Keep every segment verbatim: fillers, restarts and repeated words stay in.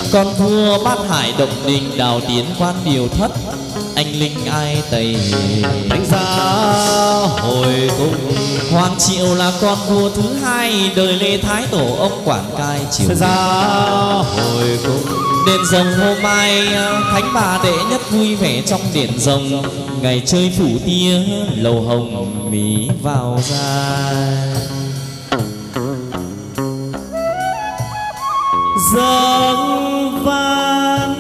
Con vua bát hải động đình đào tiến quan điều thất, anh linh ai tây đánh giá hồi cung. Hoàng Triệu là con vua thứ hai đời Lê Thái Tổ, ông quản cai triều ra hồi cung. Đền rồng hôm mai thánh bà đệ nhất vui vẻ trong đền rồng, ngày chơi phủ tia lầu hồng mí vào ra. Dâng vang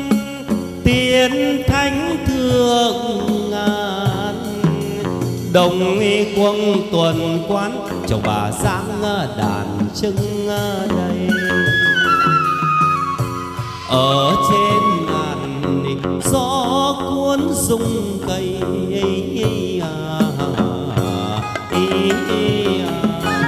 tiên thánh thượng ngàn, đồng quân tuần quán chầu bà giáng đàn trưng đây. Ở trên ngàn gió cuốn rung cây à, ý, ý, à.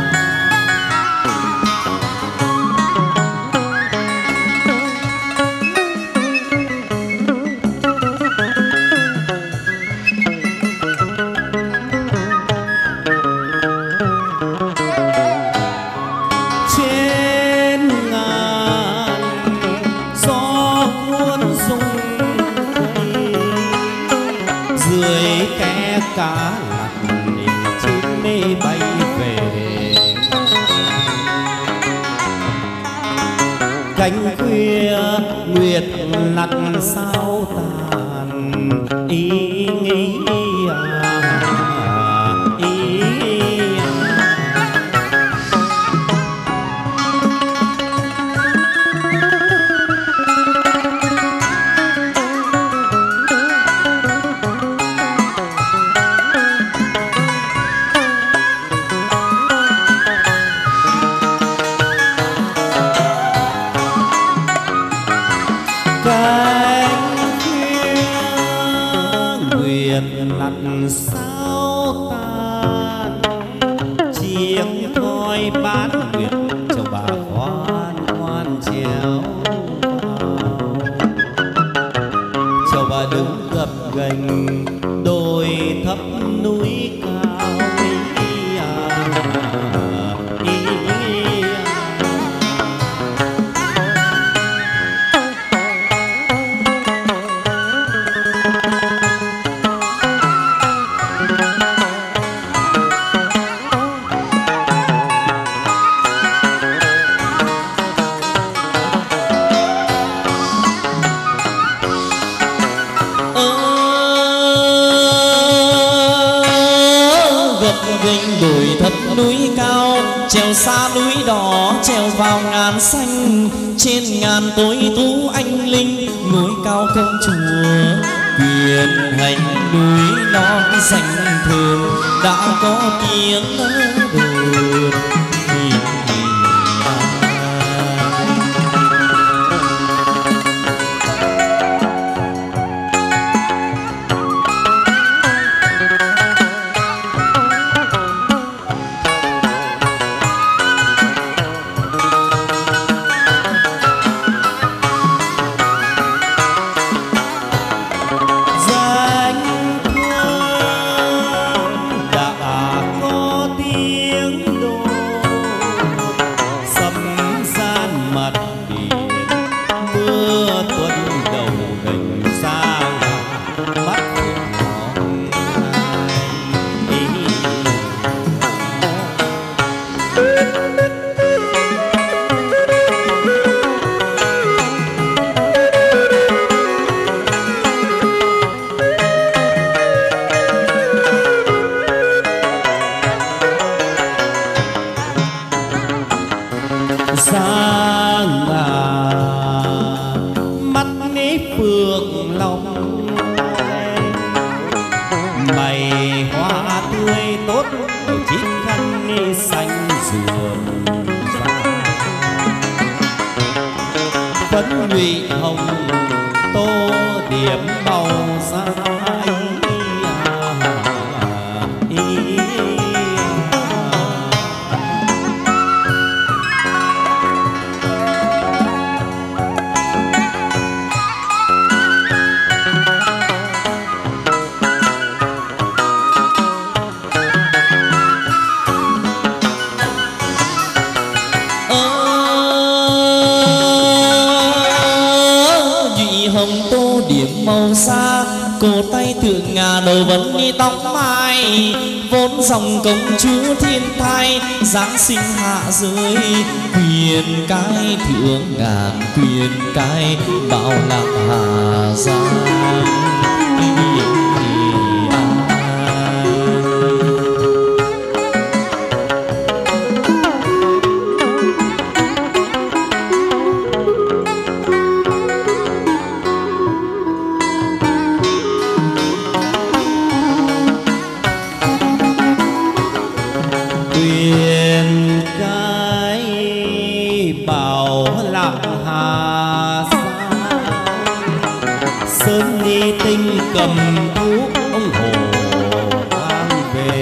Cá lặn chim mê bay về, cánh khuya nguyệt lặn sao tàn ý nghĩ à, ý sao tan chiếng thoi bán nguyệt cho bà khoan khoan trèo cho bà đứng gập ghềnh đồi thấp núi cao ý à, ý à. đồi thấp núi cao, trèo xa núi đỏ, trèo vào ngàn xanh. Trên ngàn tối tú anh linh, núi cao công chúa quyền hành núi non xanh thơm, đã có tiếng đồn. màu xa, cổ tay tượng ngà đầu vấn ni tóc mai, vốn dòng công chúa thiên thai giáng sinh hạ giới, quyền cái thượng ngàn quyền cái bảo lạc hà giang. Cầm thuốc ông hồ mang về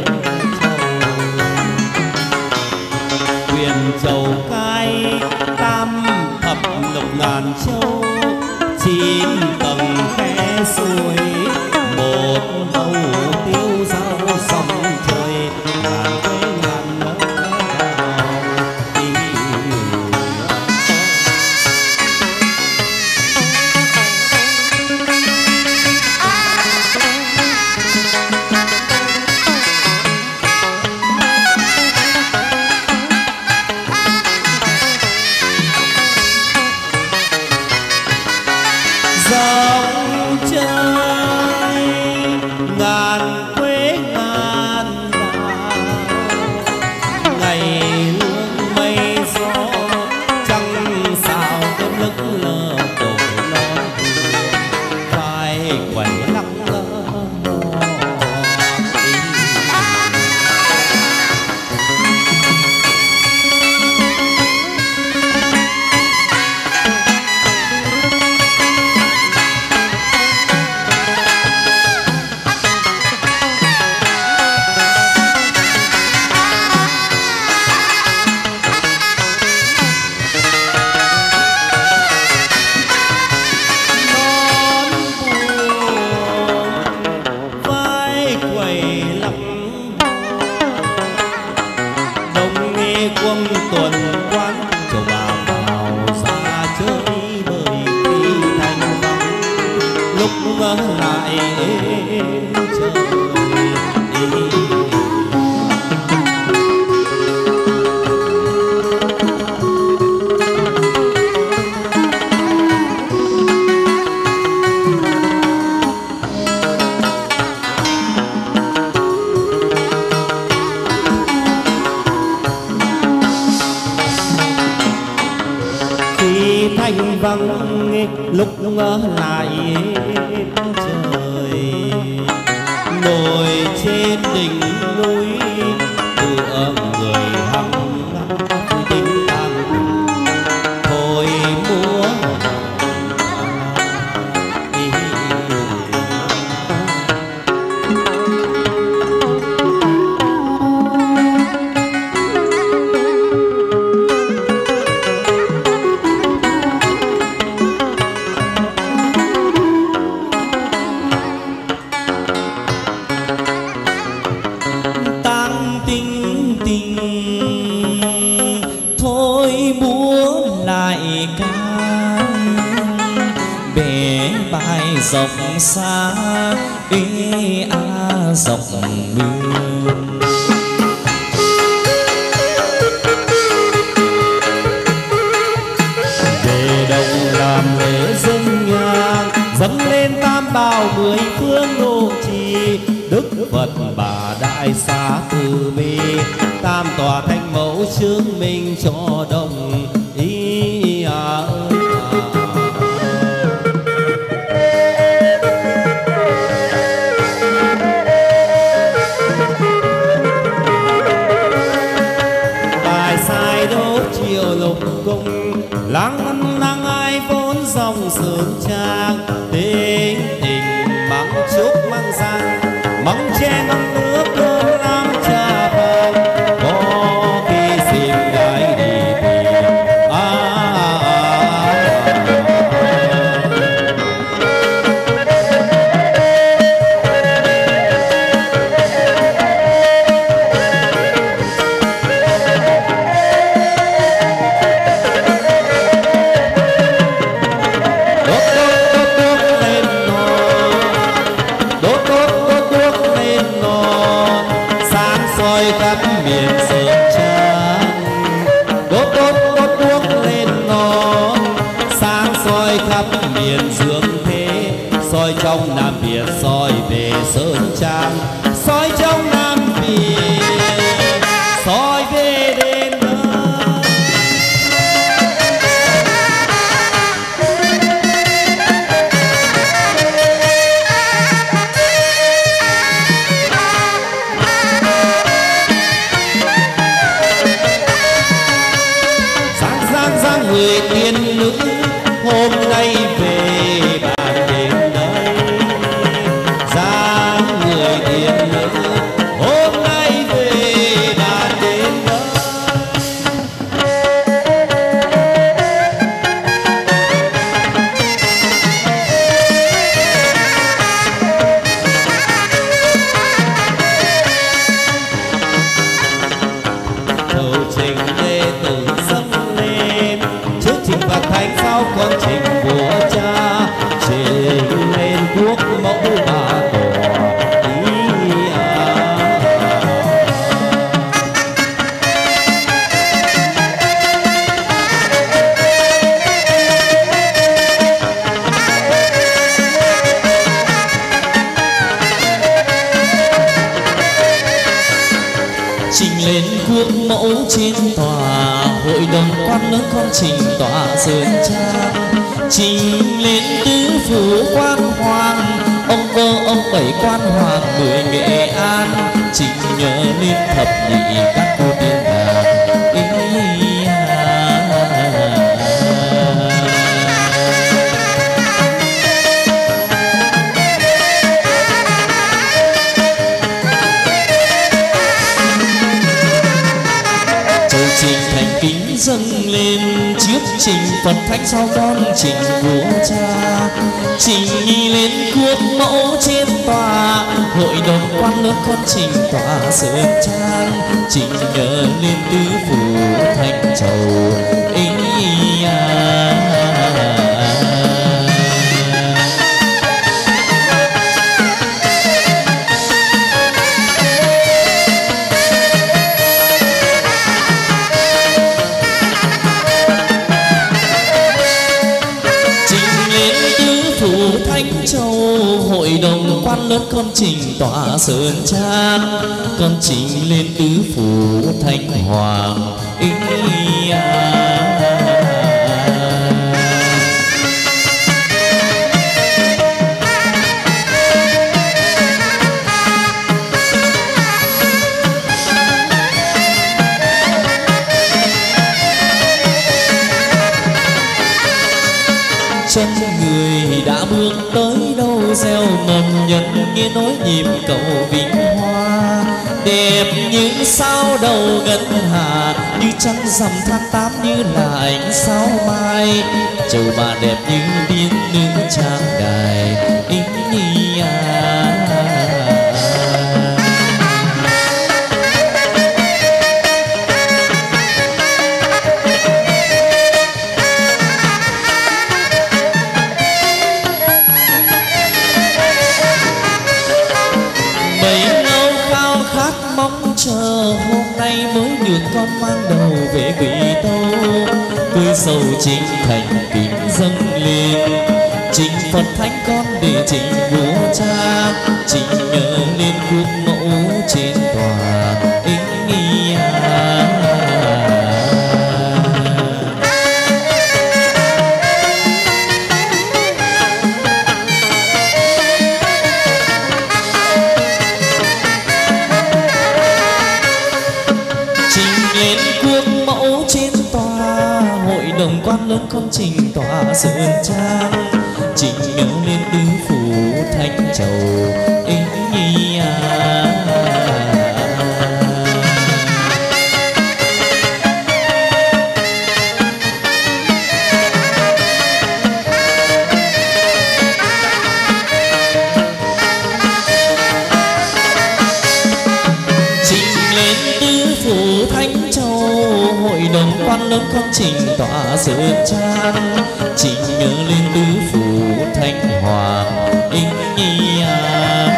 châu, quyền châu cái tam thập lục ngàn châu, chín tầng khe suối một bầu tiêu dao sông trời ngàn quê ngàn lớp lúc ngỡ lại trời nổi trên đỉnh núi tựa người hăng đinh tàng thôi múa dọc xa ê a dọc đường về đồng làm lễ dâng nhang dâng lên tam bảo mười phương độ trì đức Phật Bà Đại Xá Từ Bi tam tòa thánh mẫu chứng minh cho đồng ý à ơi lăng lăng ai vốn dòng sướng trang tình tình mắng chúc măng sang mắng che măng nước cơm làm cha vàng có khi xin gái đi tìm à, à, à, miền dương thế, soi trong Nam Việt soi về Sơn Trang, soi trong Nam Việt soi về đền Thờ. Giang giang giang người tiên nữ hôm nay về bàn đêm đây, giang người tiên nữ hôm nay về bàn đêm đây. Cầu trình lê tử dâng lên, trước trình Phật thánh sau con trình vua cha, trình lên quốc mẫu bà tổ ý à. Trình lên quốc mẫu trên tòa, hội đồng quan lớn con trình tòa sơn trang. Trình lên tứ phủ quan hoàng, ông vơ ông bảy quan hoàng mười Nghệ An. Trình nhớ lên thập nhị các cô tiên đàn ý à. Trình thành kính dâng lên, trước trình Phật thánh sau con trình vua cha. Trình nhi lên quốc mẫu trên tòa, hội đồng quan lớn con trình tòa sơn trang. Trình nhớ lên tứ phủ thành trầu ý à. Hội đồng quan lớn con trình tòa sơn trang, con trình lên tứ phủ thanh hoàng ý à. Chân người đã bước tới đâu, gieo mầm nhân nghe nói nhịp cầu vinh hoa. Đẹp như sao đầu ngân hà, như trăng rằm tháng tám, như là ánh sao mai. Châu bà đẹp như tiên nữ trang đài ý à. Hôm nay mới được con mang đầu về Quỷ Tâu, cười sầu chính thành kính dâng lên. Trình Phật thánh con để trình vua cha, trình nhớ lên quốc mẫu trên tòa ý à. Quan lớn con trình tòa sơn trang, trình nhớ lên tứ phủ thanh trầu ý à. Trình lên tứ phủ thanh trầu, hội đồng quan lớn con trình tòa sơn trang, trình nhớ lên tứ phủ thanh hoàng ý à.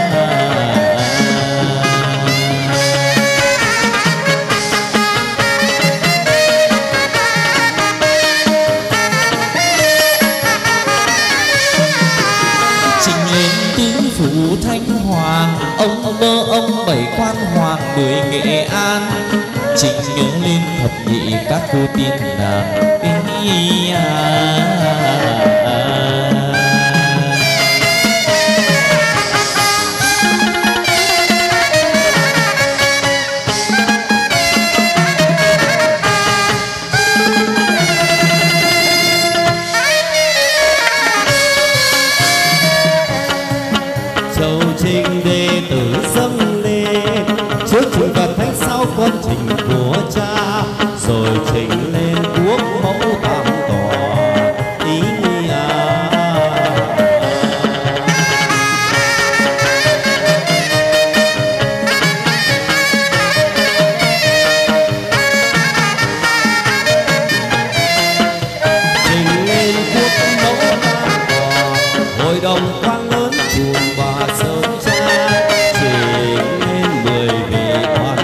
người Nghệ An, trình nhớ lên thập nhị các cô tiên nàng ý à. con trình của cha rồi trình lên quốc mẫu tam tòa ý nghĩa. Trình lên quốc mẫu tam tòa hội đồng quan lớn chùa và sớm cha trình lên mười vị quan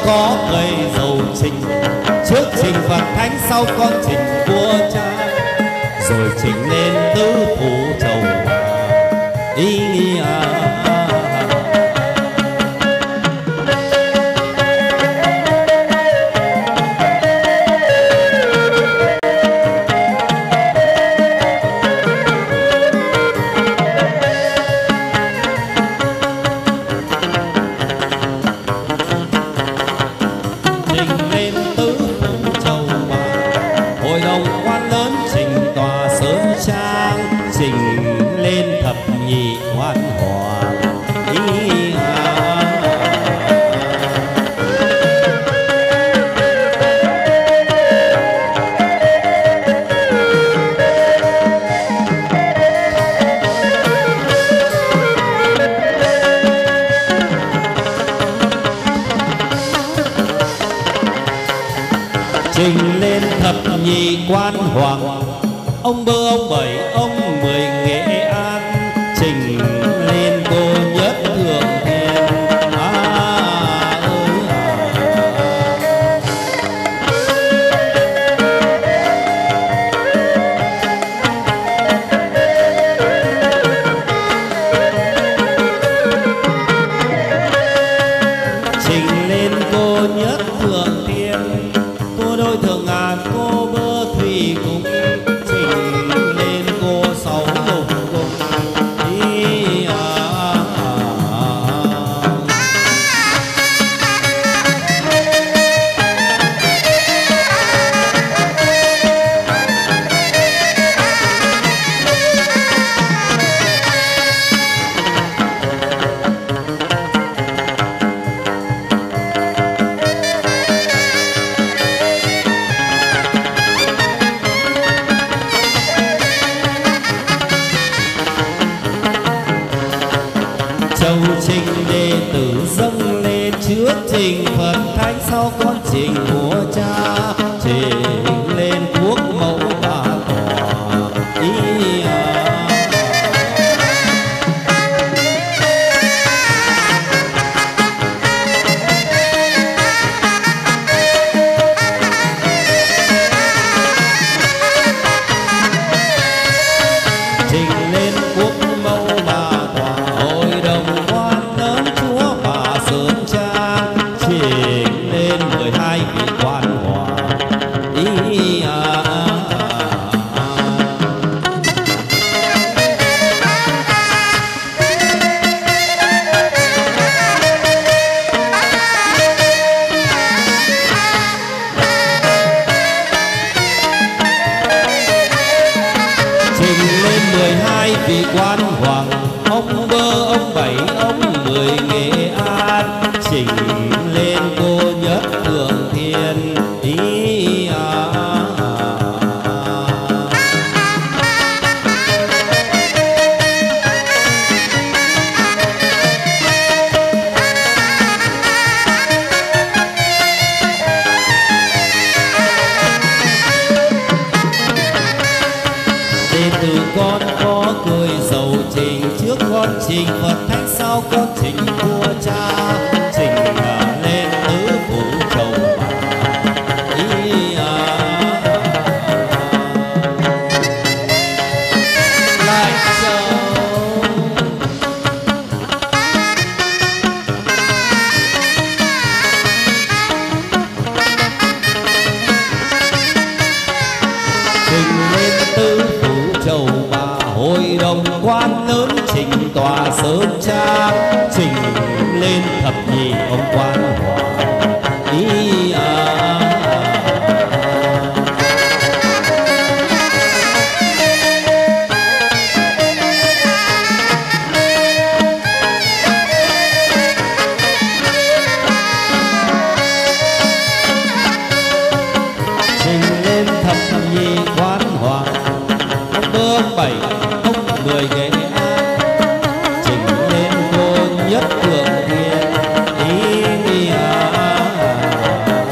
có cây dầu trình, trước trình Phật thánh sau con trình vua cha, rồi trình lên tứ phủ chầu ý nghĩa. Trình lên thập nhị quan hoàng, ông bơ ông bảy ông mười Nghệ An, trình lên cô nhất thượng thiên. À, ơi à. Trình lên cô nhất thượng thiên, cô đôi thượng ngàn cô bơ thủy cung, trình lên cô sáu lục cung đi à, à, à. Châu trình đệ tử dâng lên trước trình Phật thánh sau con trình vua cha, trình lên quốc mẫu ba tòa ý à. Trình lên quốc mẫu ba tòa, hội đồng quan lớn chúa bà Sơn Trang, trình lên mười hai vị quan hoàng ý à, à, à. Trình lên mười hai vị quan hoàng, ông bơ ông bảy ông mười Nghệ An, trình lên cô nhất thượng thiên ý à, à, à. Đệ tử con có cười dầu trình, trước con trình Phật thánh sau con trình vua cha, trình lên tứ phủ chầu bà ý à, lại châu. Trình lên tứ phủ chầu bà, hội đồng quan lớn trình tòa Sơn Trang, trình lên thập nhị ông quan hoàng ý à, à, à. Trình lên thập nhị quan hoàng, ông bơ ông bảy ông mười Nghệ An, trình lên cô nhất thượng thiên ý à, à, à.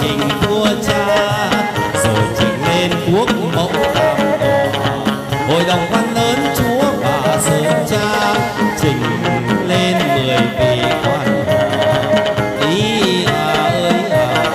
trình vua cha, rồi trình lên quốc mẫu tam tòa. Hội đồng quan lớn chúa và sơn cha, trình lên mười vị quan họ. Ý à ơi à.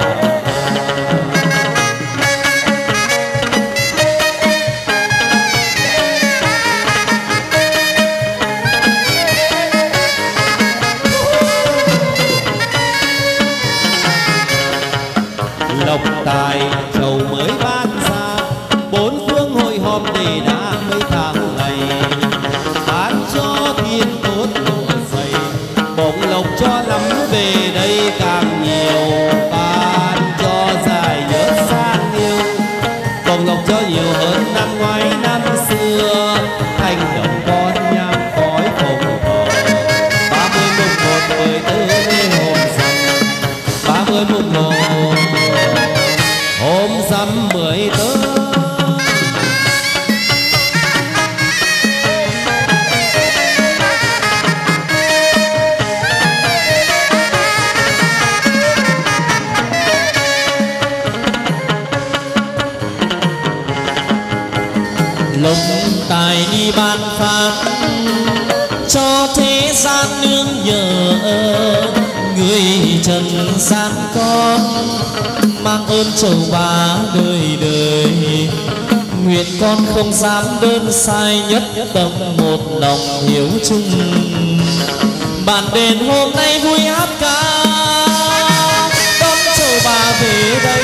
Lộc tài chầu mới ban ra, bốn phương hội họp để đã mấy tháng ngày. Bán cho thiên tốt độ dày, bổng lộc cho lắm về đây càng nhiều. Bán cho dài nhớ sang yêu, bổng lộc cho nhiều hơn năm ngoái năm xưa. Thanh đồng con nhang khói phồng phồng, ba mươi mùng một mười tư lễ hôm rằm, ba mươi mùng một hôm rằm mười tư. Lộc tài đi ban phát cho thế gian nương nhờ, người trần gian con mang ơn trầu bá đời đời. Nguyện con không dám đơn sai, nhất tâm một lòng hiếu chung. Bản đền hôm nay vui hát ca, đón trầu bá về đây.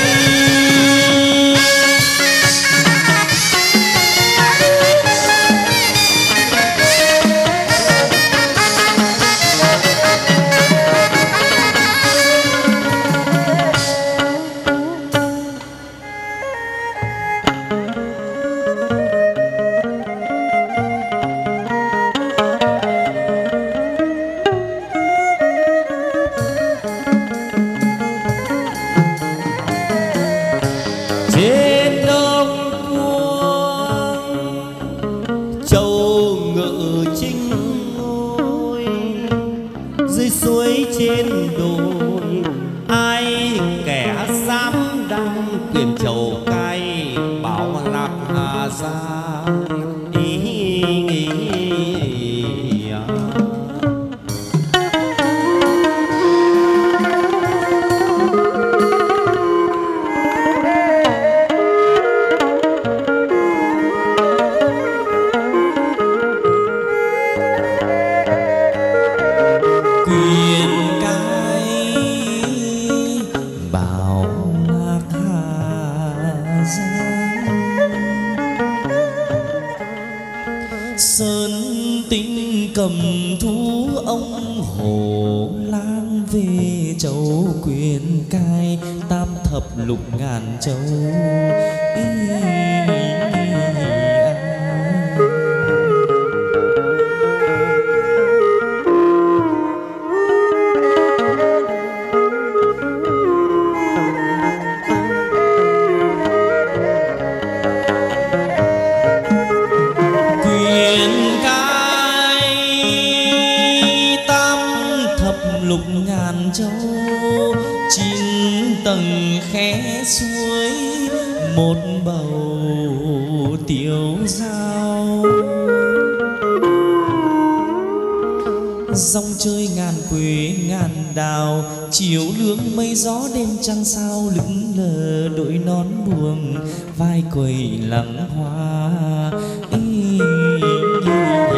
Lục ngàn châu quyền cai tam thập lục ngàn châu, chín tầng khẽ suối một bầu tiêu dao. Dòng chơi ngàn quế ngàn đào, chiều lương mây gió đêm trăng sao. Lững lờ đội nón buông, vai quầy lắng hoa. Ý, ý,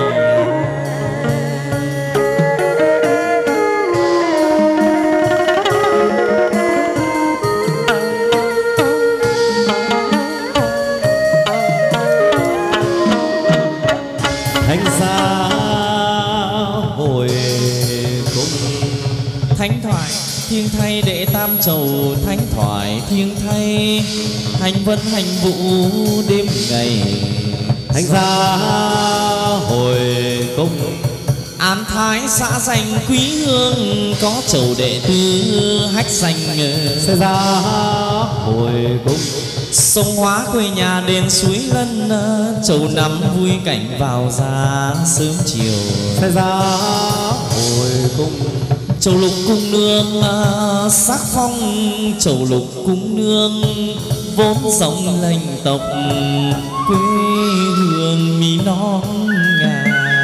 thánh thoại thiêng thay để tam trầu, thánh thoại thiêng thay hành vân hành vũ đêm ngày. Thánh gia hồi cung an thái xã danh quý hương, có trầu đệ tư hách danh. Sẽ ra hồi cung sông Hóa quê nhà đền suối lân, trầu nắm vui cảnh vào ra sớm chiều. Sẽ ra hồi cung Chầu lục cung nương à, sắc phong chầu lục cung nương vốn dòng lành tộc quê hương mi non ngà.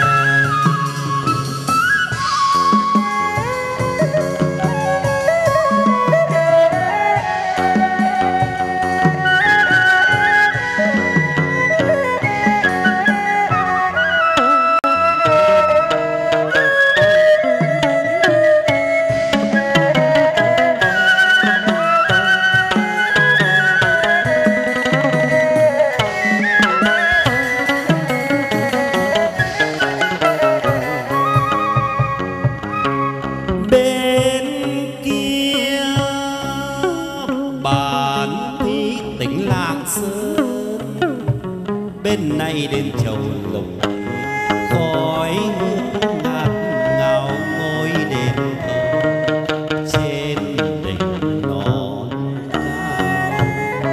Bên này đến chầu lục khói hương ngát ngào ngôi đền thờ trên đỉnh non cao.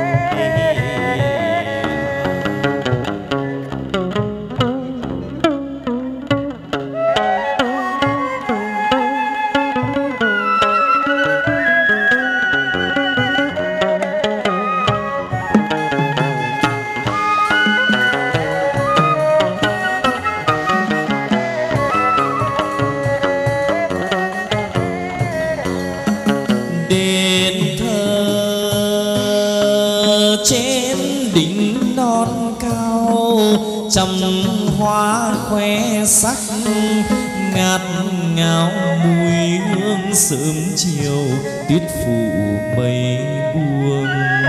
Trăm hoa khoe sắc ngát ngào mùi hương sớm chiều tuyết phủ mây buông.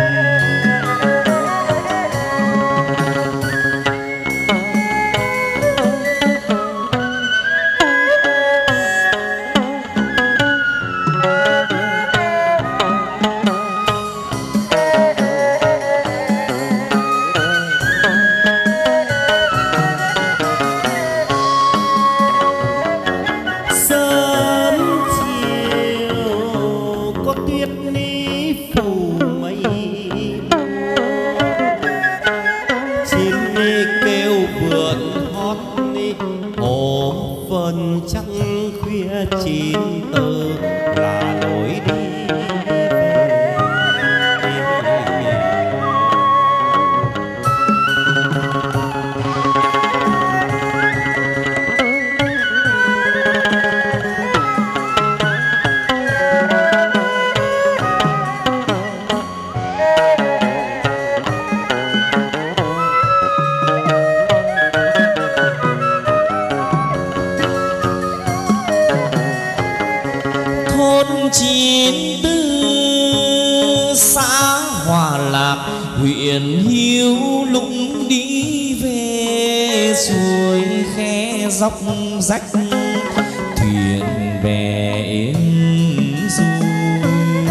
Dốc rách thuyền bè êm du,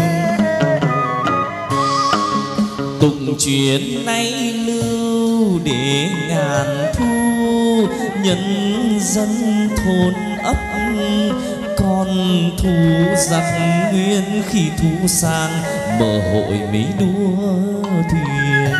tụng chuyện nay lưu để ngàn thu nhân dân thôn ấp con thu giặc nguyên khi thu sang mở hội mấy đua thuyền.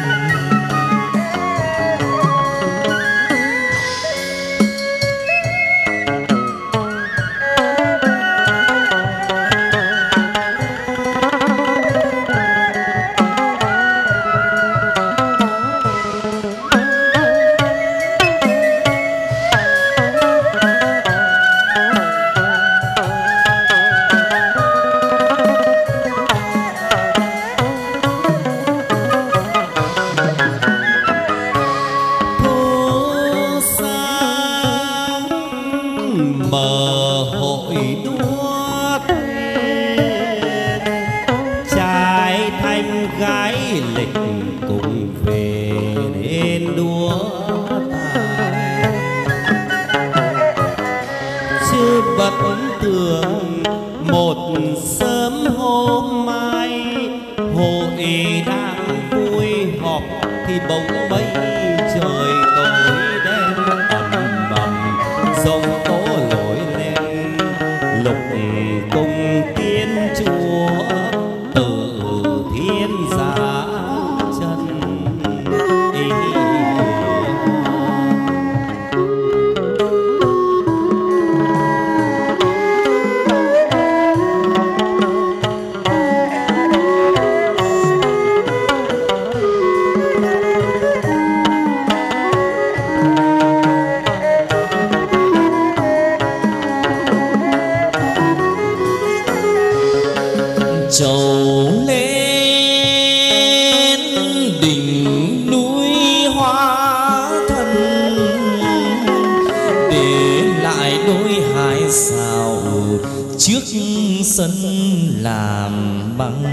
sân làm bằng.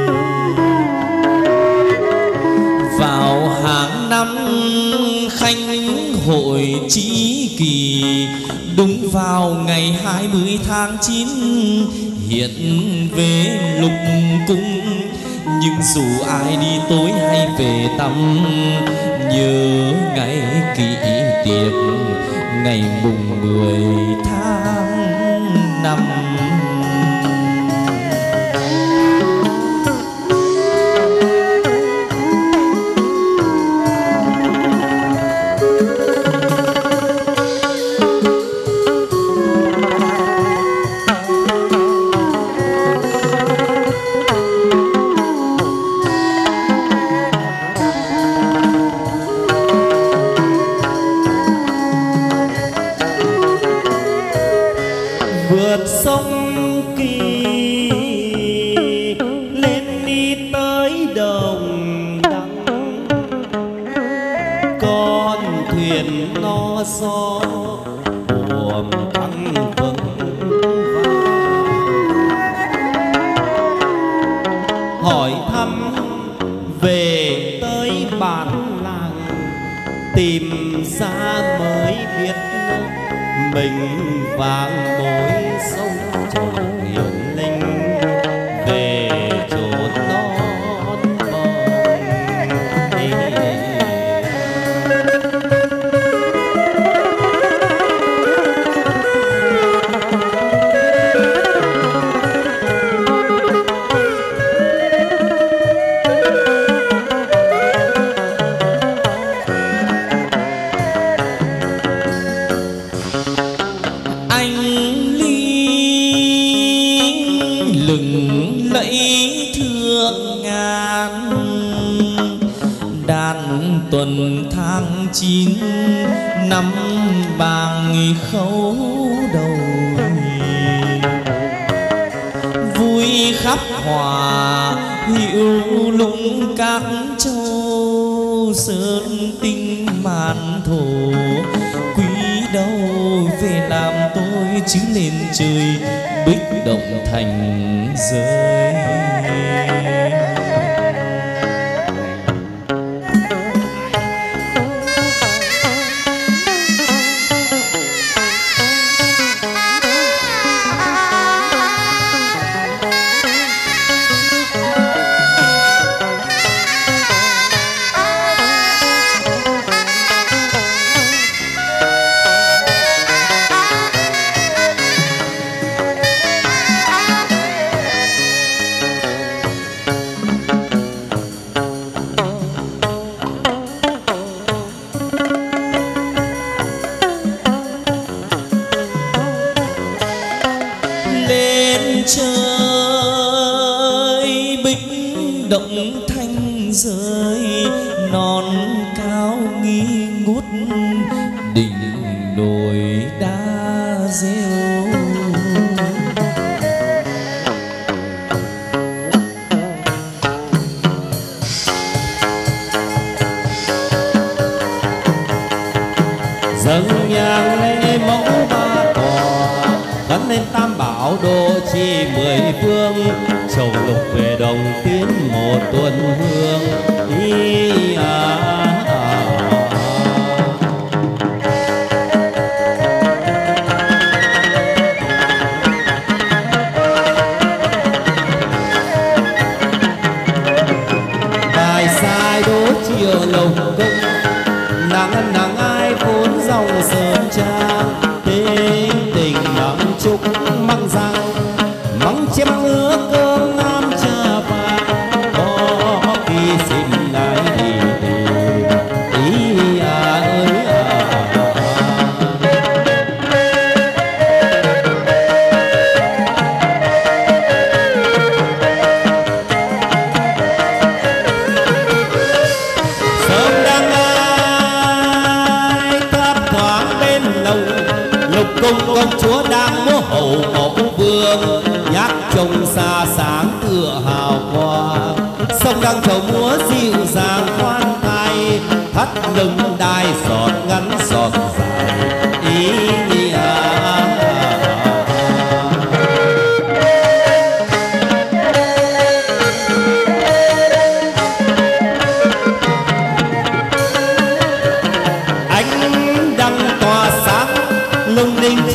Vào hàng năm khánh hội trí kỳ, đúng vào ngày hai mươi tháng chín hiện về lục cung. Nhưng dù ai đi tối hay về tăm, nhớ ngày kỷ tiệc ngày mùng mười tháng năm.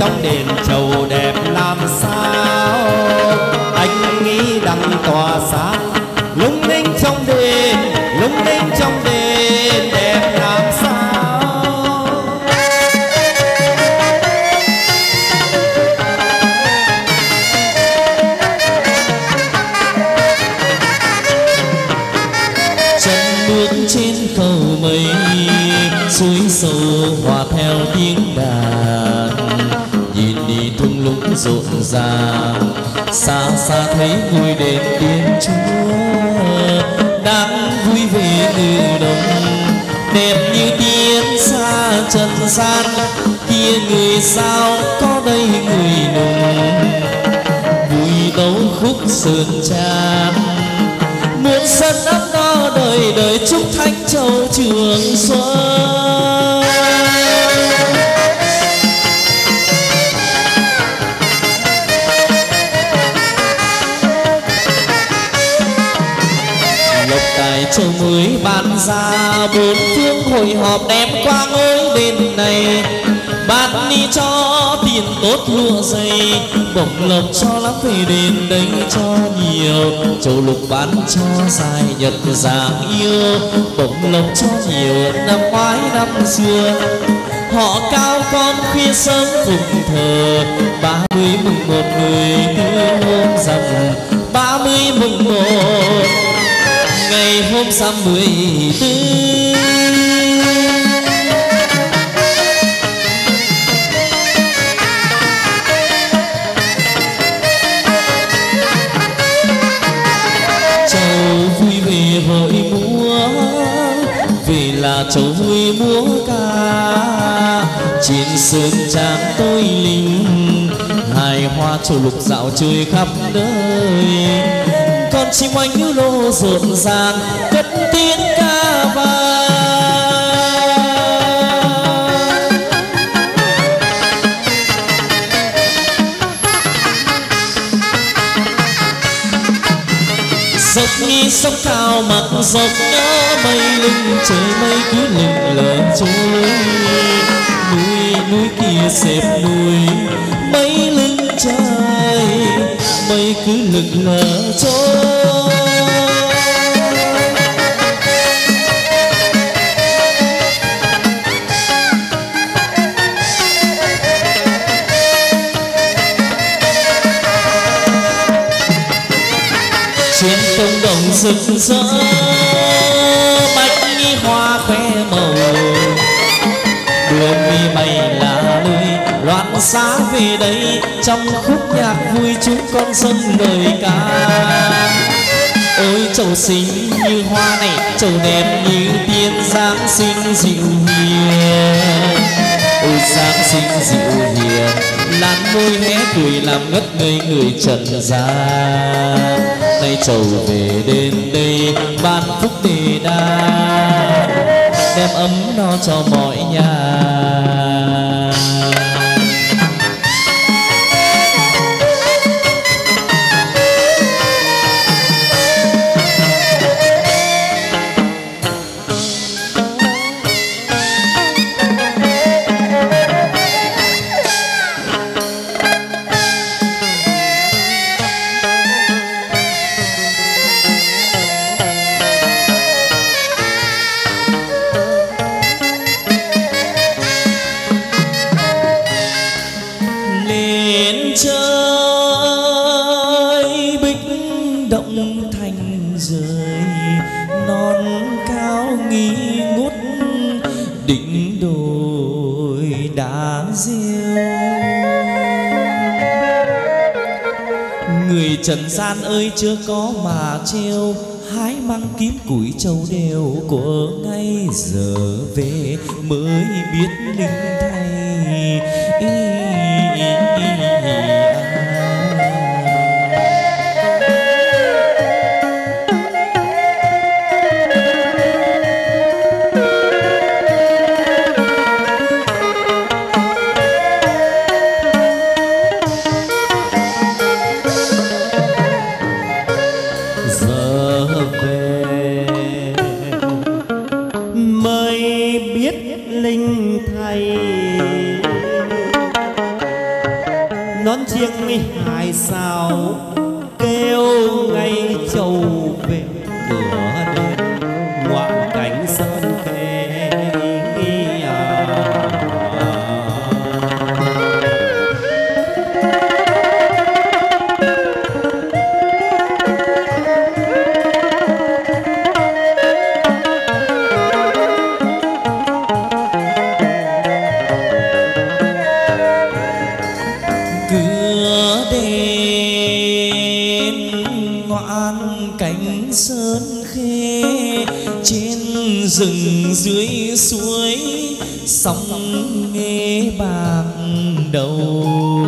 trong đền trầu đẹp làm sao, anh nghĩ đăng tỏa sáng lung linh trong đền, lung linh trong đền đẹp làm sao. chân bước trên cầu mây, suối sâu hòa theo tiếng đàn, nhìn đi thung lũng rộn ràng, xa xa thấy ngôi đền Thiên Chúa đang vui về ngự đồng, đẹp như tiên xa trần gian, kia người sao có đây người nùng, vui tấu khúc sơn tràn, muôn sân ấm no đời đời chúc thánh châu trường xuân. Lộc tài châu mới ban ra, bốn phương hội họp đem qua ngôi đền này, ban đi cho tiền tốt lụa dày, bổng lộc cho lắm về đền đây cho nhiều, châu lục bán cho dài nhật giảng yêu, bổng lộc cho nhiều năm ngoái năm xưa. Họ cao con khuya sớm phụng thờ, ba mươi mùng một mười tư hôm rằm, ba mươi mùng một ngày hôm rằm mười tư. Hội múa vì là châu vui múa ca, trên sơn trang tôi linh hài hoa châu lục dạo chơi khắp nơi, con chim oanh như lô rộn ràng cất tiếng ca vang. Dốc nghi sông cao mặt dốc nhớ mây lưng trời, mây cứ lừng lờ trôi, núi núi kia xếp núi mây lưng trời, mây cứ lừng lờ trôi. Trên công đồng rực rỡ bách nghi hoa khoe màu, đường đi bay là lươi loạn xá về đây, trong khúc nhạc vui chúng con dâng lời ca. Ôi trầu xinh như hoa này, trầu đẹp như tiên, giáng sinh dịu hiền, ôi giáng sinh dịu hiền, làn môi hé cười làm ngất ngây người trần gian. Nay trầu về đến đây ban phúc đề đa, đem ấm no cho mọi nhà. Trần gian ơi chưa có mà treo, hái măng kiếm củi trầu đều của ngay giờ về mới biết linh thay. Ý, ý, ý, ý, chiêng mi hai sao kêu ngay châu về cửa đền ngoạn cảnh sơn khê à. Cửa đền ngoạn cảnh sơn khê, trên rừng dưới suối sóng nghe bạc đầu.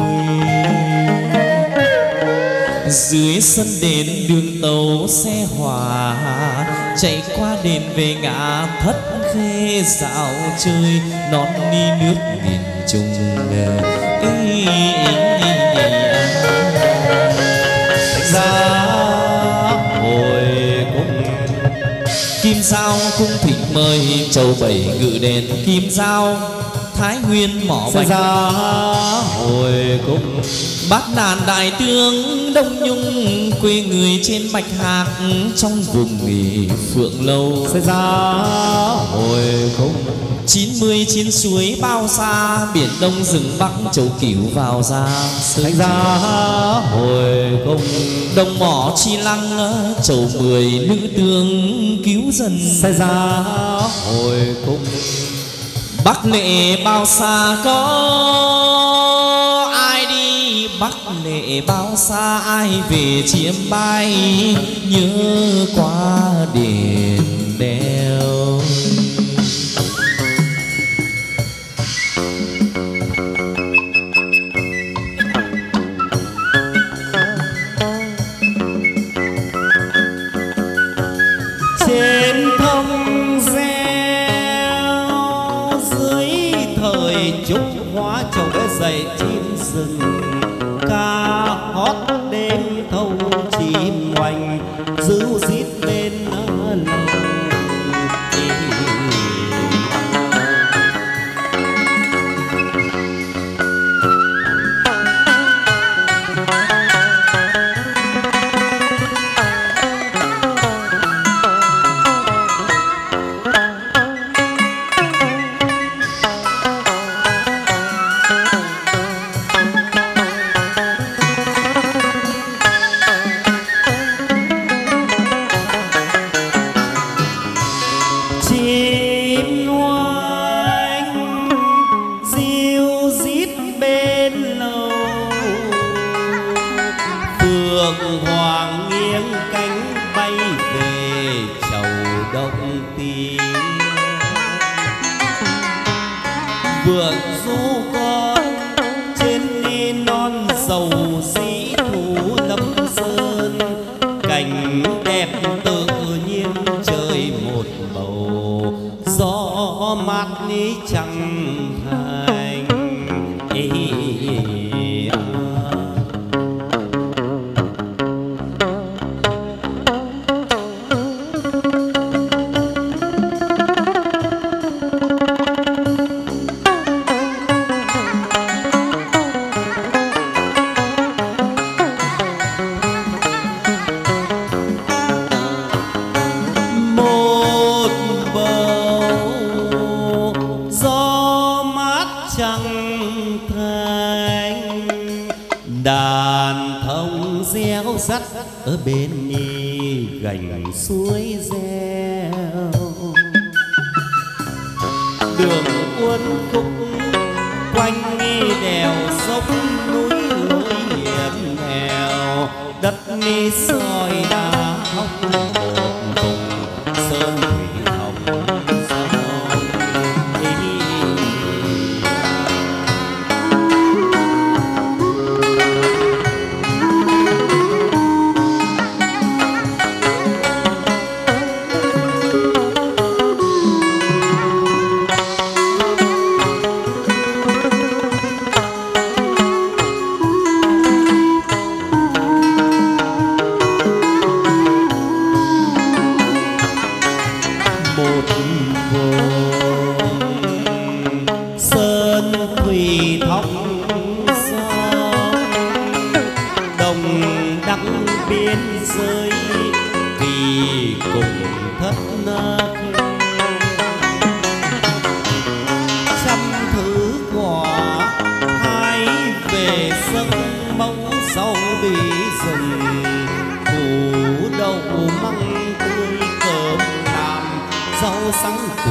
Dưới sân đền đường tàu xe hỏa chạy qua đền về ngã Thất Khê dạo chơi non ni nước miền Trung. Ra hồi cung Kim Dao cung thịnh mời châu bảy ngự đền Kim Dao Thái Nguyên mỏ bạch ra hồi cung Bát Nàn Đại Tướng Đông Nhung quê người trên Bạch Hạc trong vùng nghỉ Phượng Lâu. sẽ ra hồi cung Chín mươi chín suối bao xa biển Đông rừng Bắc châu Cửu vào ra thành ra hồi cung Đồng mỏ Chi Lăng châu mười nữ tướng cứu dân. sẽ ra hồi cung Bắc Lệ bao xa có ai đi, Bắc Lệ bao xa ai về chiêm bay, nhớ qua đền đèo. trên thông gieo dưới thời trúc hóa trầu đã dậy chim rừng ca hót đêm thâu chim hoành dữ rít bên lòng. vườn du con trên đi non dầu dĩ thủ lâm sơn, cảnh đẹp tự nhiên trời một bầu, gió mát ní chẳng thành ý. Dắt ở bên nhi gành suối reo, đường uốn khúc quanh nghi đèo dốc núi lối hiểm nghèo, đất ni soi đá hóc một vùng sơn thủy hồng giới vì cùng thất trăm thứ quả hai về sân bóng sau bị rừng củ đậu măng tươi cơm làm rau sáng củ.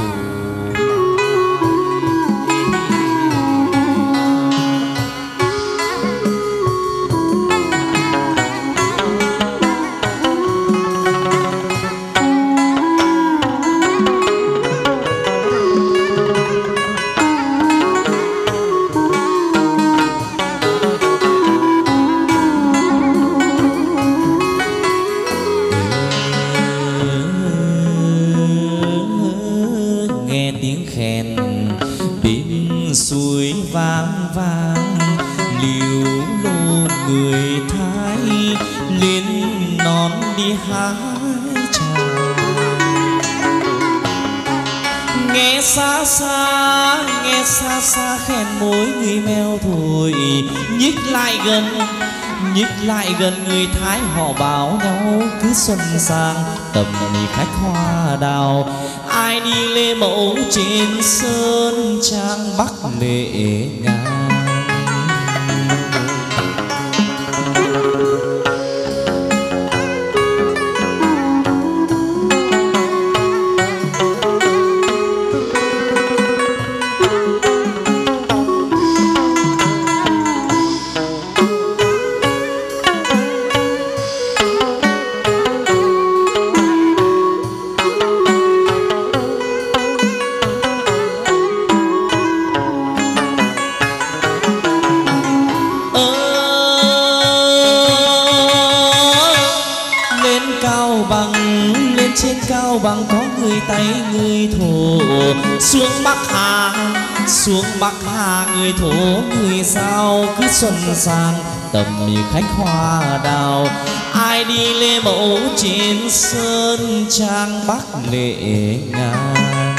Nghe xa xa, nghe xa xa khen mối người mèo thổi, nhích lại gần, nhích lại gần người Thái họ bảo nhau cứ xuân sang tầm khách hoa đào. Ai đi lê mẫu trên sơn trang Bắc lệ ngang. Bằng có người Tây người Thổ xuống Bắc Hà, xuống Bắc Hà người Thổ người Giao cứ xuân sang tầm khách hoa đào. Ai đi lê mẫu trên sơn trang Bắc lệ ngang.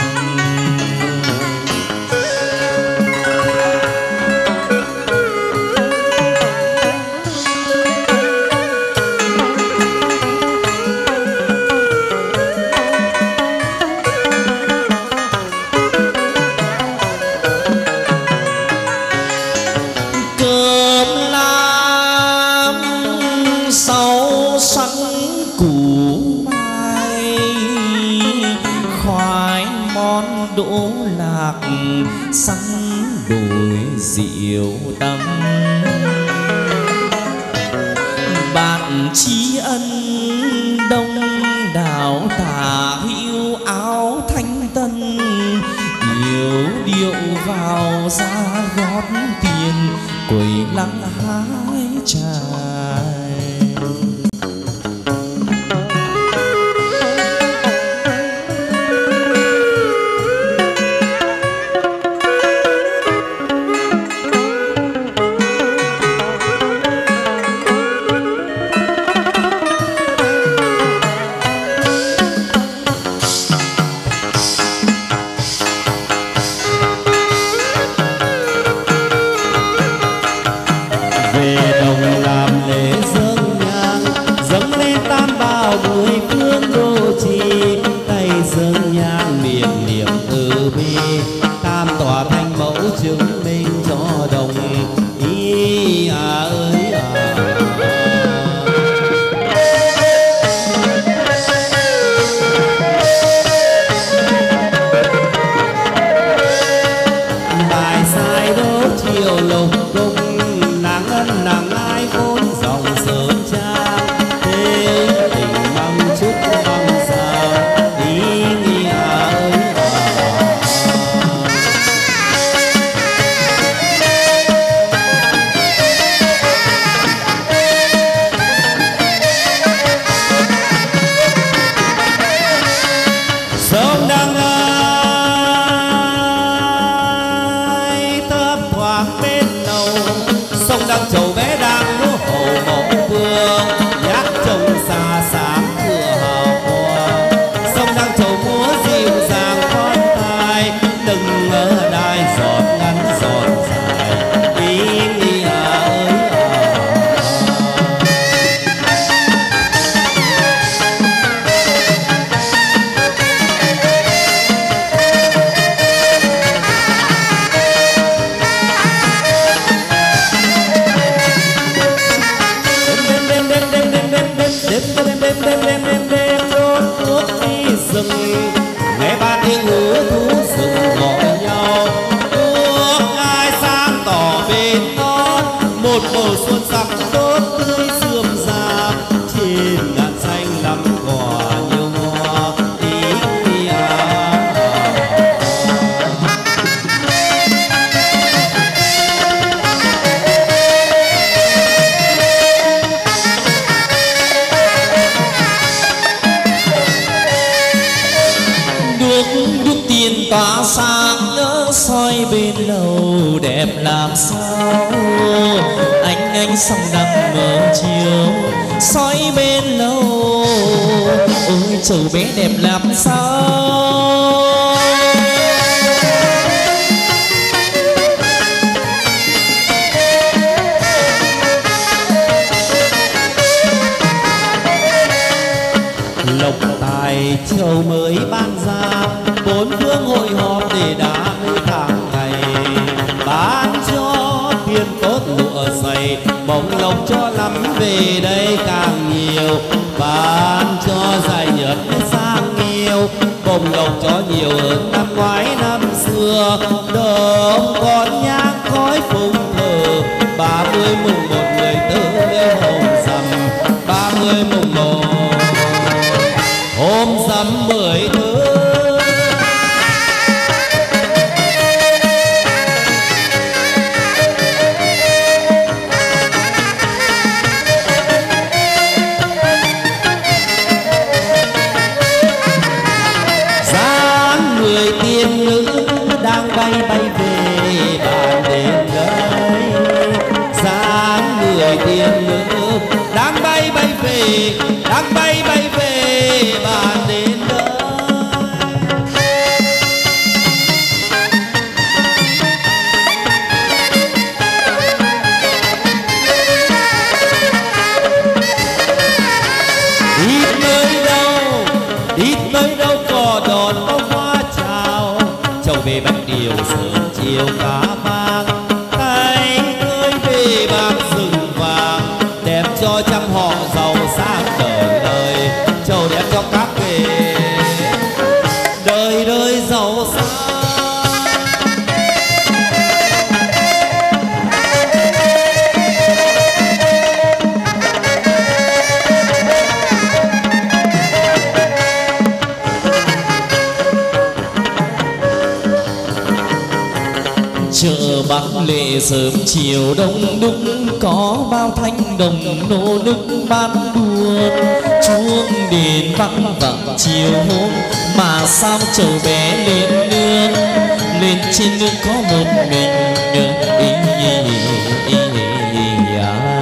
Đỗ lạc sắn đồi rượu đắng, bạn tri ân đông đảo tả hữu áo thanh tân, yêu điệu vào ra gót tiền quầy lăng hái trài. điện tỏa sáng nhớ soi bên lầu đẹp làm sao. Anh anh sông đằng mờ chiều soi bên lầu, ôi chầu bé đẹp làm sao. Lộc tài châu mới ban ra, bốn phương hội họp để đám tháng ngày. Bán cho tiền tốt lụa dày, bông lộc cho lắm về đây càng nhiều. Bán cho dài nhật sang nhiều, bông lộc cho nhiều hơn năm ngoái năm xưa. Đơm con nhang khói phụng thờ, ba mươi mùng một người tư hồng rằm. Ba mươi mùng một hôm rằm mười thứ. Dáng người tiên nữ đang bay bay về bàn đến đây. Dáng người tiên nữ đang bay bay về, đang bay bay về bàn đến đây. Đi tới đâu, đi tới đâu có đón bông hoa chào. Chầu về bánh điều sớm chiều cá vàng, tay cưới về bạc rừng vàng. Đẹp cho trăm họ giàu sang đời đời, chầu đẹp cho các nghề đời đời giàu sang. Chợ Bắc Lệ sớm chiều đông đúc, có bao thanh đồng nô nức ban buồn. Chuông đền vắng vẳng chiều hôm, mà sao chầu bé lên nương. Lên trên nương có một mình ý, ý, ý, ý, à.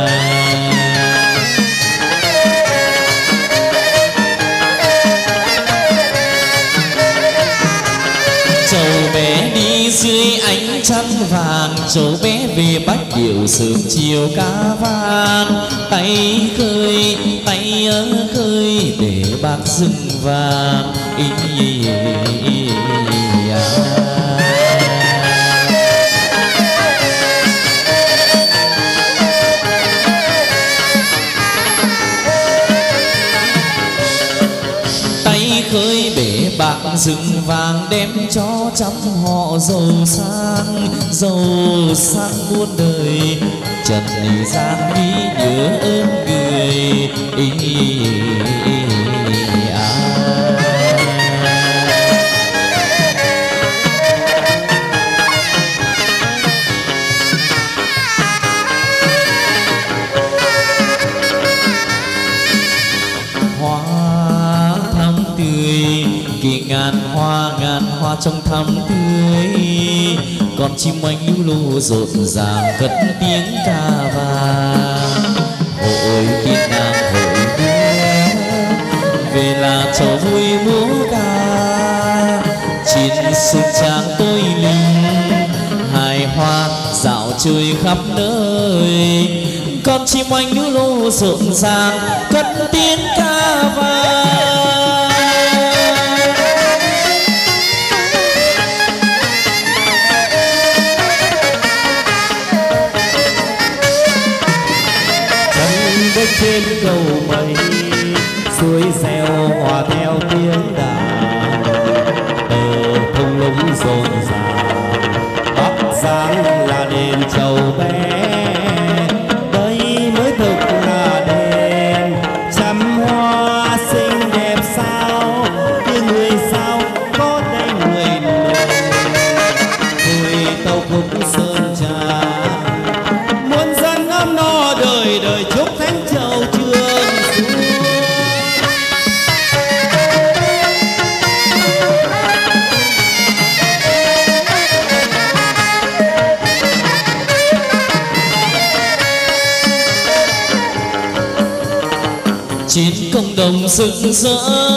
Chầu bé đi dưới ánh chăn vàng, chầu bé về bách điệu sớm chiều cá vàng. Tay khơi, tay khơi để bạc rừng vàng. Ý, ý, ý, ý, à. Tay khơi bể bạc rừng vàng, đem cho trăm họ giàu sang, giàu sang muôn đời. Trần gian đi nhớ ơn người ý, ý, ý, à. Hoa thắm tươi, kỳ ngàn hoa ngàn hoa trong thắm tươi. Con chim oanh lưu lô rộn ràng cất tiếng ca vàng. Hội tiên nàng hội múa, về là trò vui múa ca. Trên sân trang tôi linh, hài hoa dạo chơi khắp nơi. Con chim oanh lưu lô rộn ràng cất tiếng ca vàng. Trên cầu mây suối reo hòa theo tiếng đàn, ở thung lũng rộn ràng. Bắc Giang là đền chầu bé, đây mới thực là đền trăm hoa xinh đẹp. đồng rực rỡ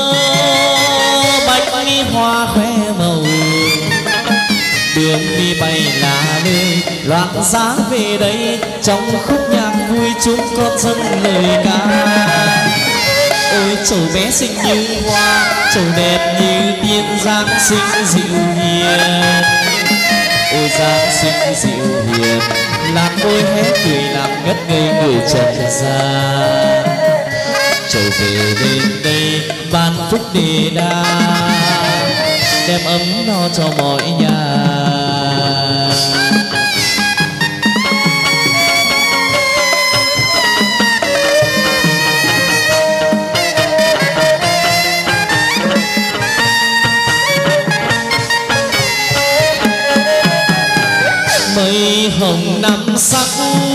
bách mi hoa khoe màu, đường đi bay là nơi loạn giá về đây trong khúc nhạc vui chúng con dâng lời ca. Ôi trầu bé xinh như hoa, trầu đẹp như tiên, Giáng sinh dịu hiền. Ôi Giáng sinh dịu hiền, làm môi hé cười làm ngất ngây người trần gian. Trầu về bên đây ban phúc đề đa, đem ấm no cho mọi nhà. Mây hồng năm sắc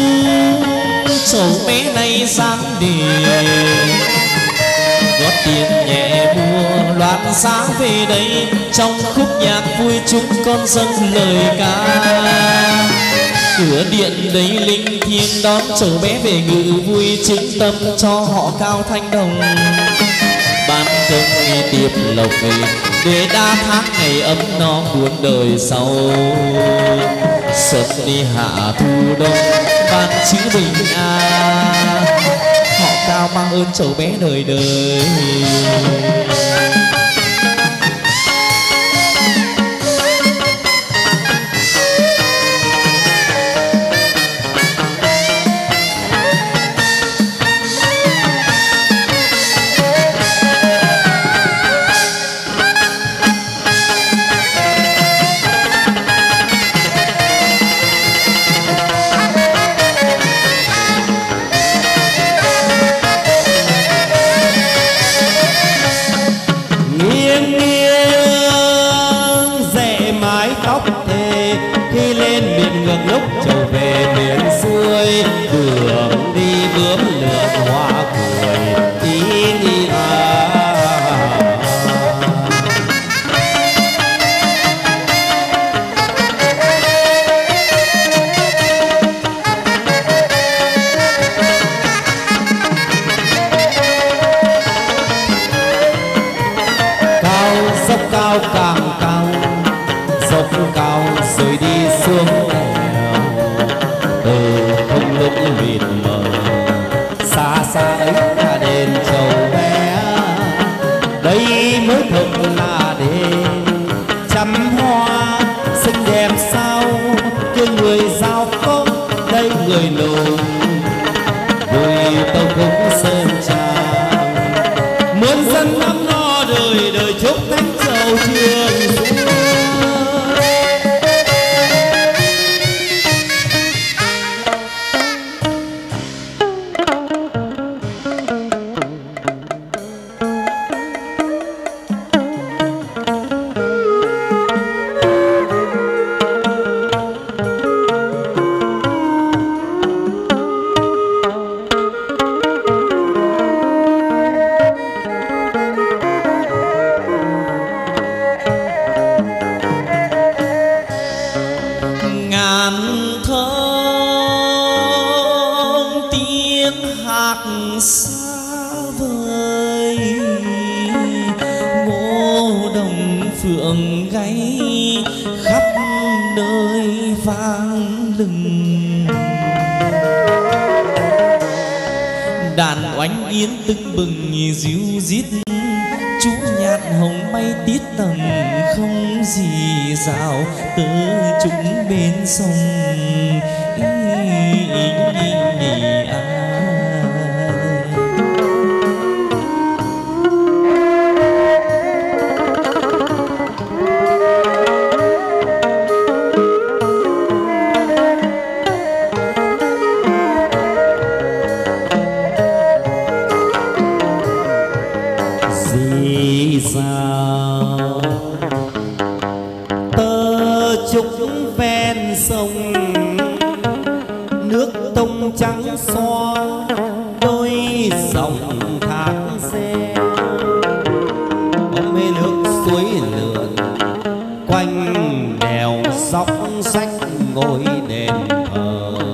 trầu bé này dáng đề, gót tiền nhẹ mùa loạn giá về đây trong khúc nhạc vui chúng con dâng lời ca. Cửa điện đầy linh thiêng đón trầu bé về ngự vui, chính tâm cho họ cao thanh đồng. Ban công nghi tiệp lộc để đa tháng ngày ấm no cuốn đời sau. Xuân đi hạ thu đông ban chữ bình an, họ cao mang ơn trầu bé đời đời.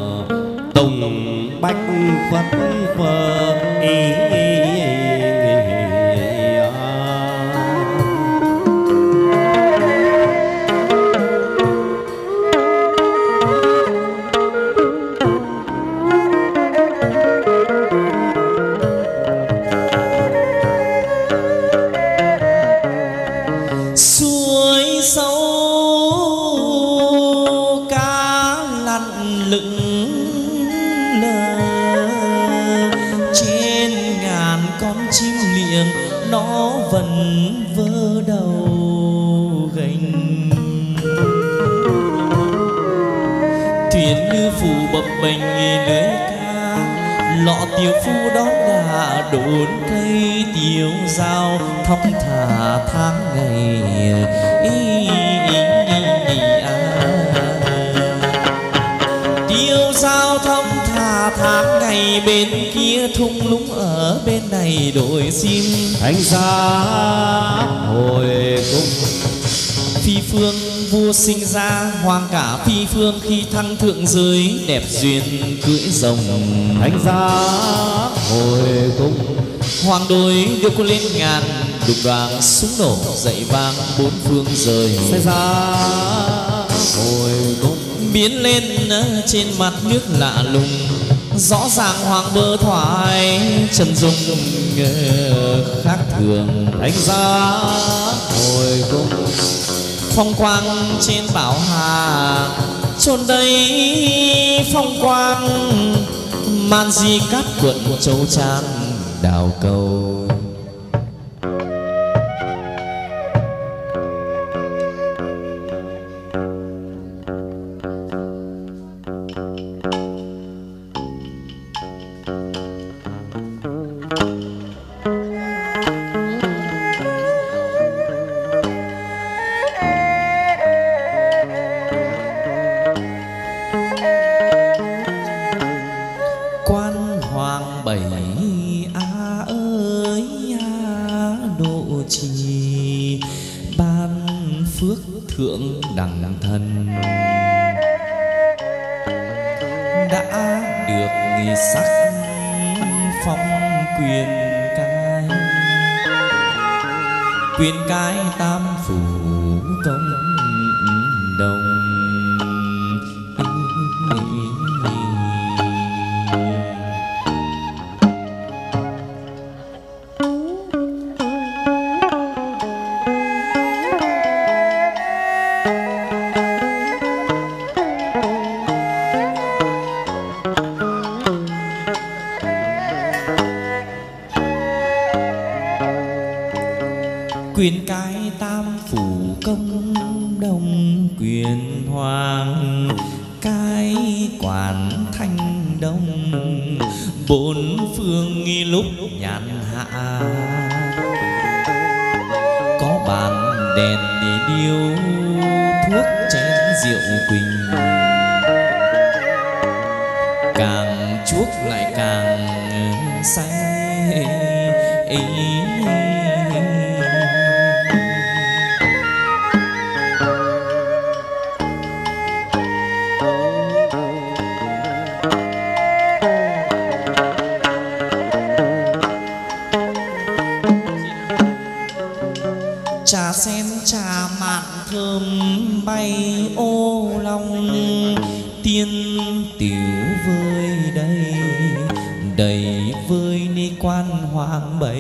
Tùng bách phất phơ ý, ý, ý, ý. sâu cá lặn lững lờ, trên ngàn con chim liệng nó vẫn vơ đầu gành. Thuyền như phù bập bềnh lưới ca, lọ tiêu phu đón đà đốn cây tiêu dao thong thả tháng ngày. Ý, ý, ý, ý, à. Tiêu dao thong thả tháng ngày, bên kia thung lũng ở bên này đội sim. Thánh giá hồi cung Phi phương vua sinh ra, hoàng cả phi phương khi thăng thượng giới, đẹp duyên cưỡi rồng. thánh giá hồi cung Hoàng đôi đưa cô lên ngàn, đục đoàn súng nổ dậy vang bốn phương rời. thánh giá hồi cung Biến lên trên mặt nước lạ lùng, rõ ràng hoàng bơ thoại chân dung khác thường. thánh giá hồi cung Phong quang trên bảo hà, chôn đây phong quang man di cát quận châu trang đào cầu. Thượng đẳng thần đã được nghi sắc phong quyền cai, quyền cai tam phủ công đồng. Quyền cai tam phủ công đồng, quyền hoàng cai quản thanh đông, bốn phương nghi lúc nhàn hạ, có bàn đèn để điêu thuốc chén rượu quỳnh, càng chuốc lại càng say. Trà sen trà mạn thơm bay ô long, tiên tiểu vơi đầy đầy vơi ni quan hoàng bảy.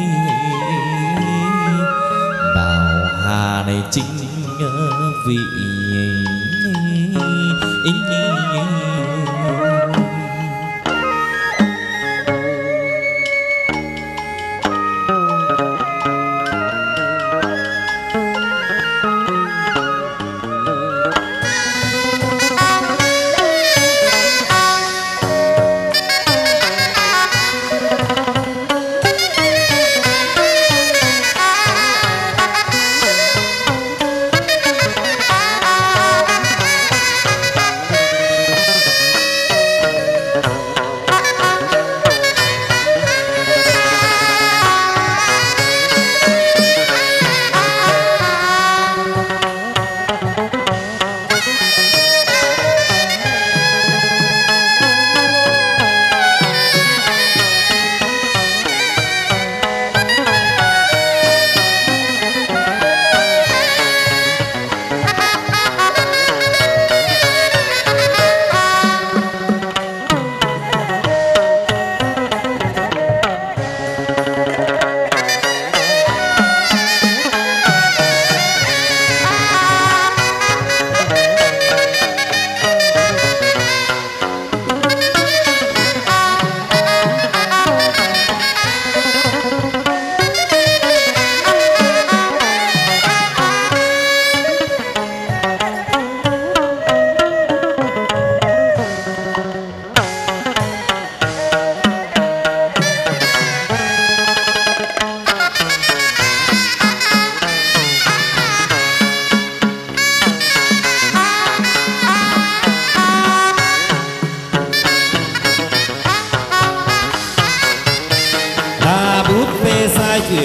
Bảo hà này chính vị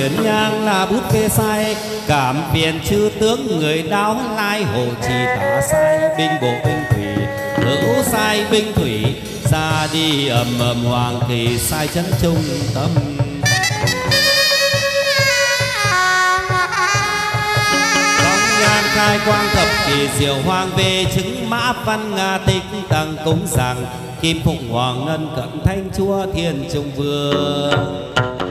chuyển nhang là bút kê sai, cảm phiền chư tướng người đáo lai hồ trì tả sai, binh bộ binh thủy hữu sai binh thủy, ra đi ầm ầm hoàng kỳ sai chấn trung tâm. Khai quang thập kỳ diệu hoàng về chứng mã văn nga tích tăng cúng rằng kim phụng hoàng ngân cận thanh chúa thiên trung vương.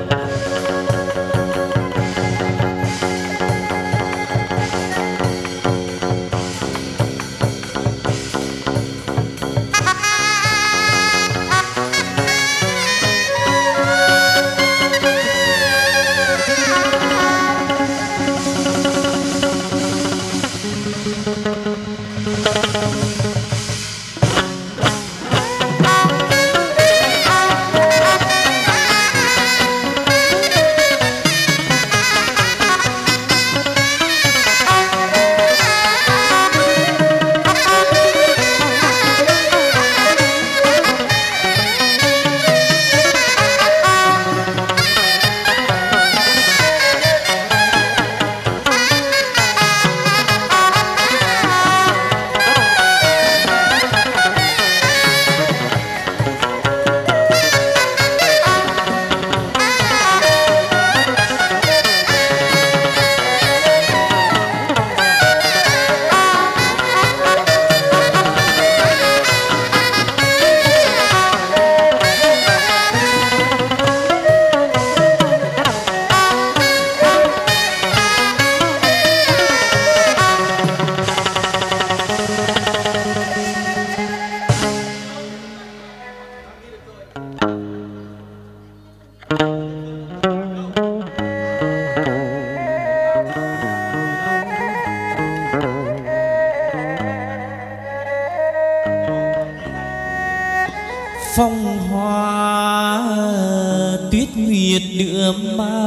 Phong hoa tuyết nguyệt đượm ma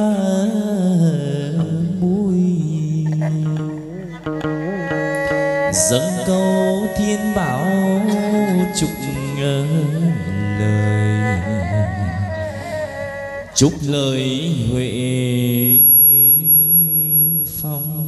mùi, dâng câu thiên bảo chúc lời, chúc lời huệ phong.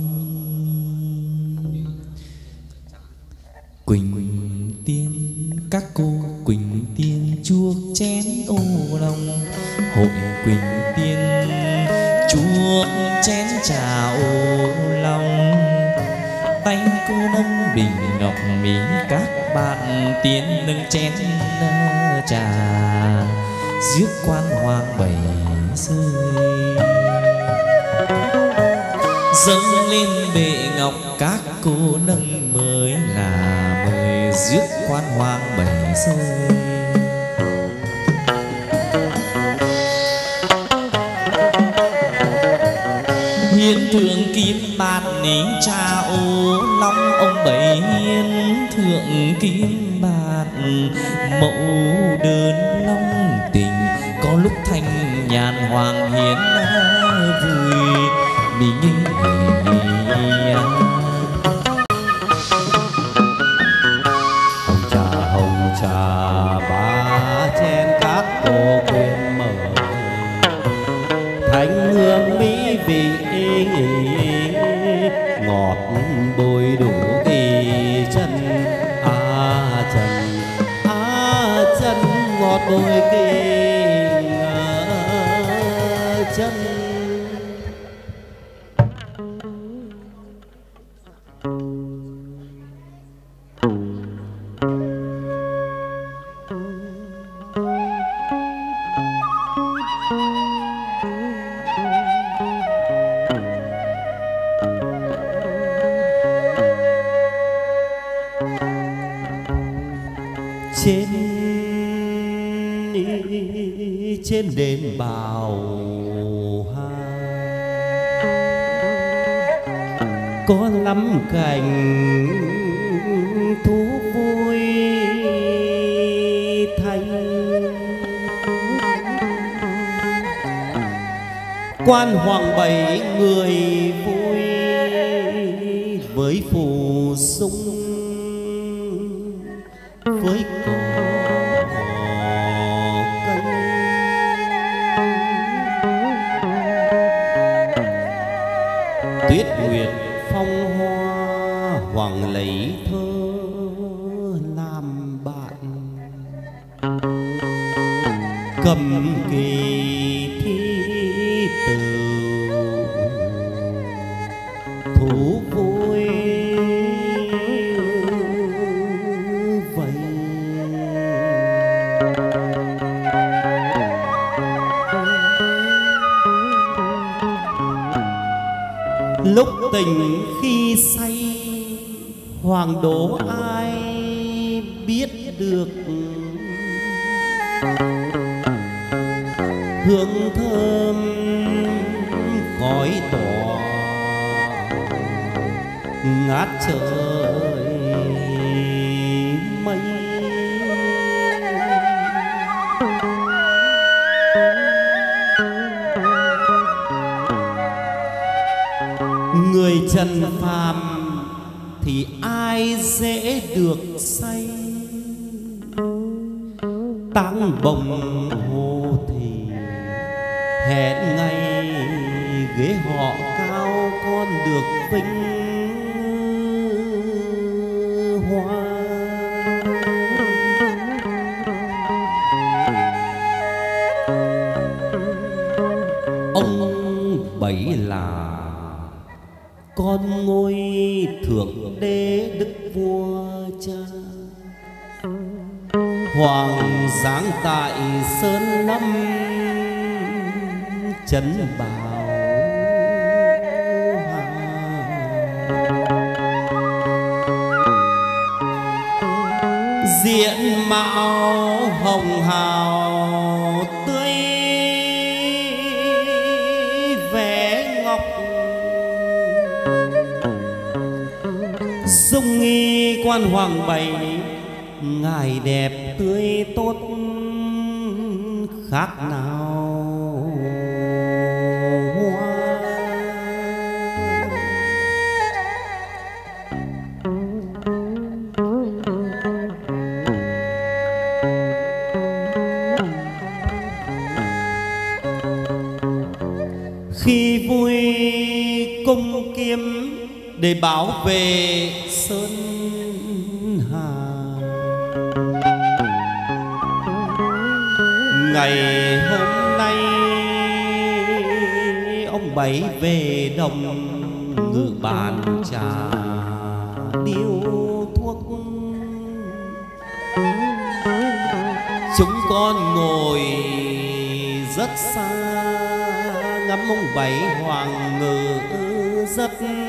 Quỳnh tiên các cô Quỳnh tiên chuốc chén ô long, hội Quỳnh tiên chuốc chén trà ô long. Tay cô nâng bình ngọc mỹ, các bạn tiến nâng chén trà, rước quan hoàng bảy rơi. Dâng lên bệ ngọc các cô nâng mới là mời, rước quan hoàng bảy rơi. Hiến thượng kim bát ní cha ô long, ông bảy hiến thượng kim bát mẫu đơn long tình. Có lúc thanh nhàn hoàng hiến vui mình nghinh hồng trà hồng trà ba chén các cô quên mở, thánh hương mỹ vị ngọt bồi đủ kỳ chân. À chân à chân ngọt bồi kỳ chân. Trên trên đền bào ha, có lắm cảnh thú vui thay. Quan hoàng bảy người vui với phù sung, với cỏ cây. Hoàng lấy thơ làm bạn, cầm kỳ thi từ thú vui vậy. Lúc tình khi say hoàng đố ai biết được, hương thơm khói tỏa ngát trời mây. Người trần phàm thì ai dễ được say, táng bồng hồ thì hẹn ngày ghế họ cao con được vinh hoa. Ông bảy là con ngôi thượng đế đức vua cha, hoàng giáng tại sơn lâm trấn Bảo Hà. Diện mạo hồng hào tươi vẻ ngọc, dung nghi quan hoàng bảy ngài đẹp tươi tốt khác nào hoa. Khi vui cung kiếm để bảo vệ sơn hà, ngày hôm nay ông bảy về đồng ngự bàn trà điếu thuốc. Chúng con ngồi rất xa ngắm ông bảy hoàng ngự rất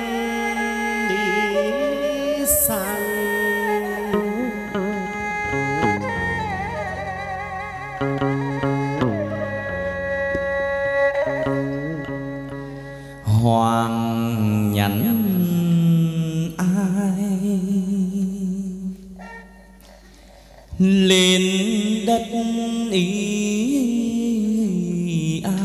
đi sang. Hoàng nhắn ai lên đất ý a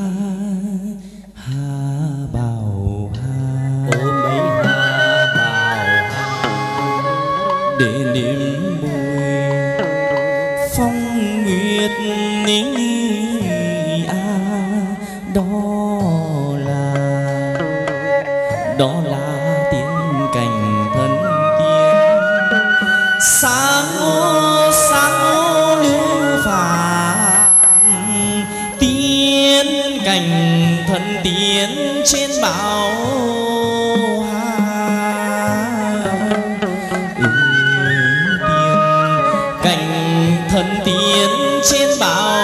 hà bào hà, ôm lấy hà bào hà để niềm vui phong nguyệt ní a. Đó là đó là tiếng cành thân tiên sáng ô sáng ô lưu phàm, tiên cành thân tiên trên bão hà. Ừ, tiên cành thân tiên trên bão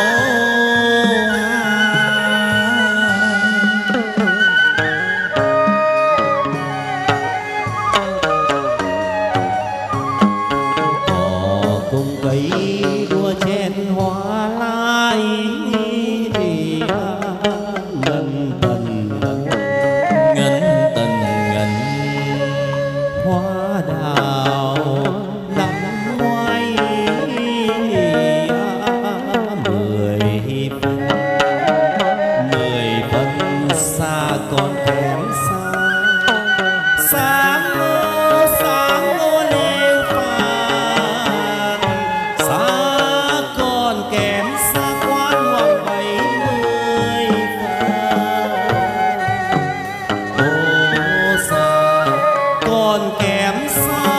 còn kém xa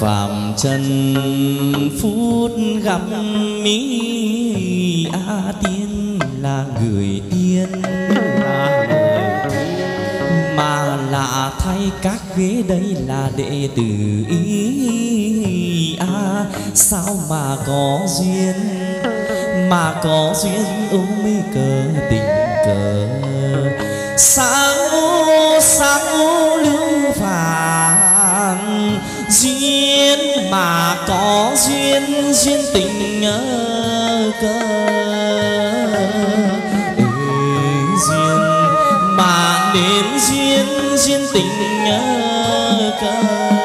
phạm trần phút gặp mỹ a tiên là người yên, là người yên. mà lạ thay các ghế đây là đệ tử ý a, sao mà có duyên, mà có duyên ôm mê cờ tình cờ. Sáng ô sáng ô lưu phàm duyên, mà có duyên duyên tình cơ. Ê, duyên mà đến duyên duyên tình cơ.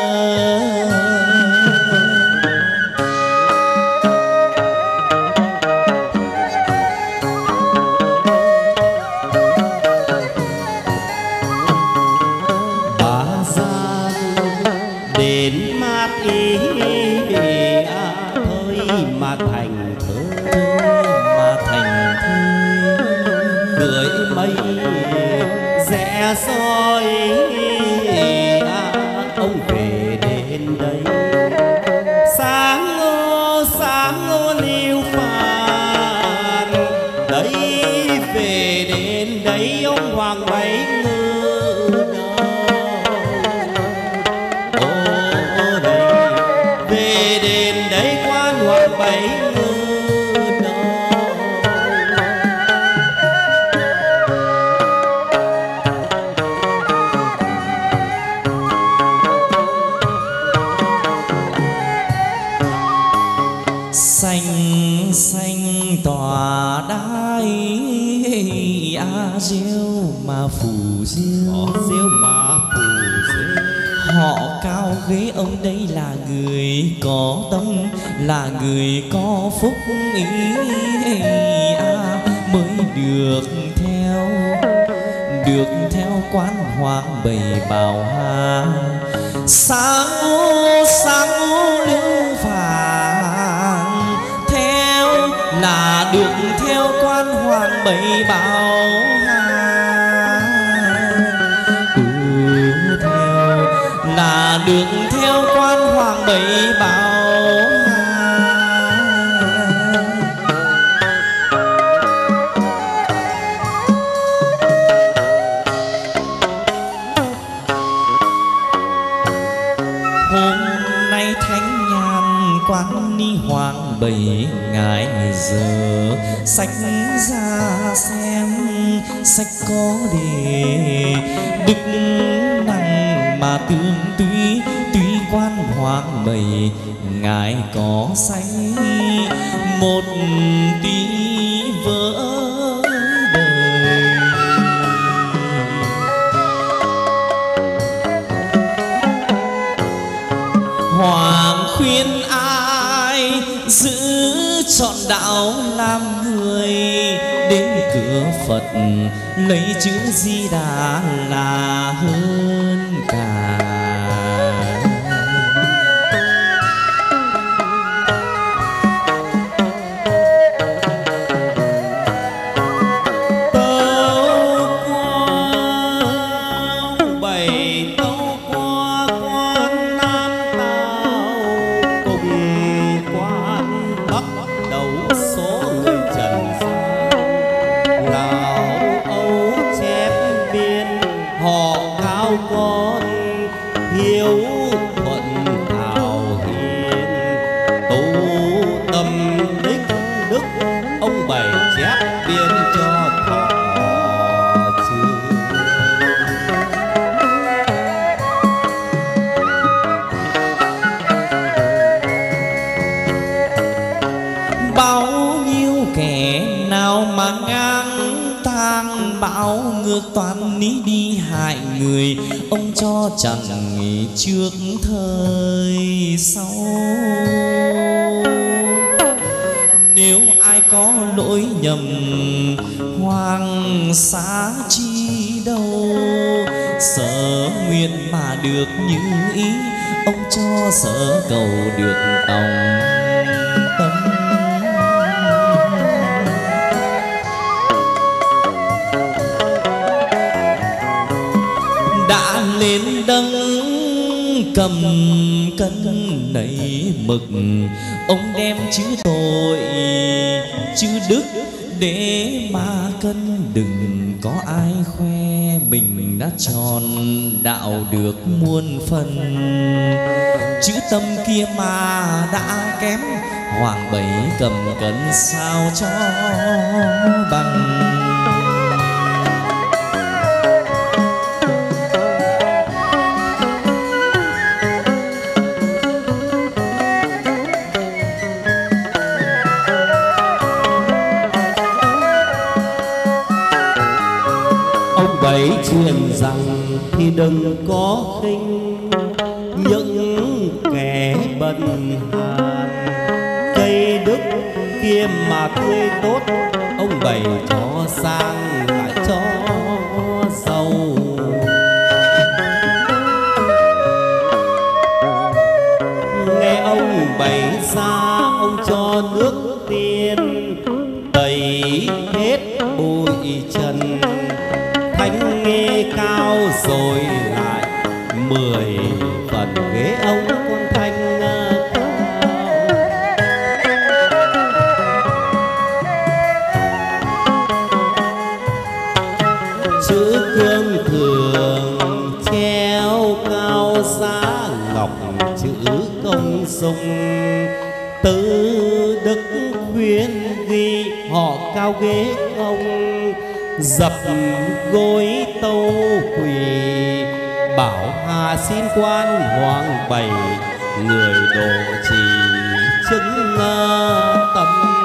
Soi à, ông về đến đây sáng ô sáng ô liêu phàn đấy, về đến đấy ông hoàng bảy ngư đâu. Ô đây về đến đấy quan hoàng bảy ngư. Xanh xanh tỏa đái a rêu mà phù rêu, rêu mà phù rêu. Họ cao ghế ông đây là người có tâm, là người có phúc ý a, mới được theo được theo quan hoàng bày bào ha. Sáng ô sáng ô lưu phàm theo là được theo quan hoàng bày bào ha. Ừ, theo là được theo quan hoàng bày bào ha. Quan ni hoàng bảy ngày giờ sách ra xem, sách có đề đức năng mà tương túy, tuy quan hoàng bảy ngài có sánh một tí vỡ đời. Hoàng khuyên ai giữ trọn đạo làm người, đến cửa Phật lấy chữ Di Đà là hơn cả. Toàn ní đi hại người, ông cho chẳng trước thời sau. Nếu ai có lỗi nhầm hoàng xá chi đâu, sở nguyện mà được như ý, ông cho sở cầu được tòng tâm. Đã lên đấng cầm cân nấy mực. Ông đem chữ tội chữ đức để mà cân, đừng có ai khoe mình đã tròn đạo được muôn phần. Chữ tâm kia mà đã kém, hoàng bảy cầm cân sao cho bằng. Bảy truyền rằng thì đừng có khinh những kẻ bần hàn, cây đức kia mà tươi tốt, ông bảy cho sang lại cho giàu. Nghe ông bảy ra ông cho nước tiên tẩy hết bụi trần, thánh nghe cao rồi lại mười phần ghế ông con thanh cao. Chữ cương thường treo cao giá ngọc, chữ công sung tứ đức khuyên ghi, họ cao ghế ông dập gối tâu quỳ, bảo hà xin quan hoàng bảy người độ trì chứng tâm.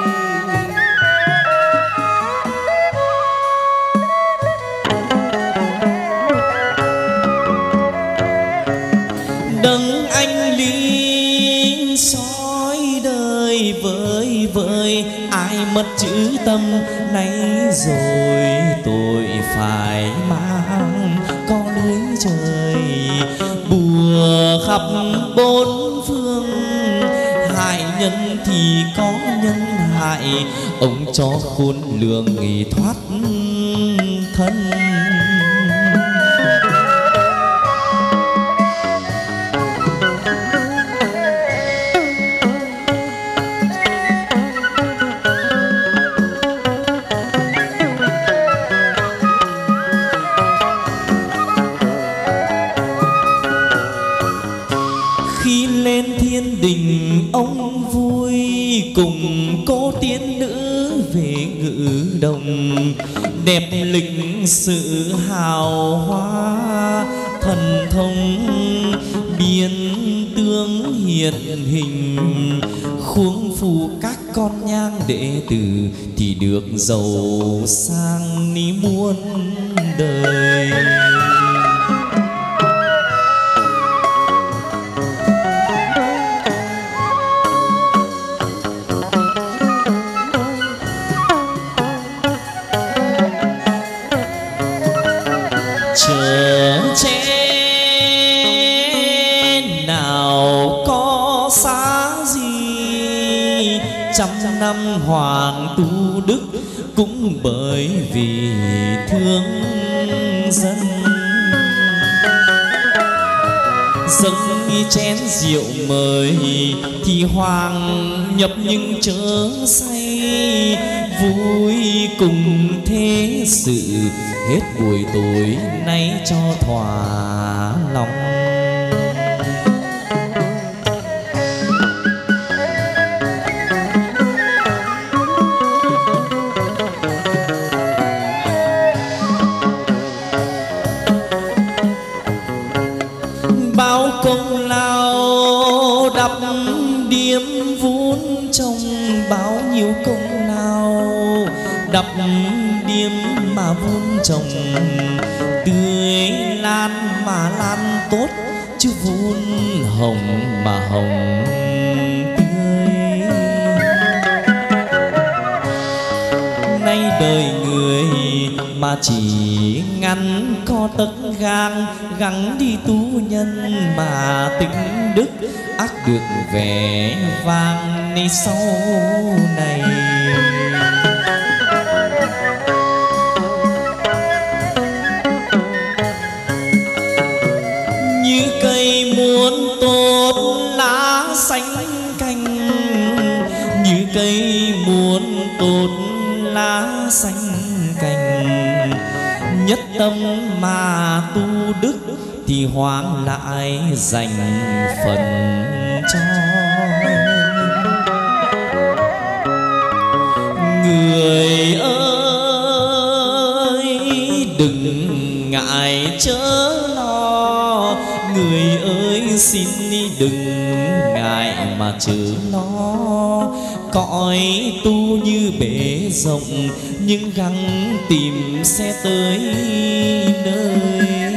Đấng anh linh soi đời vơi vơi, ai mất chữ tâm nay rồi tôi phải mang con lưới trời bùa khắp bốn phương. Hại nhân thì có nhân hại, ông cho khôn lường nghỉ thoát thân. Ông vui cùng cô tiên nữ về ngự đồng, đẹp lịch sự hào hoa thần thông, biến tướng hiện hình khuông phù các con nhang đệ tử thì được giàu sang ní muôn đời. Chở che nào có xá gì, trăm năm hoàng tu đức cũng bởi vì thương dân. Dâng chén rượu mời thì hoàng nhập nhưng chớ say, vui cùng thế sự hết buổi tối nay cho thỏa lòng. Bao công lao đắp điếm vun trồng, bao nhiêu công lao đắp điếm mà vun trồng, tươi lan mà lan tốt, chứ vun hồng mà hồng tươi. Nay đời người mà chỉ ngắn có tấc gan, gắng đi tu nhân mà tính đức, ác được vẻ vang nay sau này. Như cây muốn tốt lá xanh cành, như cây muôn tốt lá xanh cành. Nhất tâm mà tu đức thì hoang lại dành phần cho. Người ơi đừng ngại chớ lo, người ơi xin đi đừng ngại mà chớ lo. Cõi tu như bể rộng nhưng gắng tìm sẽ tới nơi.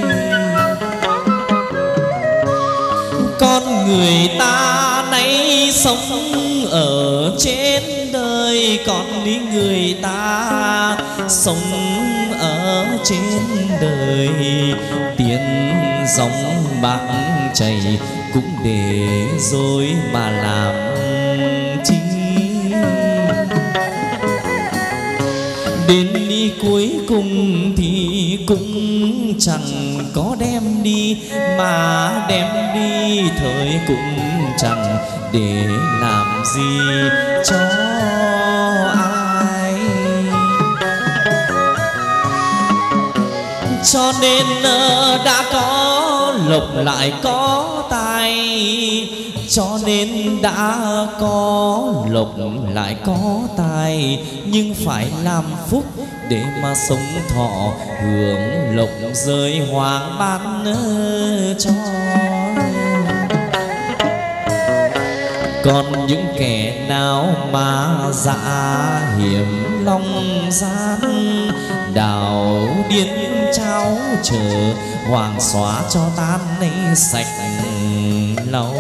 Con người ta nay sống ở trên đời, con đi người ta sống ở trên đời. Tiền dòng bạc chảy cũng để rồi mà làm chi. Đến đi cuối cùng thì cũng chẳng có đem đi, mà đem đi thời cũng chẳng để làm gì cho ai. Cho nên đã có lộc lại có tài, cho nên đã có lộc lại có tài. Nhưng phải làm phúc để mà sống thọ, hưởng lộc rơi hoàng ban cho. Còn những kẻ nào mà dạ hiểm long gian, đào điên trao chờ hoàng xóa cho tan lấy sạch lâu.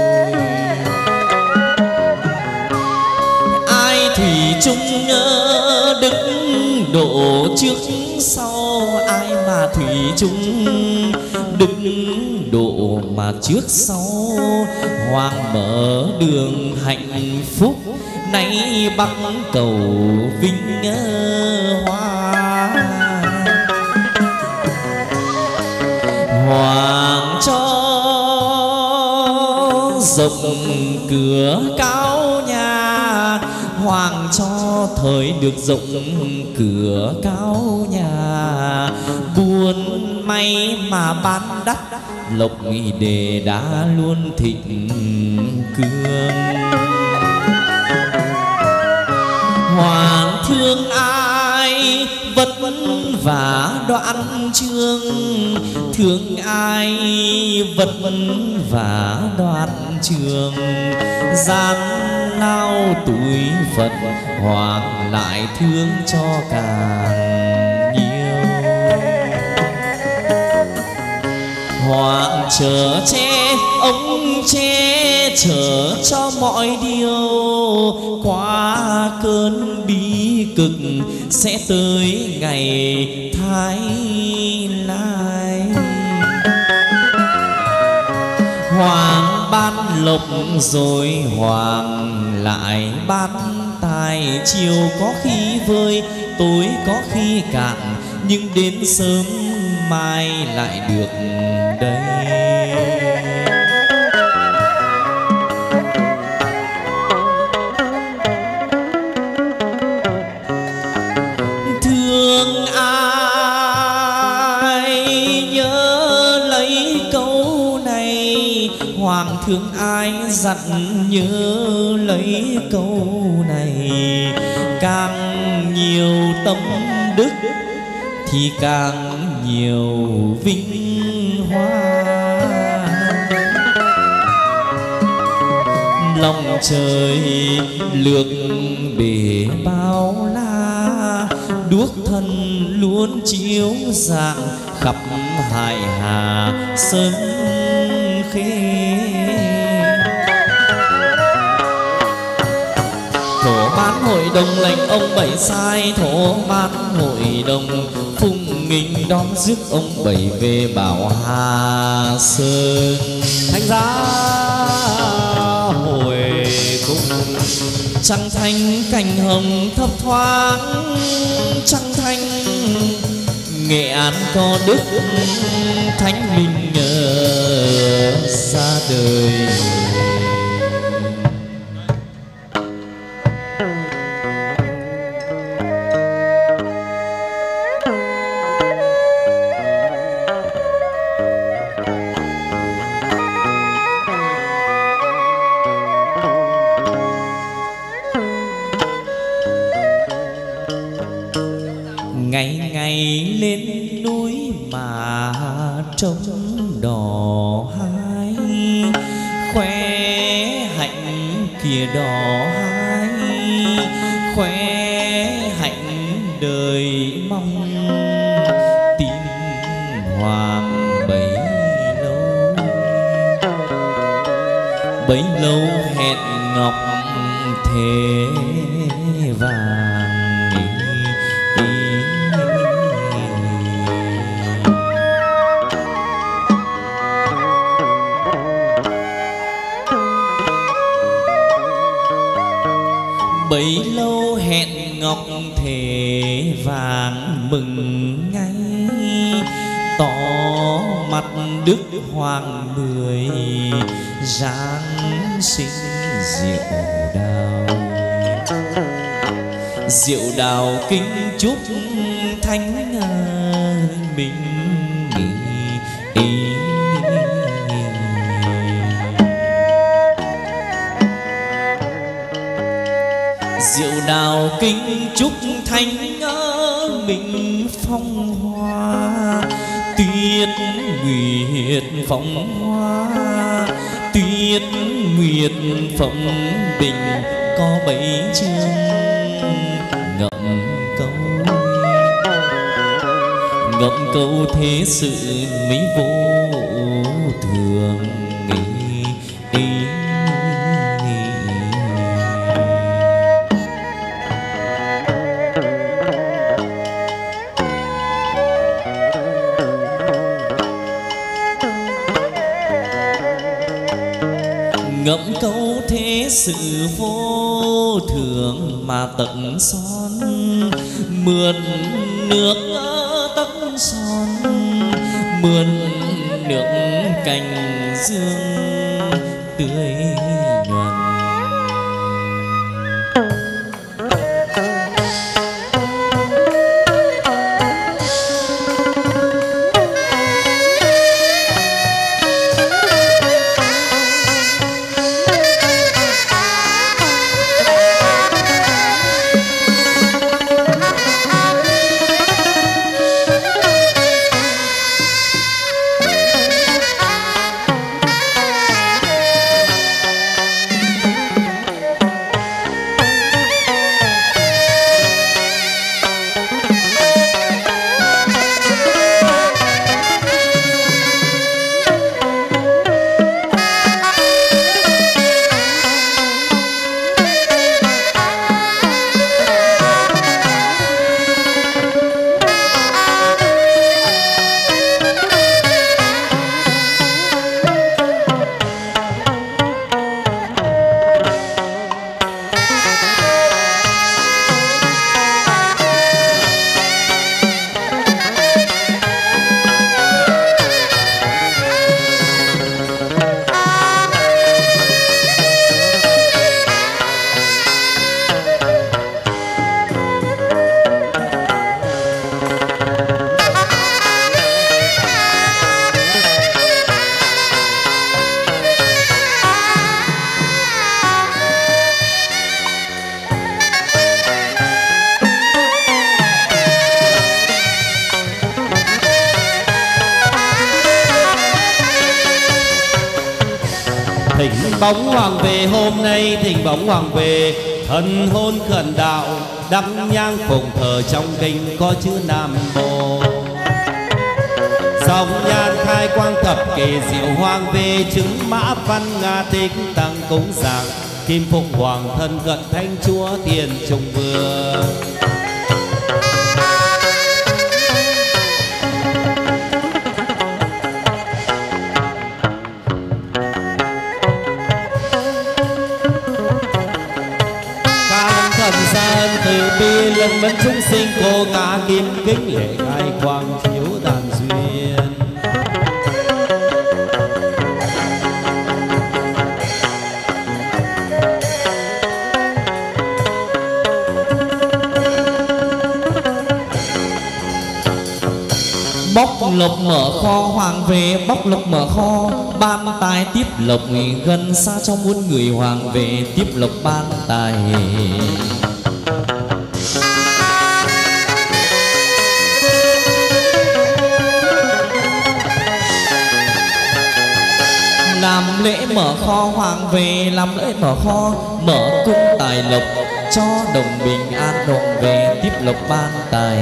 Ai thủy chung đức độ trước sau, ai mà thủy chung đức độ mà trước sau. Hoàng mở đường hạnh phúc nay bắc cầu vinh hoa. Hoàng cho rộng cửa cao nhà, hoàng cho thời được rộng cửa cao nhà. Buôn may mà bán đắt, lộc đề đã luôn thịnh cương. Hoàng thương ai vất vả đoạn chương, thương ai vất vả đoạn trường. Gian lao tuổi phận hoàng lại thương cho càng nhiều. Hoàng chở che ông che chở cho mọi điều, qua cơn bi cực sẽ tới ngày thái lai. Hoàng ban lộc rồi hoàng lại ban tài, chiều có khi vơi tối có khi cạn, nhưng đến sớm mai lại được đây. Thương ai nhớ lấy câu này, hoàng thương ai dặn nhớ lấy câu này. Càng nhiều tâm đức thì càng nhiều vinh hoa. Lòng trời lược bể bao la, đuốc thân luôn chiếu rạng khắp hải hà sơn khê. Thổ bán hội đồng lệnh ông bảy sai, thổ bán hội đồng phùng nghinh đón rước ông bảy về bảo Hà Sơn. Thánh giá hồi cung, trăng thanh cành hồng thấp thoáng, trăng thanh Nghệ An có đức thánh linh ra đời. trống đỏ hai, khoe hạnh kia đỏ hai, khoe hạnh đời mong tim hoàng bấy lâu. Bấy lâu hẹn ngọc thế vàng, bấy lâu hẹn ngọc thể vàng mừng ngay, tỏ mặt đức hoàng mười giáng sinh rượu đào. Rượu đào kính chúc thánh mình ý. Rượu đào kính chúc thánh mình phong hoa, tuyết nguyệt phong hoa, tuyết nguyệt phong bình có bấy chương ngậm câu. Ngậm câu thế sự mấy vô thường ý, ý. Ngẫm câu thế sự vô thường mà tận son, mượn nước tấc son, mượn nước cành dương tươi nhuần. Bóng hoàng về hôm nay thỉnh bóng hoàng về, thân hôn khẩn đạo đăng nhang phụng thờ trong kinh có chữ Nam Mô. Dòng nhan khai quang thập kỷ diệu hoàng về, chứng mã văn nga tích tăng cúng giảng, kim phục hoàng thân cận thánh chúa tiền trung vương. Từ bi lần mẫn chúng sinh cô ngã kim kính lễ khai quang chiếu đàn duyên. Bóc lộc mở kho hoàng về, bóc lộc mở kho ban tài tiếp lộc, gần xa cho muôn người hoàng về tiếp lộc ban tài. làm lễ mở kho, hoàng về làm lễ mở kho, mở cung tài lộc cho đồng bình an, đồng về tiếp lộc ban tài.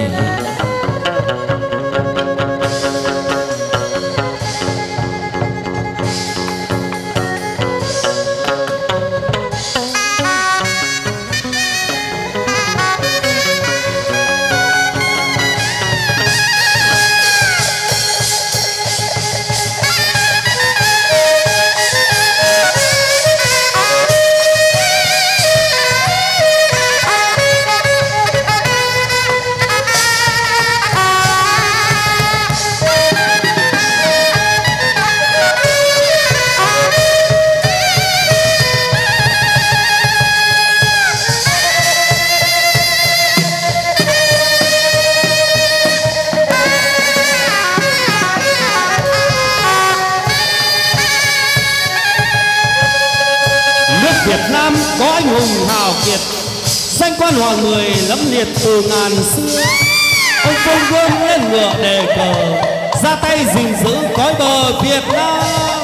Có anh hùng hào kiệt, danh quan hoàng mười lẫm liệt từ ngàn xưa. Ông Phong Vương lên ngựa đề cờ, ra tay gìn giữ cõi bờ Việt Nam.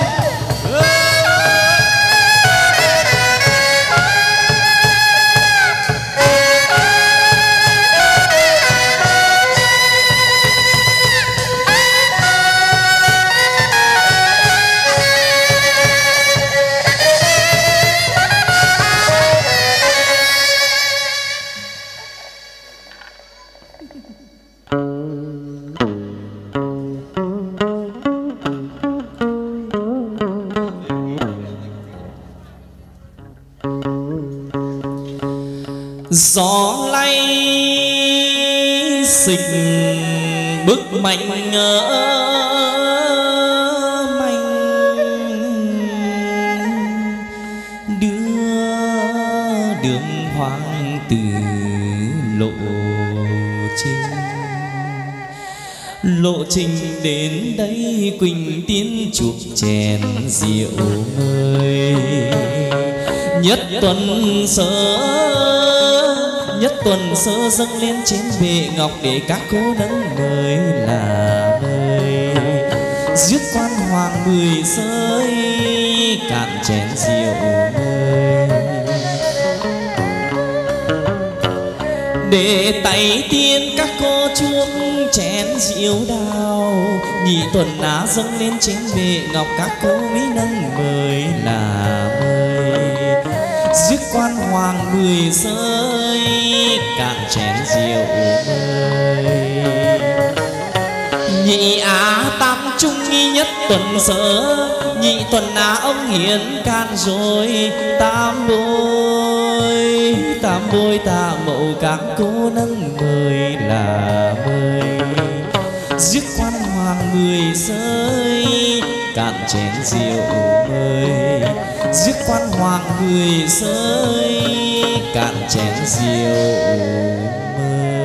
Gió lay xịch bức mạnh ngỡ manh, đưa đường hoàng từ lộ trình. Lộ trình đến đây Quỳnh Tiên chuộc chén rượu mời. Nhất tuần sớ nhất tuần sơ dâng lên trên bệ ngọc để các cô nâng mời là mời. Giết quan hoàng mười sơi cạn chén rượu mời. Để tay tiên các cô chuốc chén rượu đào. Nhị tuần á dâng lên trên bệ ngọc các cô mới nâng mời là mời. Giết quan hoàng mười sơi cạn chén rượu mời. Nhị á tam trung nghi nhất tuần sớ. Nhị tuần á ông hiến can rồi. Tam bôi tam bôi tạ mậu các cô nâng mời là mời. Giết quan hoàng mười sơi cạn chén rượu mời. Giết quan hoàng mười sơi cạn chén rượu mời.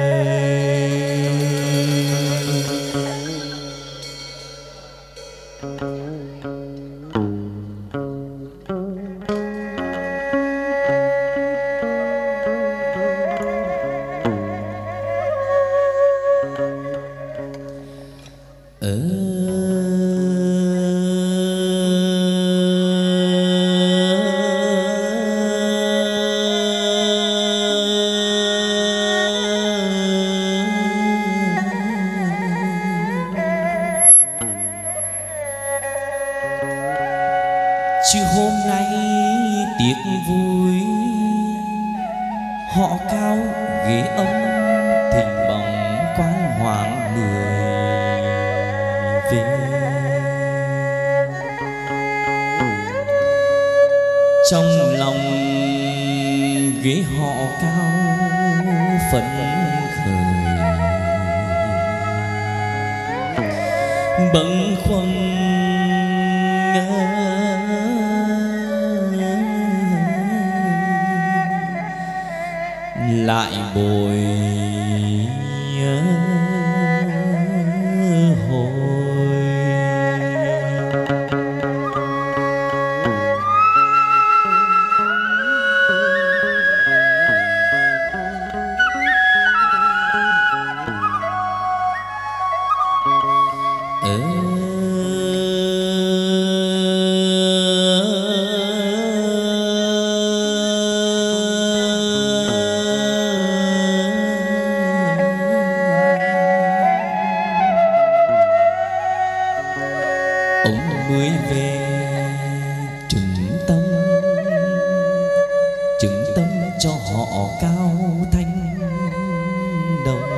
Chứ hôm nay tiệc vui họ cao ghế ông thỉnh bóng quan hoàng người về. Trong lòng ghế họ cao phấn khởi bâng khuâng lại bồi hồi. Ơ cho họ cao thanh đồng,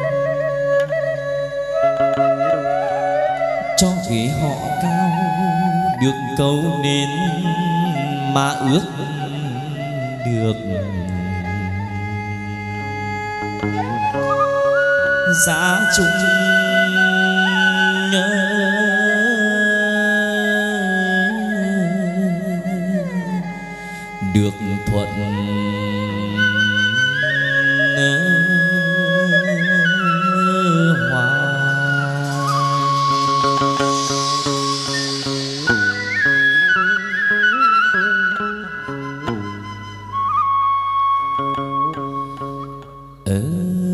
cho ghế họ cao được cầu nên mà ước được giá chung được thuận hòa. Ờ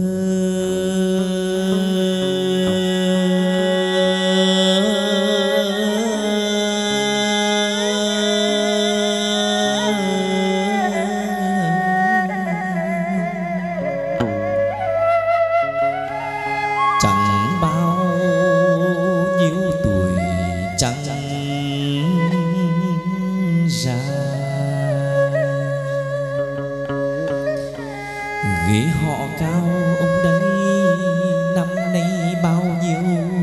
chẳng bao nhiêu tuổi chẳng già, ghế họ cao ông đấy năm nay bao nhiêu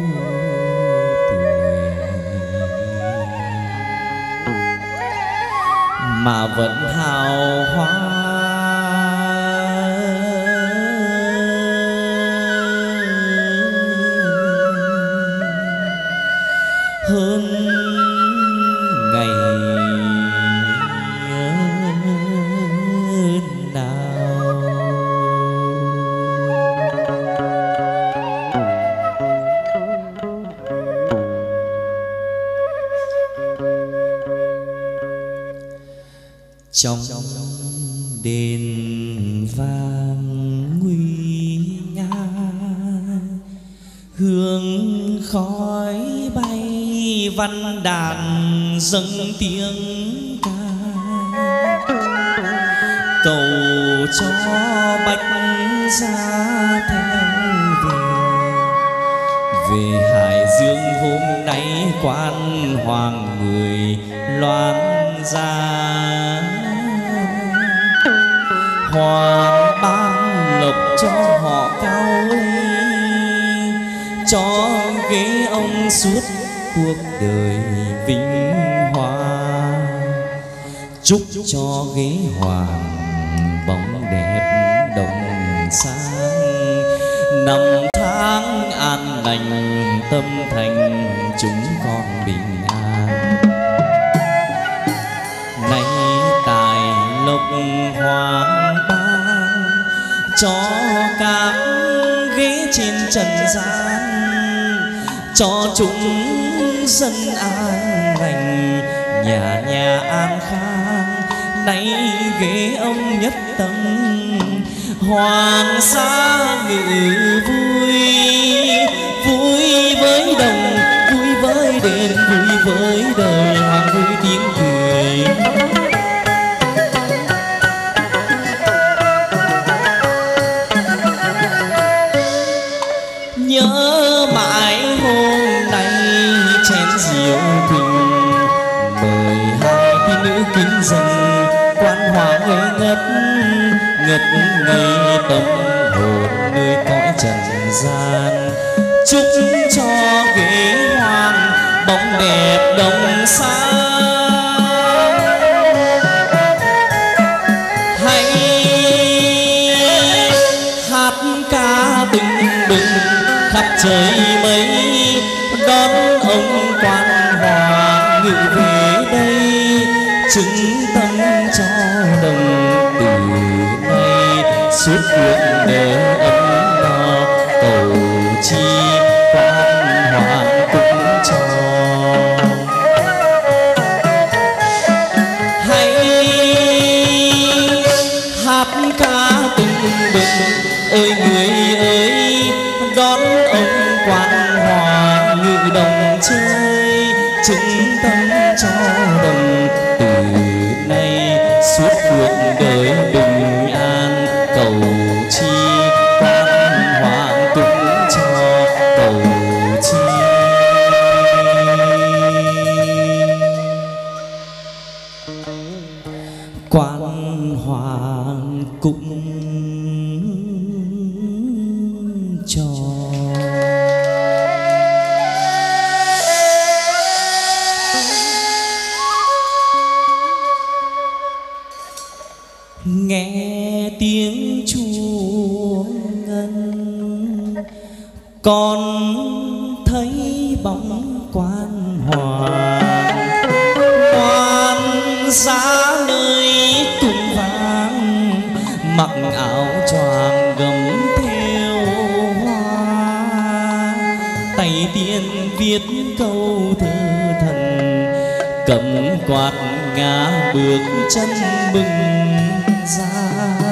tuổi mà vẫn hào hoa hơn ngày nào. Trong đền vàng nguy nga, hương khói bay văn đàn dâng tiếng ca, cầu cho bách gia theo về. Về Hải Dương hôm nay quan hoàng người loan ra, hoàng ban lộc cho họ cao ấy, cho ghế ông suốt cuộc đời vinh hoa. Chúc cho ghế hoàng bóng đẹp đồng sáng, năm tháng an lành tâm thành chúng con bình an. Nay tài lộc hoàng ban cho các ghế trên trần gian, cho chúng dân an lành nhà nhà an khang. Nay ghế ông nhất tâm hoàng sa ngự vui, vui với đồng vui với đền vui với đời, hoàng vui tiếng cười. Nhớ mãi hôm nay chén rượu quỳnh, mời hai tiên nữ kính dâng quan hoàng ngây ngất ngất ngây tâm hồn nơi cõi trần gian. Chúc cho ghế hoàng bóng đẹp đồng sáng, hãy hát ca bừng bừng khắp trời mây, đón ông quan hòa ngự về đây, chứng tâm cho đồng từ nay suốt cuộc đời ấm no. Cầu chi quan hoàng cũng cho, hãy hát ca tưng bừng ơi người ơi, đón ông quan hòa ngự đồng chơi, chứng tâm cho đồng từ nay suốt cuộc đời bình an. Cầu chi quan hoàng cũng cho, cầu chi quan hoàng cũng cho. Nghe tiếng chuông ngân, con thấy bóng quan hoàng, quan giá nơi cung vàng, mặc áo choàng gấm theo hoa, tay tiên viết câu thơ thần, cầm quạt ngã bước chân bừng ra.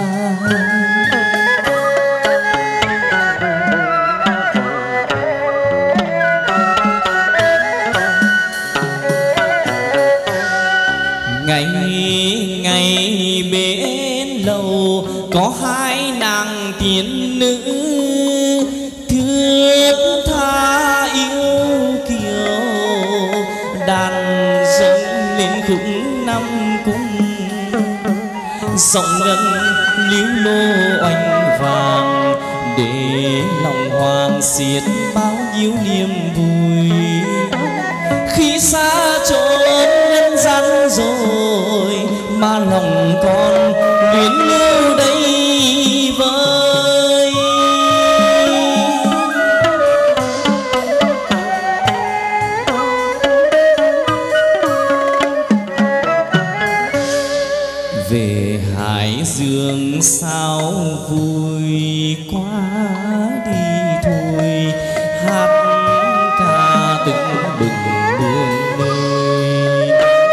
Ngày ngày bên lầu có hai nàng tiên nữ, thước tha yêu kiều, đàn dâng lên khúc năm cung, giọng ngân líu lô oanh vàng, để lòng hoàng xiết bao nhiêu niềm vui. Khi xa chốn nhân gian rồi, mà lòng con luyến lưu đây vơi. Về Hải Dương sao vui quá đi thôi, hát ca từng bừng buông nơi.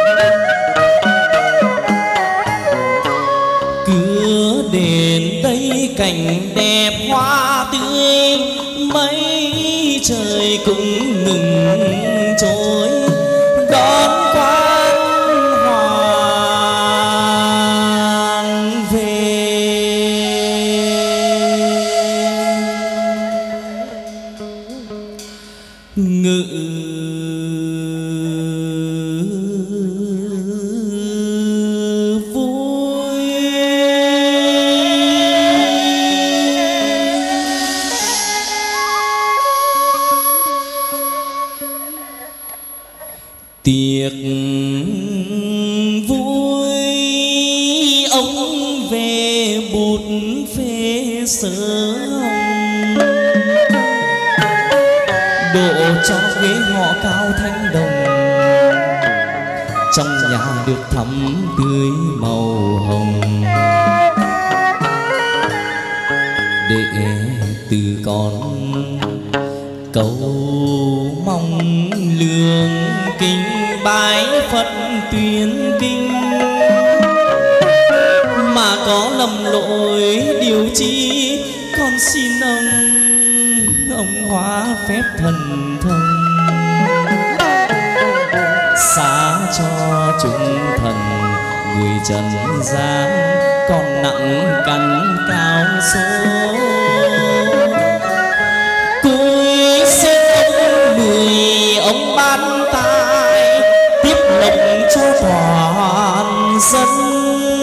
Cứ đến đây cảnh đẹp hoa tươi, mấy trời cũng ngừng trôi, đón quan hoàng về. Ngự vui tiệc vui, ông về bụt phê sớm, độ cho ghế họ cao thanh đồng, trong nhà được thắm tươi màu hồng, để từ con cầu mong lương kinh bái Phật tuyên kinh. Mà có lầm lỗi điều chi, con xin ông ông hóa phép thần thông, xá cho chúng thần người trần gian, còn nặng cắn cao số. Cúi xin ông mười ông ban tài, tiếp lộc cho toàn dân.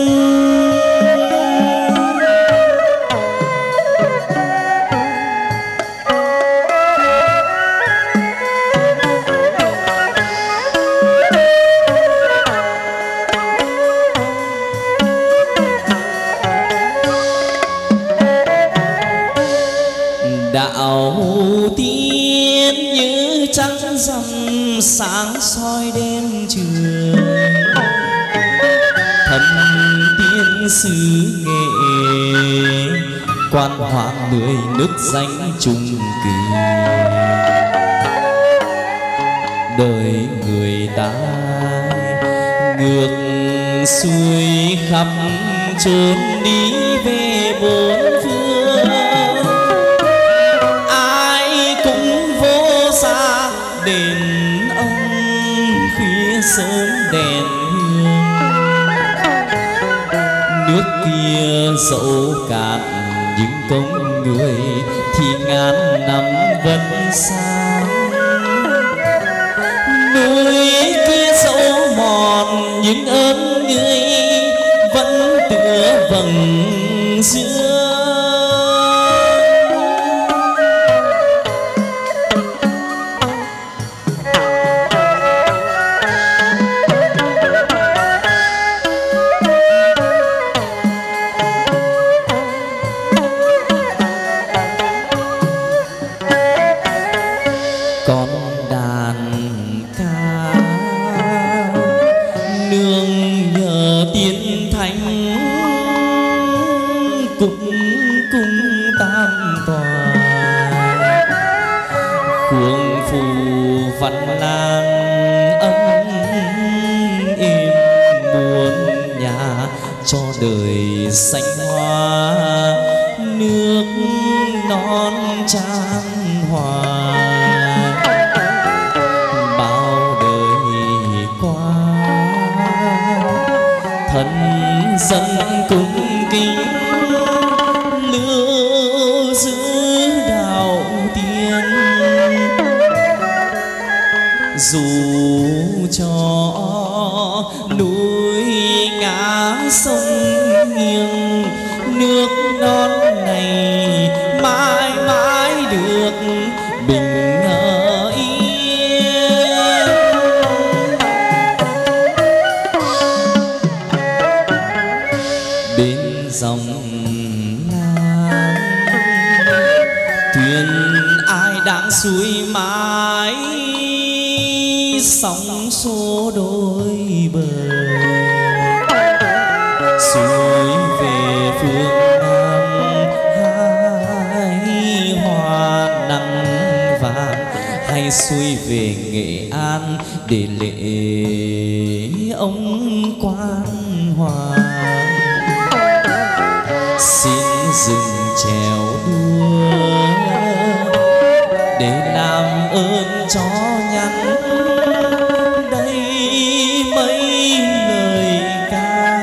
Đạo tiên như trăng rằm sáng soi đêm trường, thần tiên xứ Nghệ quan hoàng mười nước danh trung kỳ. Đời người ta ngược xuôi khắp chốn đi về bốn phương, đền ông khuya sớm đèn hương. Nước kia dẫu cạn những công người, thì ngàn năm vẫn sáng. Núi kia dẫu mòn những ơn người, vẫn tựa vầng dương. Con đàn ca nương nhờ tiên thánh cung cung tam tòa, khuông phù văn lang ấm êm muôn nhà, cho đời xanh hoa nước non chan hòa. Bao đời qua thân dân cung kính lưu giữ đạo tiên, dù cho núi ngã sông nghiêng, nước non này mãi mãi được bình yên. Bên dòng Lam thuyền ai đang xuôi mãi, sóng xô đôi bờ, xuôi về phương Nam hai hoa nắng vàng, hay xuôi về Nghệ An để lễ ông quan hoàng. Xin dừng chèo đua để làm ơn cho nhắn đây mấy lời ca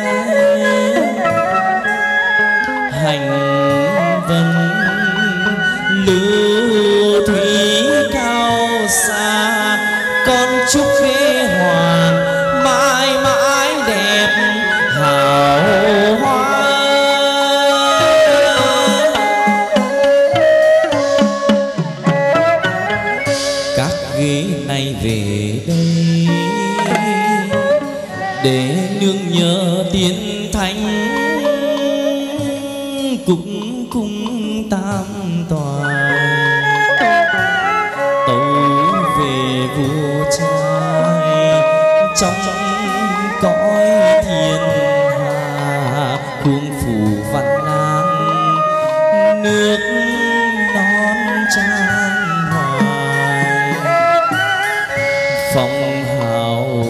hành vân lưu thủy cao xa. Con chúc khê hoàng mãi mãi đẹp hào hoa. Các ghế này về đây để nương nhờ tiên thánh cung cung tam tòa, tấu về vua trai trong cõi thiên hà, khuông phủ văn lang nước non trang hoài. Phong hào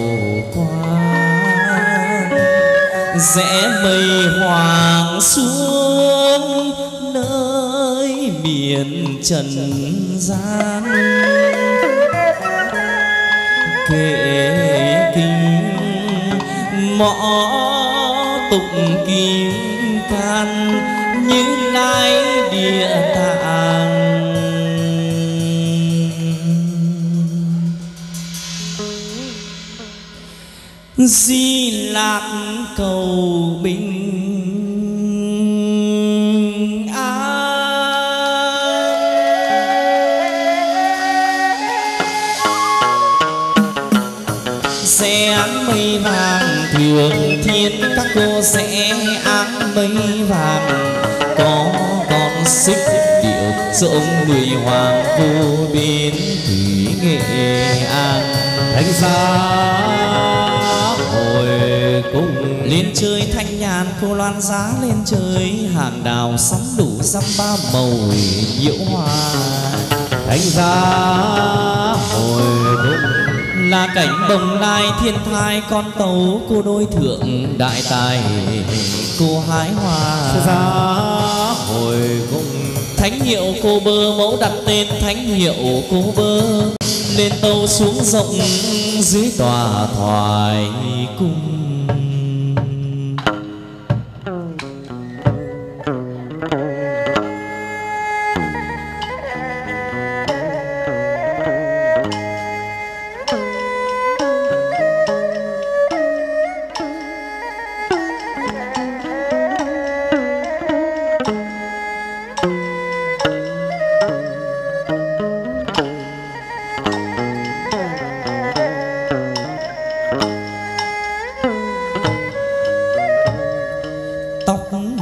quang rẽ mây hoàng xuống nơi miền trần gian, kệ kinh mõ tụng kim can như lai địa tạng. Di Lạc cầu bình an. Sẽ áng mây vàng thường thiên, các cô sẽ áng mây vàng. Có con xích điệu rộng mười hoàng vô biên thủy Nghệ An. Thánh giá hồi cung lên chơi thanh nhàn, cô loan giá lên chơi hàng đào sắm đủ dăm ba màu diệu hoa. Thánh giá hồi cung là cảnh bồng lai thiên thai, con tấu cô đôi thượng đại tài cô hái hoa. giá hồi cung Thánh hiệu cô bơ mẫu đặt tên thánh hiệu cô bơ, lên tàu xuống rộng dưới tòa thoại cung.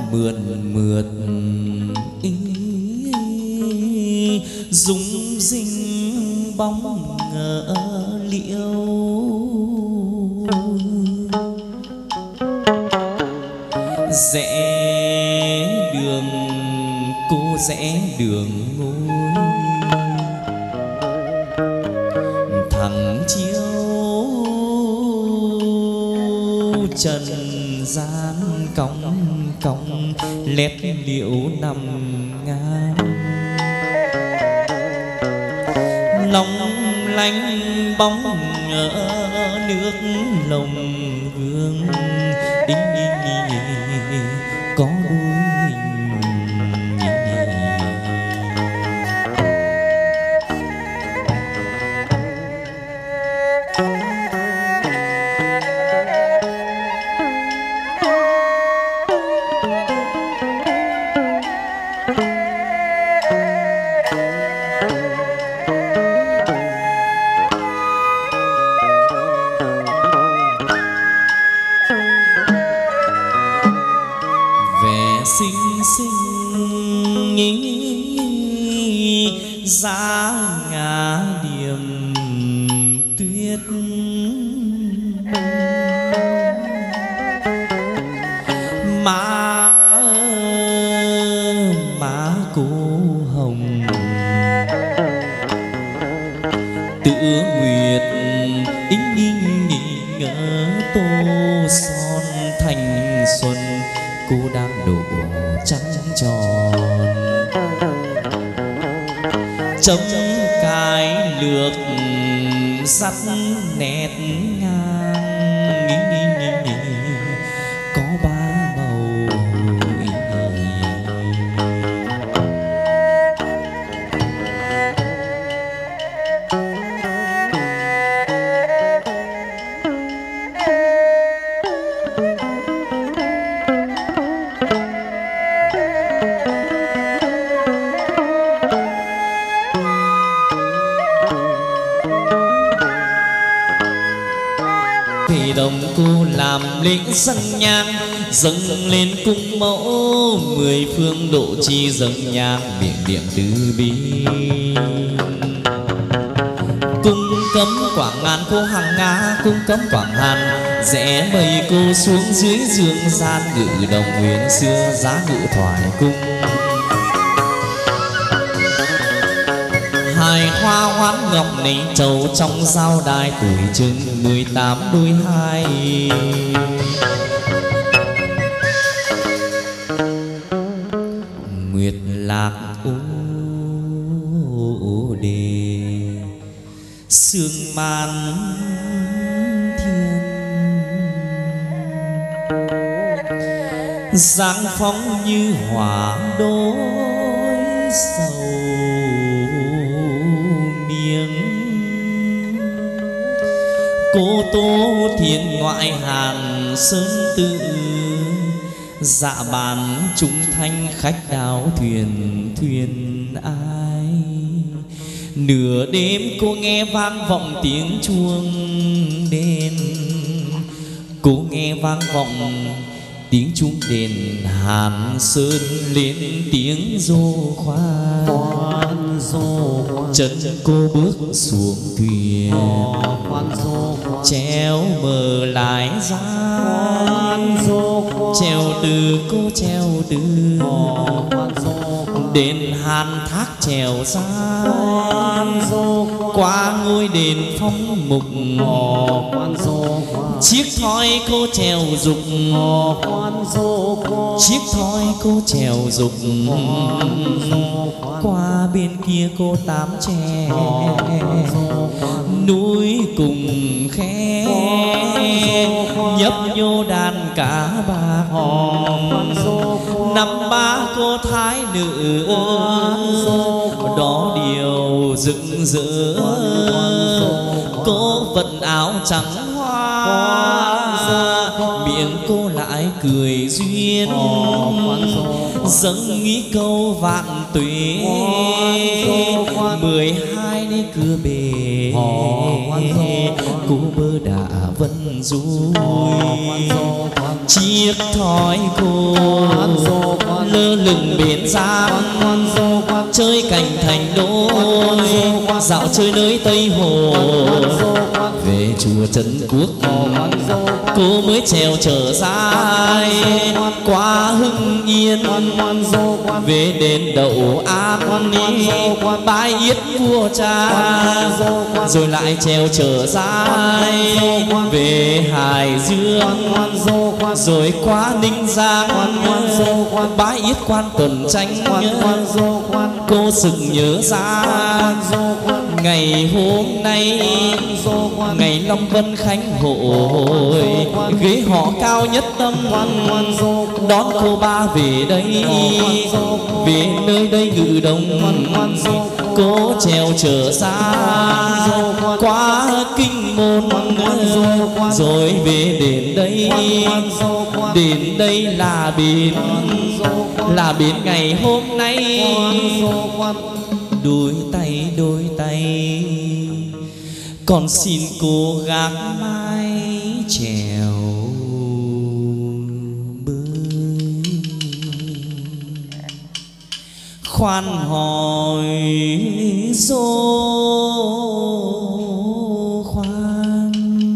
mượt mượt ý, rung rinh bóng ngỡ liễu. Rẽ đường cô rẽ đường ngôi, thẳng chiếu trần gian cong cong lét liễu nằm ngang. Long lanh bóng ở nước lồng gương, đinh có đôi hình. Giá ngã điểm tuyết, má má cô hồng tự nguyệt ính ính ngỡ tô son thành xuân. Cô đang đổ trắng tròn chấm cái lược sắt nét ngang, nghĩ nghĩ nghĩ có ba màu. Đồng cô làm lễ dâng nhang, dâng lên cung mẫu mười phương độ chi dâng nhang miệng niệm từ bi. Cung cấm Quảng Ngàn cô hàng Nga, cung cấm Quảng Hàn rẽ mây cô xuống dưới dương gian. Ngự đồng nguyên xưa giá ngự thoại cung, hài hoa hoán ngọc nấy trầu trong giao đài. Tuổi chừng mười tám đôi hai, nguyệt lạc ô đề sương man thiên. Giáng phóng như hỏa đôi sầu miếng. Cô Tô Thiên ngoại Hàn Sơn Tự, dạ bàn trung thanh khách đáo thuyền thuyền ai. Nửa đêm cô nghe vang vọng tiếng chuông đền, cô nghe vang vọng tiếng chuông đền Hàn Sơn lên tiếng rô khoan. Chân cô bước xuống thuyền, treo bờ lái ra, treo từ cô treo từ đền Hàn thác trèo ra. Qua ngôi đền phong mục, chiếc thoi cô trèo dục, chiếc thoi cô trèo dục. Qua bên kia cô tám tre, núi cùng khe nhấp nhô đàn cá bạc. Năm ba cô thái nữ đó điều rực rỡ, cô vận áo trắng hoa, miệng cô lại cười duyên. dâng nghĩ câu vạn tuế mười hai đi cửa bể cô bơ đã vân du chiếc thói cô lơ lửng bên giang chơi cảnh thành đôi dạo chơi nơi Tây Hồ về chùa Trấn Quốc cô mới trèo trở ra qua Hưng Yên về đền Đậu An bái yết vua cha rồi lại trèo trở ra về Hải Dương rồi qua Ninh Giang bái yết quan Tuần Tranh cô sực nhớ ra ngày hôm nay ngày Long Vân Khánh hội ghế họ cao nhất tâm đón cô ba về đây về nơi đây ngự đồng cô trèo trở ra qua Kinh Môn rồi về đến đây đến đây là bến là bến ngày hôm nay đôi tay đôi tay con xin cô gác mái chèo bơi khoan hỏi dô khoan.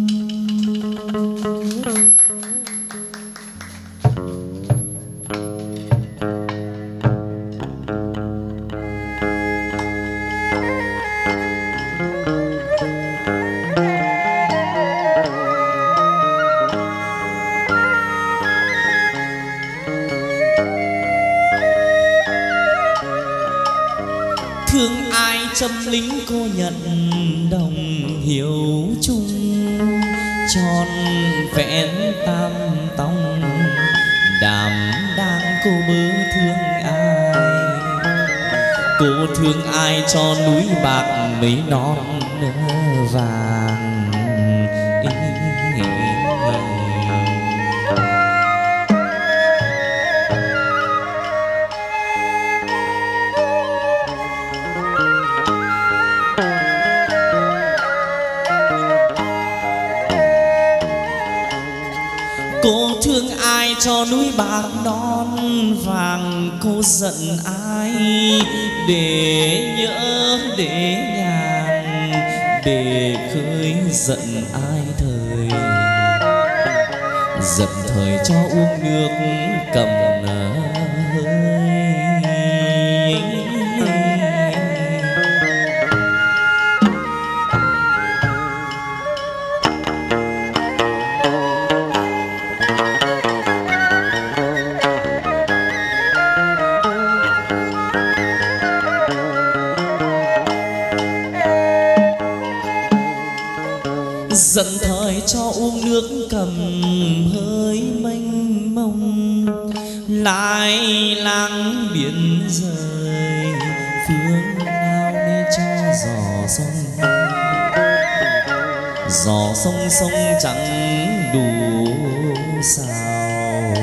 Thương ai châm lính cô nhận đồng hiếu chung tròn vẹn tam tông đảm đang cô bơ thương ai cô thương ai cho núi bạc mấy non vàng. Cô thương ai cho núi bạc non vàng cô giận ai để nhớ để nhàn để khơi giận ai thời giận thời cho uống nước cầm giận thời cho uống nước cầm hơi mênh mông lại làng biển rời phương nào để cho gió sông gió sông sông chẳng đủ sao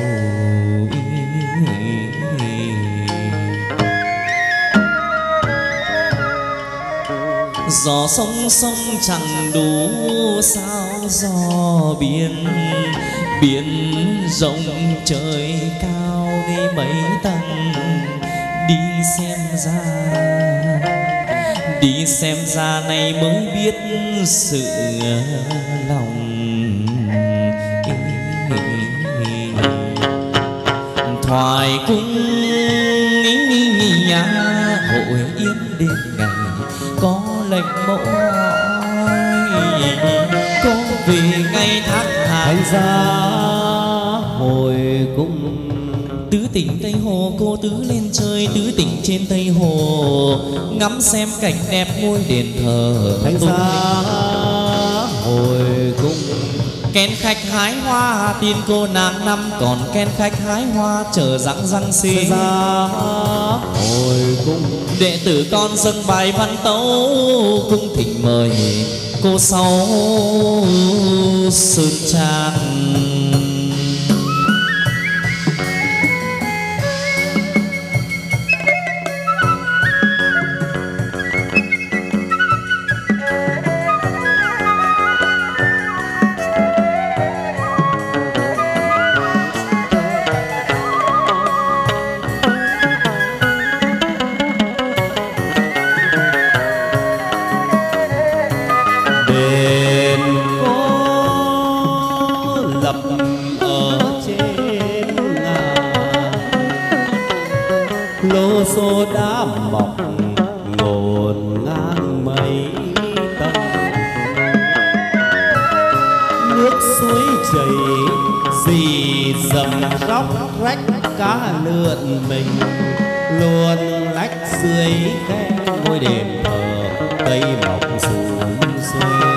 gió sông sông chẳng đủ sao gió biển biển rộng trời cao đi mấy tầng đi xem ra đi xem ra này mới biết sự lòng thoại cung nhà hội yên đêm ngày có lệnh mẫu hỏi có vì ngày tháng thành ra hồi cung tứ tỉnh Tây Hồ cô tứ lên chơi tứ tỉnh trên Tây Hồ ngắm xem cảnh đẹp ngôi đền thờ thành ra hồi cung kén khách hái hoa tin cô nàng năm còn kén khách hái hoa chờ răng răng xì ra hồi cung đệ tử con dâng bài văn tấu cung thỉnh mời cô sáu sơn trang. xô đá mọc ngổn ngang mây tầng. Nước suối chảy dì dầm róc rách cá lượn mình, luôn lách dưới khe ngôi đền thờ cây mọc sum xuê.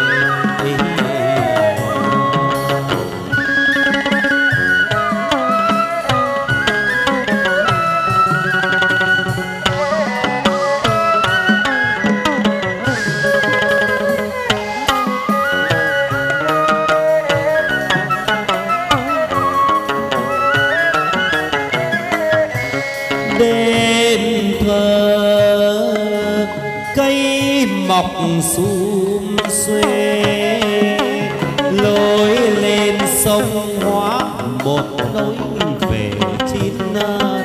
Mọc sum xuê lối lên sông Hóa, một lối về chín tư.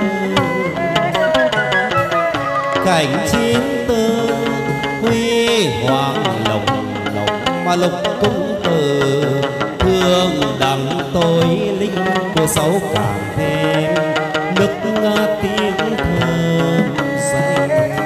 Cảnh chín tư huy hoàng lồng lồng mà lục cung từ, thương đằng tôi linh của sáu càng thêm nức tiếng thơm xanh.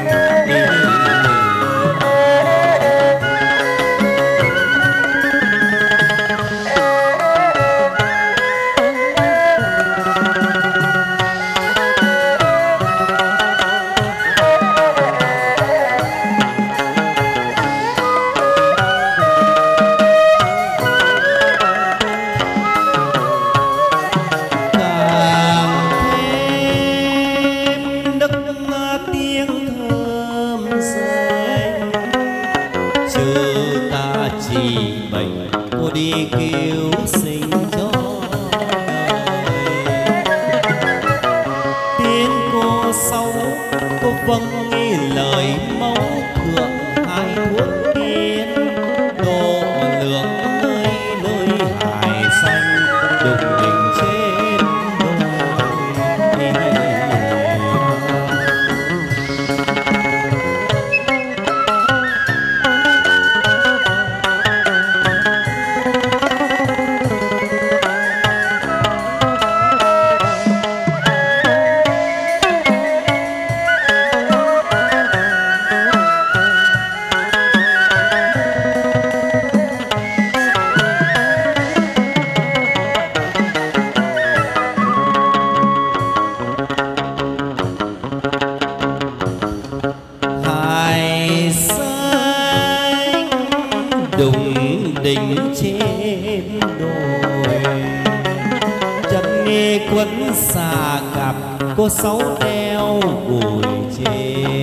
Cô sáu đeo gùi trên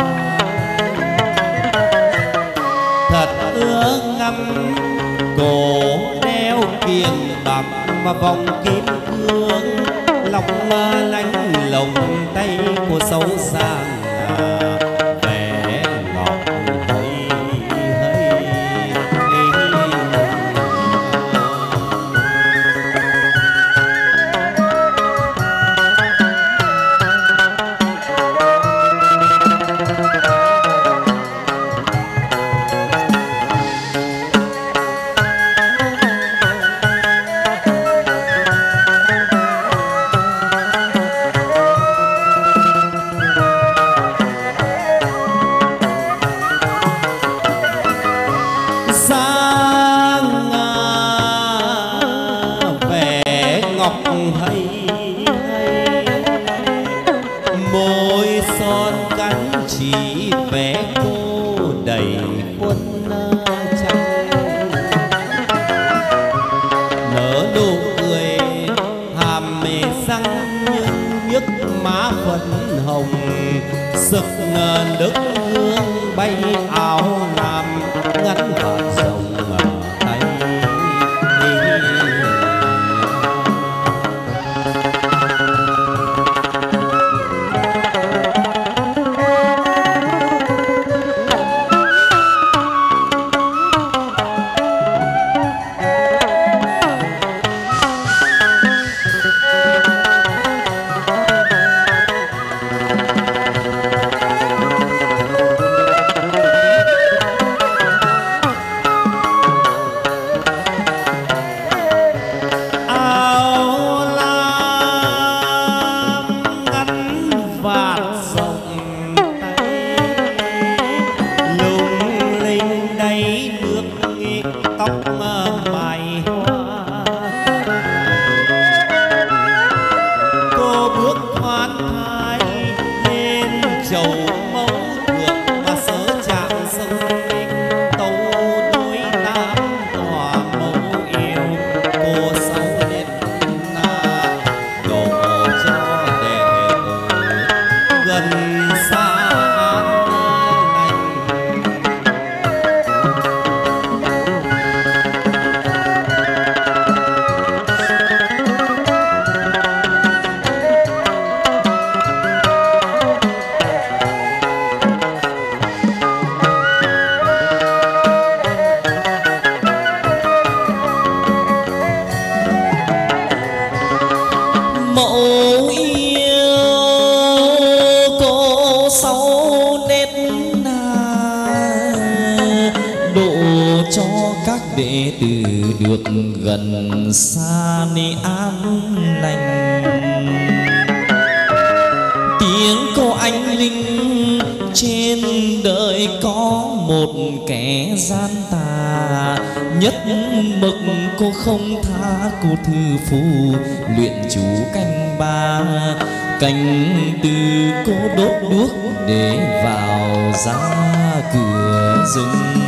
thật ưa ngắm, cổ đeo kiềng bạc và vòng kim cương, lòng lánh lồng tay của sáu sang vẻ ngọc hay hay. Sực nước hương bay áo làm ngắn vạt rồng tay. mẫu yêu cô sáu nét na, độ cho các đệ tử được gần xa nơi an lành. Tiếng cô anh linh trên đời có một kẻ gian tà, nhất mực cô không tha cô thư phù luyện chú canh ba. Canh từ cô đốt đuốc để vào ra cửa rừng.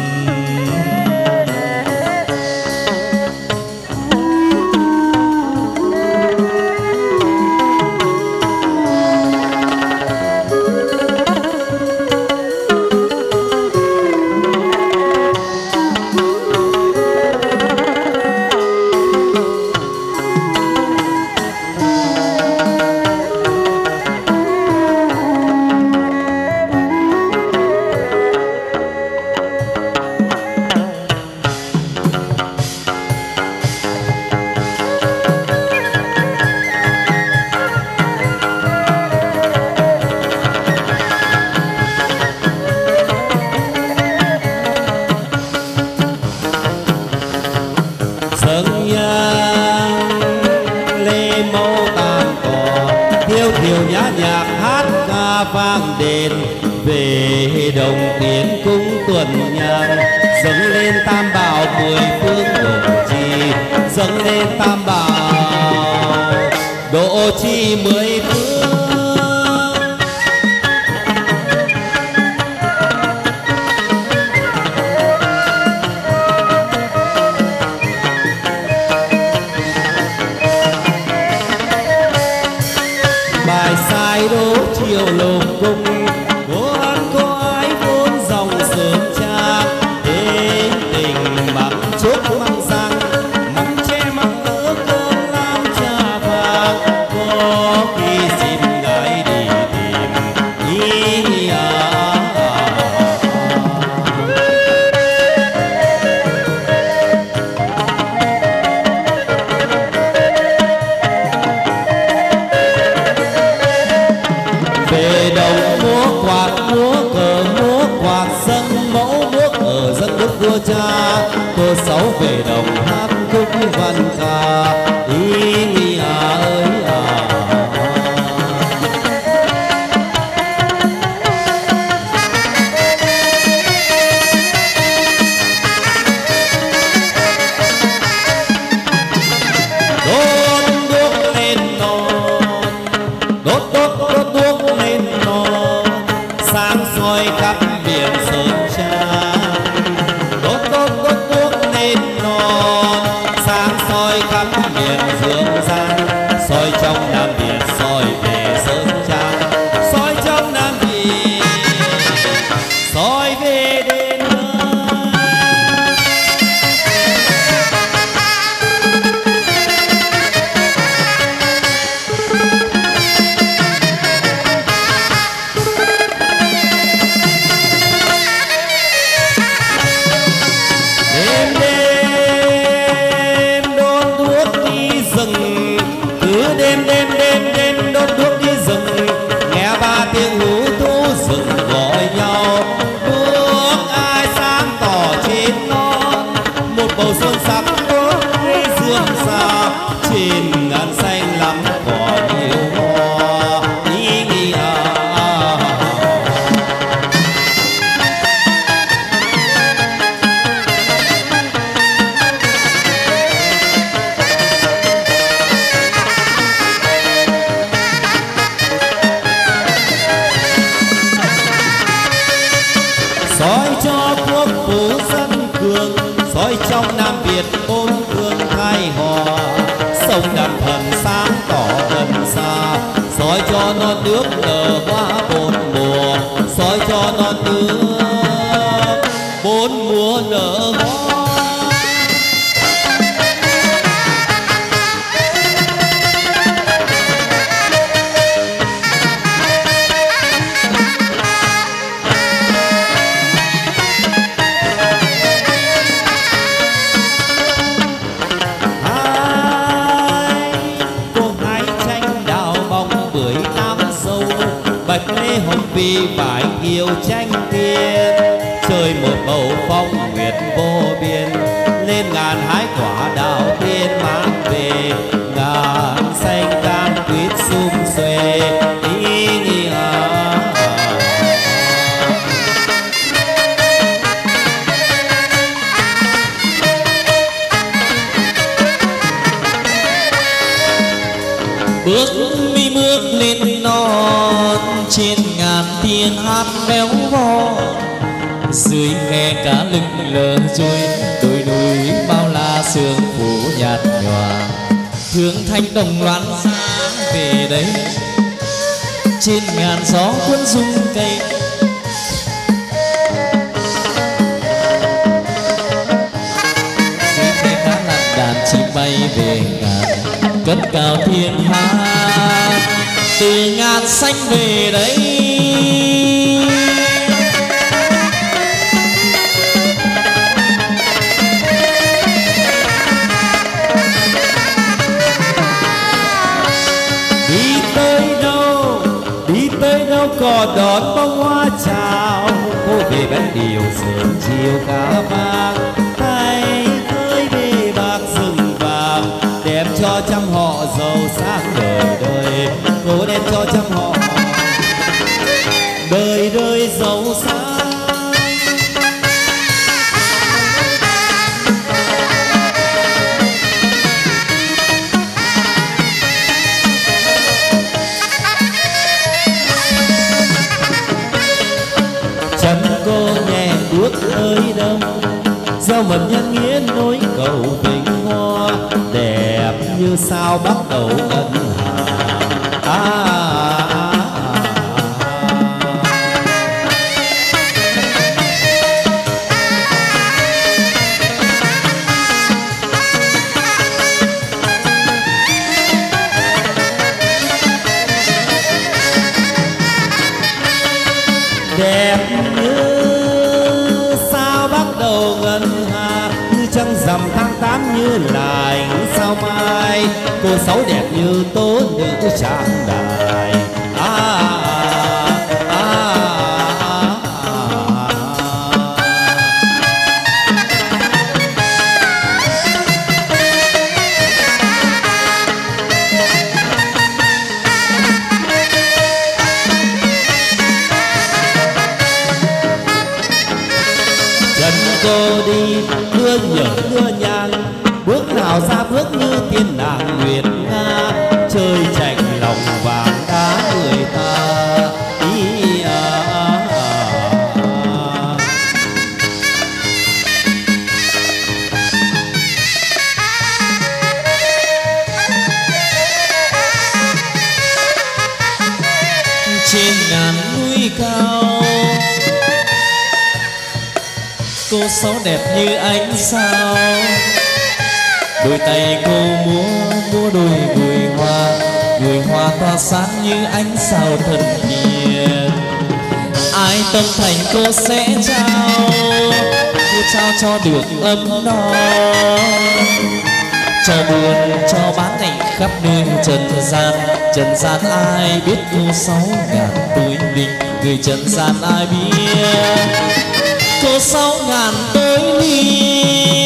Hai cô hái tranh vì phải yêu tranh tiên, chơi một bầu phong nguyệt vô biên, lên ngàn hái quả đào tiên mang về, ngàn xanh can tuyết sum xuê ý nghĩa. Bước mi bước lên non trên ngàn tiếng hát béo vo, dưới khe cá lưng lờ trôi đồi núi bao la sương phủ nhạt nhòa, thương thanh đồng loan sáng về đây trên ngàn gió cuốn rung cây. Dưới khe cá lặn đàn chim bay về ngàn cất cao thiên hạ, từ ngàn xanh về đây. Đi tới đâu, đi tới đâu có đón bông hoa chào, cô về bến điều sớm chiều cá vàng, tay tới bê bạc rừng vàng, đem cho trăm họ giàu sang đời đời, cô đem cho trăm họ đời đời giàu sang. Chân cô nhẹ bước ơi đông, gieo mầm nhân nghĩa nối cầu tình hoa, đẹp như sao bắt đầu ngân hà. À, à, à, à. Đẹp như sao bắt đầu ngân hà, như trăng rằm tháng tám như là ánh sao mai, cô sáu đẹp như tố nữ trang đài. À, à, à, à, à. Chân cô đi đưa nhở đưa nhang, bước nào ra bước như tiên nàng nguyệt nga, chơi chạch lòng vàng đá người ta. Ý à, à, à. Trên ngàn núi cao cô sáu đẹp như ánh sao, đôi tay cô múa múa đôi gùi hoa, gùi hoa tỏa sáng như ánh sao thần hiền. Ai tâm thành cô sẽ trao, cô trao cho được ấm no, cho buồn cho bán này khắp nơi trần gian. Trần gian ai biết cô sáu ngàn tuổi linh, người trần gian ai biết cô sáu ngàn tối ly.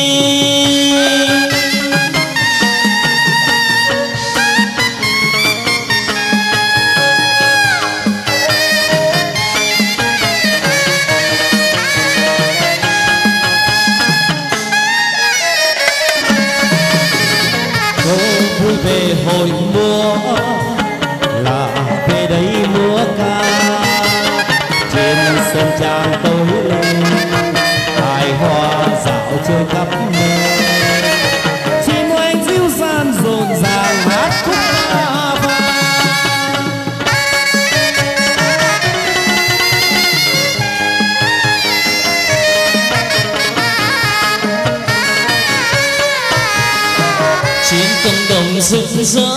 Cô vui về hội múa là về đây múa ca, trên sân trang tối lên hài hoa dạo chơi khắp nơi, chim oanh diêu gian rộn ràng hát khúc ca vang. Trên cánh đồng rực rỡ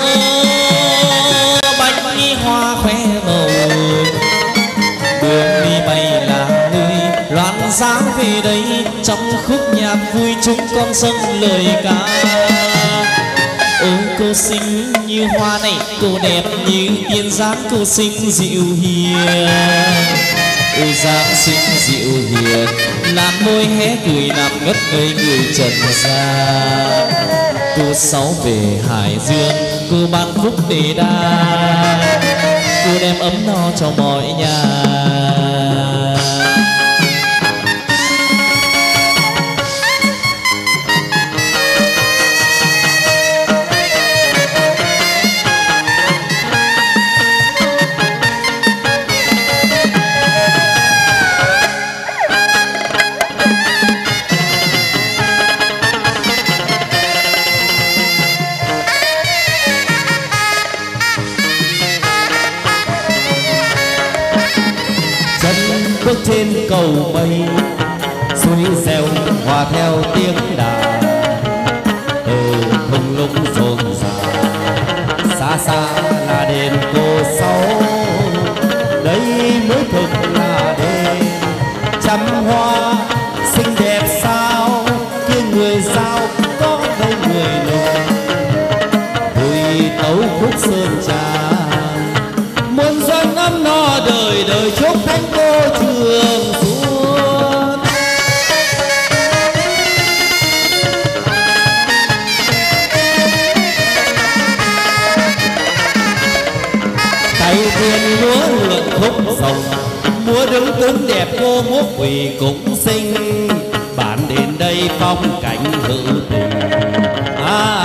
bách mi hoa khoe màu, đường đi bay là người loan giá về đây, trong khúc nhạc vui chúng con dâng lời ca. Ôi cô cô xinh như hoa này, cô đẹp như tiên dáng, cô xinh dịu hiền. Ôi dáng xinh dịu hiền, làn môi hé cười làm ngất ngây người trần gian. Cô sáu về Hải Dương, cô ban phúc để đa, cô đem ấm no cho mọi nhà. Bước trên cầu mây, suối reo hòa theo tiếng đàn. Từ thung lũng rộn ràng, xa xa là đền cô Sáu. Đây mới thực là đền trăm hoa xinh đẹp sao. Kia người sao có đây người lùng, vui tấu khúc sơn trà. Muôn dân ấm no đời đời chúc thánh cô trường suốt. Tay thiên múa lượn khúc rồng, múa đứng tướng đẹp cô múa quỳ cũng xinh. Bạn đến đây phong cảnh hữu tình. À,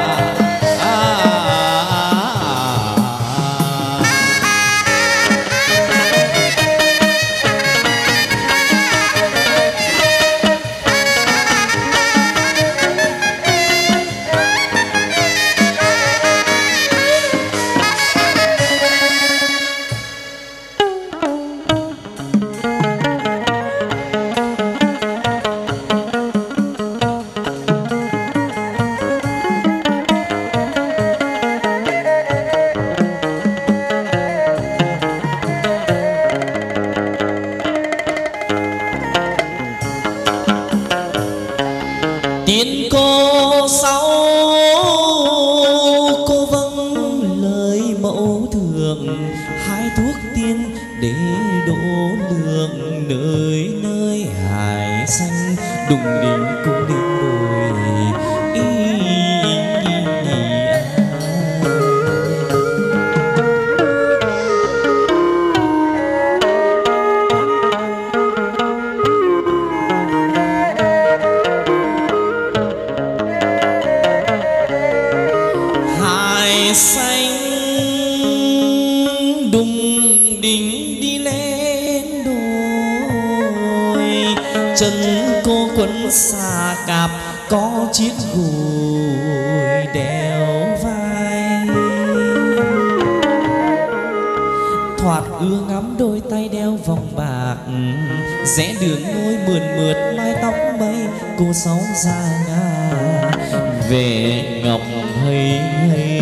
tiên cô Sáu, cô vâng lời mẫu thượng. Hai thuốc tiên để đổ lượng, nơi nơi hải xanh đùng đình cung đình đồi. Ý, ý, ý, ý, à. Xanh đùng đỉnh đi lên đồi, chân cô quấn xà cạp có chiếc gùi đeo vai. Thoạt ưa ngắm đôi tay đeo vòng bạc, rẽ đường ngôi mượt mượt mái tóc mây. Cô Sáu ra Nga về ngọc hay hay.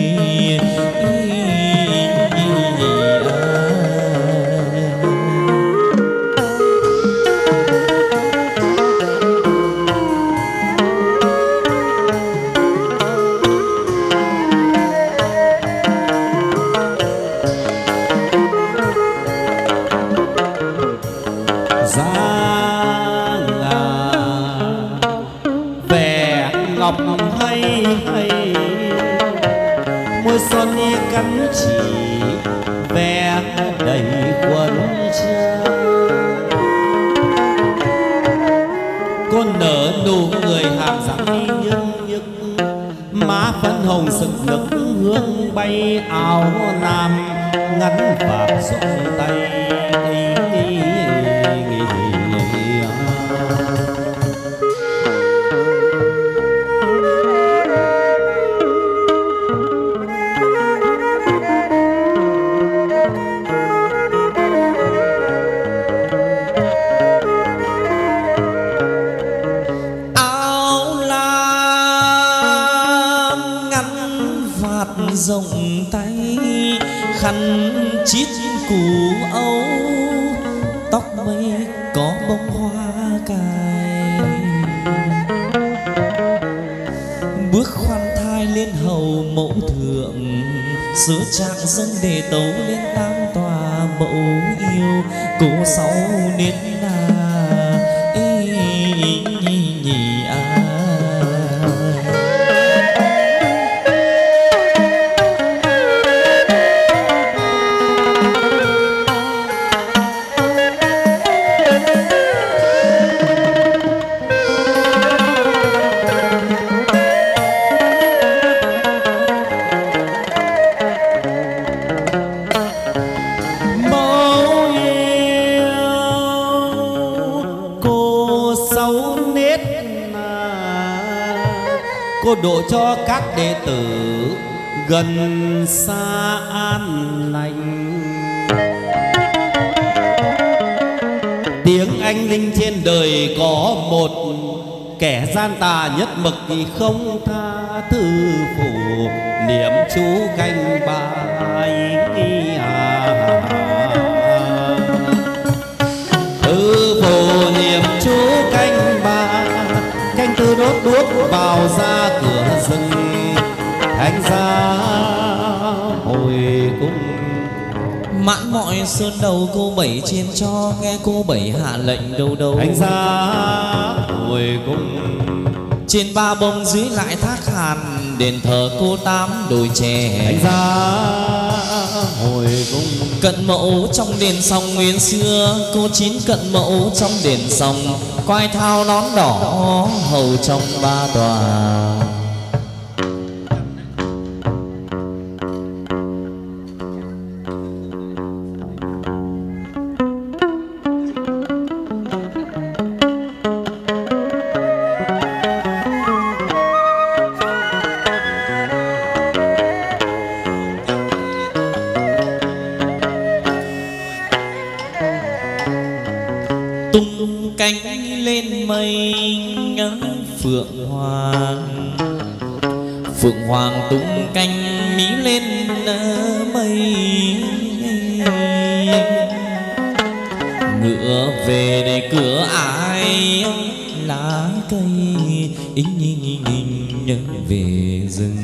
Ngọc hay hay mùa xuân cánh chỉ ve đầy quần trang. Con nở nụ cười hàm răng nhức nhức, má phấn hồng sực nức hương bay. Áo nam ngắn vạt rộng tay. rộng tay khăn chít cù âu, tóc mây có bông hoa cài, bước khoan thai lên hầu mẫu sớ trạng dâng để tấu lên tam tòa mẫu yêu cô sáu nến na ý nhì nhì à. Cô độ cho các đệ tử gần xa an lành. Tiếng anh linh trên đời có một kẻ gian tà nhất mực thì không tha. Thư phủ niệm chú canh bài à. Thư phủ niệm chú canh bài, canh tư đốt đuốc vào ra cửa rừng. Thánh giá hồi cung mãn mọi sơn đầu cô bảy trên cho, nghe cô bảy hạ lệnh đâu đâu. Thánh giá hồi cung trên ba bông dưới lại thác hàn, đền thờ cô tám đồi chè. Thánh giá hồi cung cận mẫu trong đền sông nguyên xưa, cô chín cận mẫu trong đền sông. Quai thao nón đỏ hầu trong ba tòa. Tung cánh lên mây phượng hoàng, phượng hoàng tung cánh mí lên mây. Ngựa về để cửa ai lá cây, ính nhinh nhinh về rừng.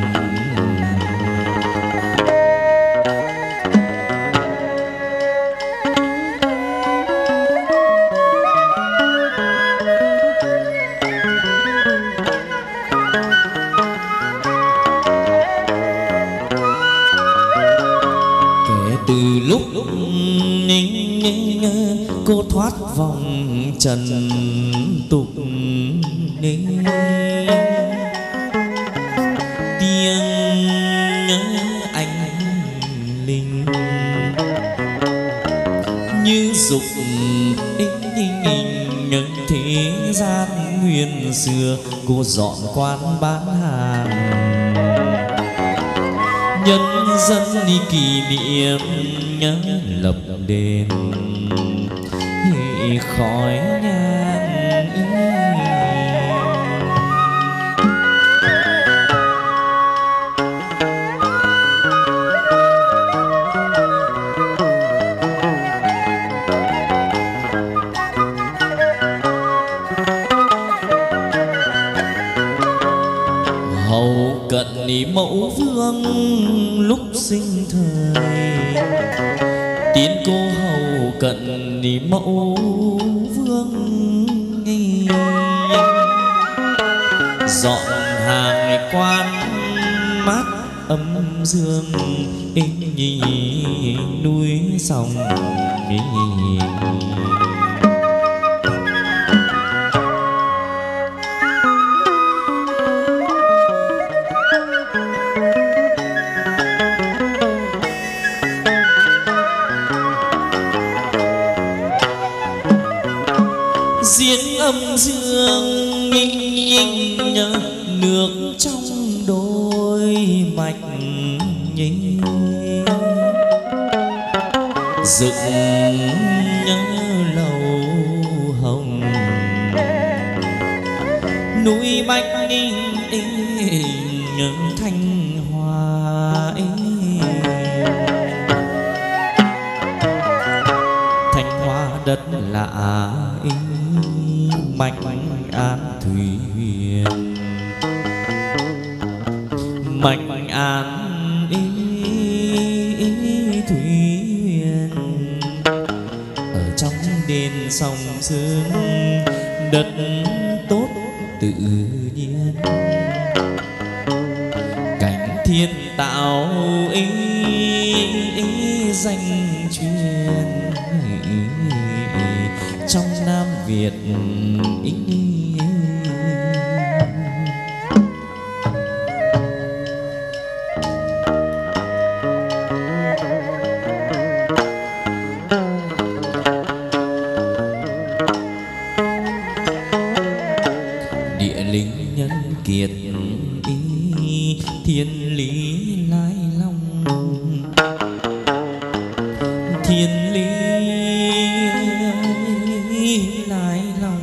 Từ lúc cô thoát vòng trần tục, tiếng anh linh như dục thế gian nguyên xưa. Cô dọn quán bán hàng, nhân dân đi kỷ niệm lập đền khói nhang. Hầu cận đi mẫu vương lúc sinh thời, tiến cô hầu cận đi mẫu vương. Dọn hàng quan mát âm dương, núi sông. Diễn âm dương nước trong đôi mạch nhinh, dựng lầu hồng núi bách thanh hoa. Thanh hoa đất lạ mạch an thủy huyền, mạch an ý sông sương đất tốt tự nhiên cảnh thiên tạo ý, ý danh truyền trong Nam Việt ý. Kiệt ý thiên lý lai long thiên lý lai long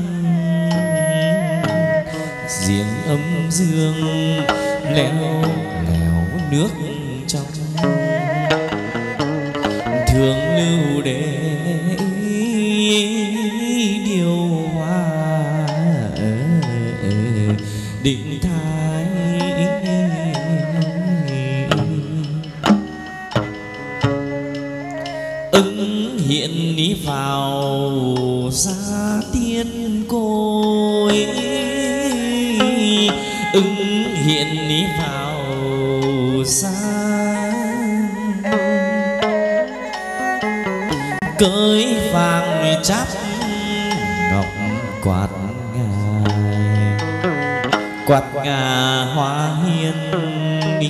giếng âm dương leo lèo nước trong thường lưu để điều hòa định thái ứng hiện ní vào gia tiên côi ứng hiện ní vào gia cưới vàng chắp ngọc quạt quạt ngà hoa hiên ý.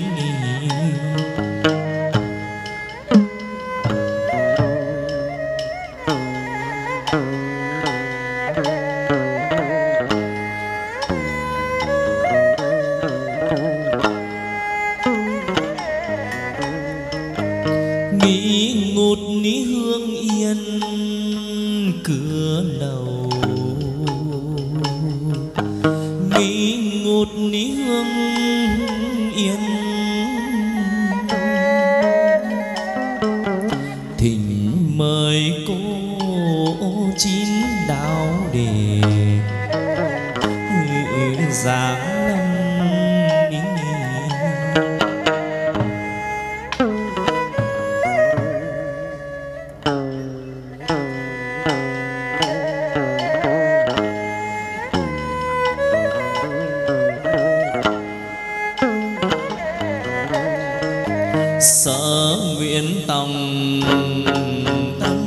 Nghĩ ngút ní hương yên cửa lầu nghĩ ngút ní hương yên thỉnh mời cô chín đạo đề giáng lâm ý. Sở nguyện tòng tâm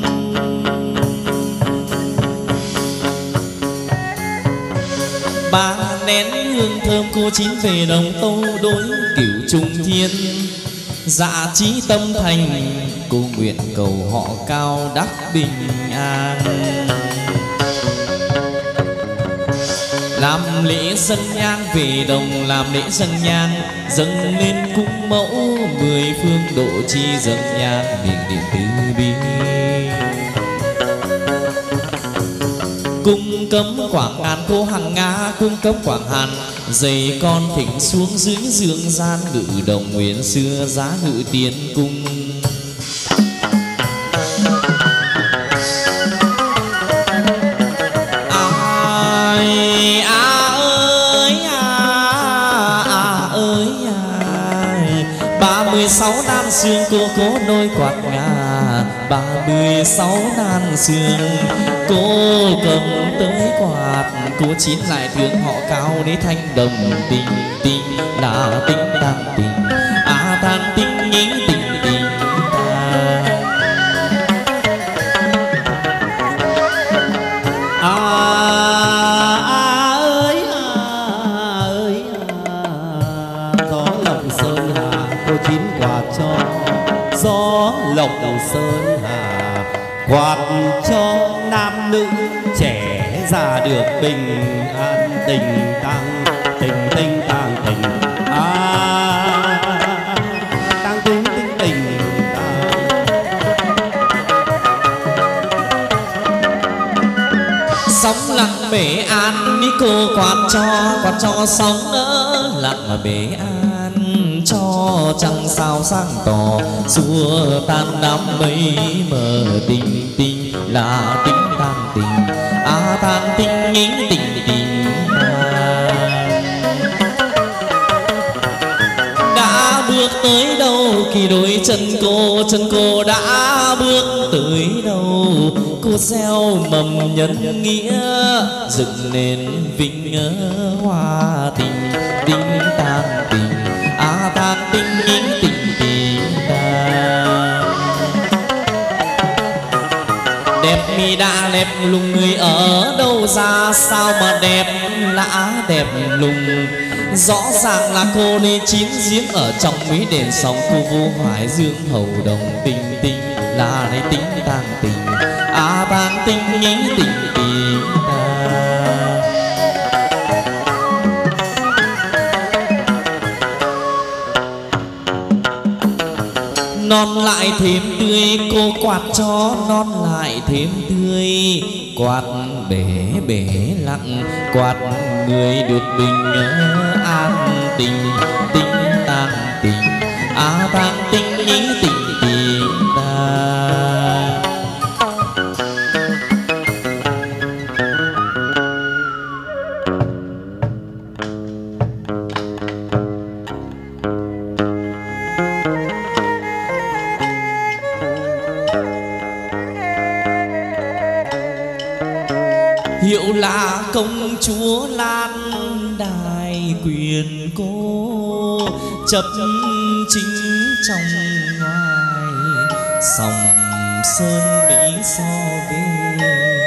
ba nén hương thơm cô chín về đồng tô đối cửu trung thiên dạ chí tâm thành cô nguyện cầu họ cao đắc bình an. Làm lễ dâng nhang về đồng làm lễ dâng nhang dâng lên cung mẫu mười phương độ chi dâng nhang miệng điện từ bi. Cung cấm quảng ngàn cô hằng nga cung cấm quảng hàn dày con thỉnh xuống dưới dương gian ngự đồng nguyện xưa giá ngự tiên cung. Sáu nan xương cô cố đôi quạt ngà ba mươi sáu nan xương cô cầm tới quạt cô chín lại thương họ cao để thanh đồng tình tình là tình tàn tình à tàn tình nghĩ tình tình ta à, à ơi à ơi à, gió lộng sơn hà cô chín quạt cho gió lộc sơn hà quạt cho nam nữ trẻ già được bình an tình tăng tình tình tăng tình à tăng tình tình tình sóng lặng bể an đi cô quạt cho quạt cho sóng đỡ lặng ở bể an cho trăng sao sáng tỏ xua tan đám mây mờ tình tình là tình tan tình à tan tình nghĩ tình tình à. Đã bước tới đâu kỳ đôi chân cô, chân cô đã bước tới đâu. Cô gieo mầm nhân nghĩa, dựng nên vinh hoa tình. Tình tang tình, à tang tình tình tình tang. Đẹp mi đã đẹp lùng, người ở đâu ra sao mà đẹp lạ đẹp lùng. Rõ ràng là cô đi chín giếng ở trong mấy đền sông. Cô vô hoài dương hầu đồng tình tình là lấy tính tang tình, à tang tình nghĩ tình tình ta. Non lại thêm tươi, cô quạt cho non lại thêm tươi. Quạt bể bể lặng, quạt người được bình an tình. Tình tang tình, à tang tình nghĩ tình tình ta. Hiệu là công chúa Lan Đài quyền cô, chấp chính trong ngoài sòng sơn mỹ. So về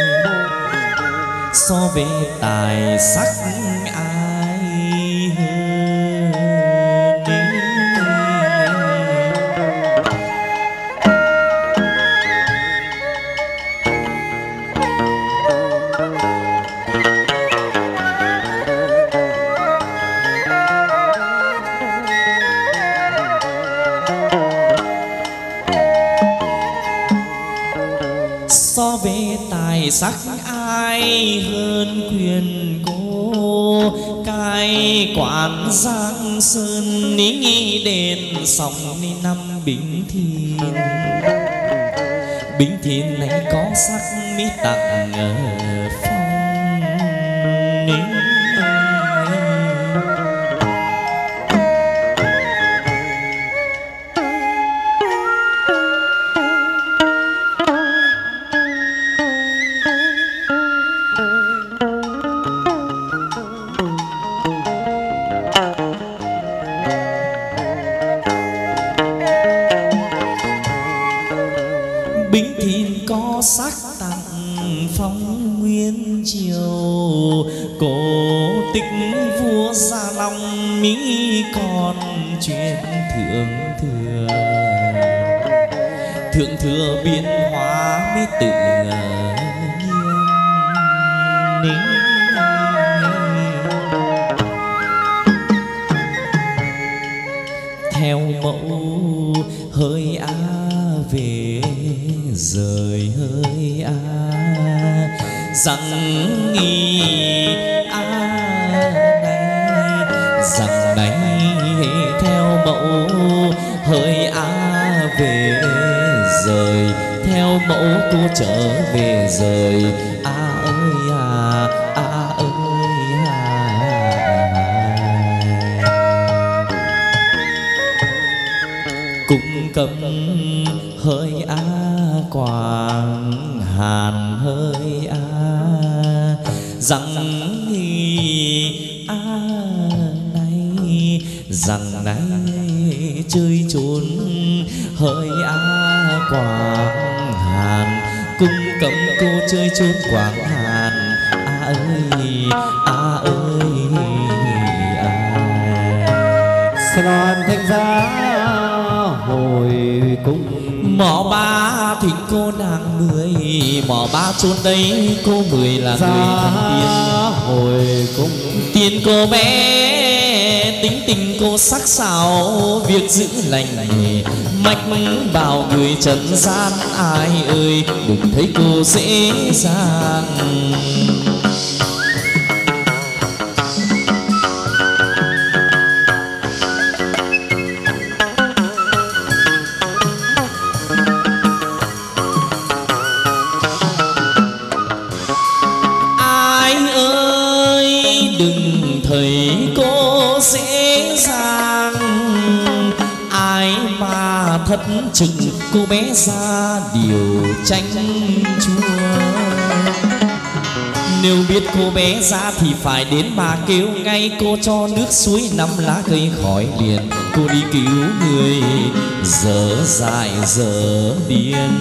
so về tài sắc ai hơn. So về tài sắc ai hơn quyền cô. Cái quản giang sơn ní nghi đền sòng ní năm Bính Thiên. Bính Thiên này có sắc mỹ tặng ở phong ní. Bính Thiên có sắc tặng phong nguyên triều. Cổ tích vua Gia Long Mỹ còn chuyện thượng thừa. Thượng thừa biến hóa mới tự nhiên. Theo mẫu hơi á về rời hơi a rằng nghi a này rằng này theo mẫu hơi a về rời. Theo mẫu cô trở về rời a ơi à a ơi à. Cung cấm hơi á quảng hàn hơi á rằng nghi á này rằng này chơi trốn hơi á quảng hàn. Cung cấm cô chơi trốn quảng hàn á ơi á ơi à. Son thanh giá hồi cung Mỏ ba thỉnh cô nàng mười, mỏ ba chốn đây cô mười là Gia người thắng tiên. hồi cung Tiên cô bé tính tình cô sắc sảo, việc giữ lành mạch bảo người trần gian. Ai ơi đừng thấy cô dễ dàng. thất trực cô bé ra điều tranh chua. Nếu biết cô bé ra thì phải đến mà kêu ngay, cô cho nước suối năm lá cây khỏi liền, cô đi cứu người dở dại dở điên.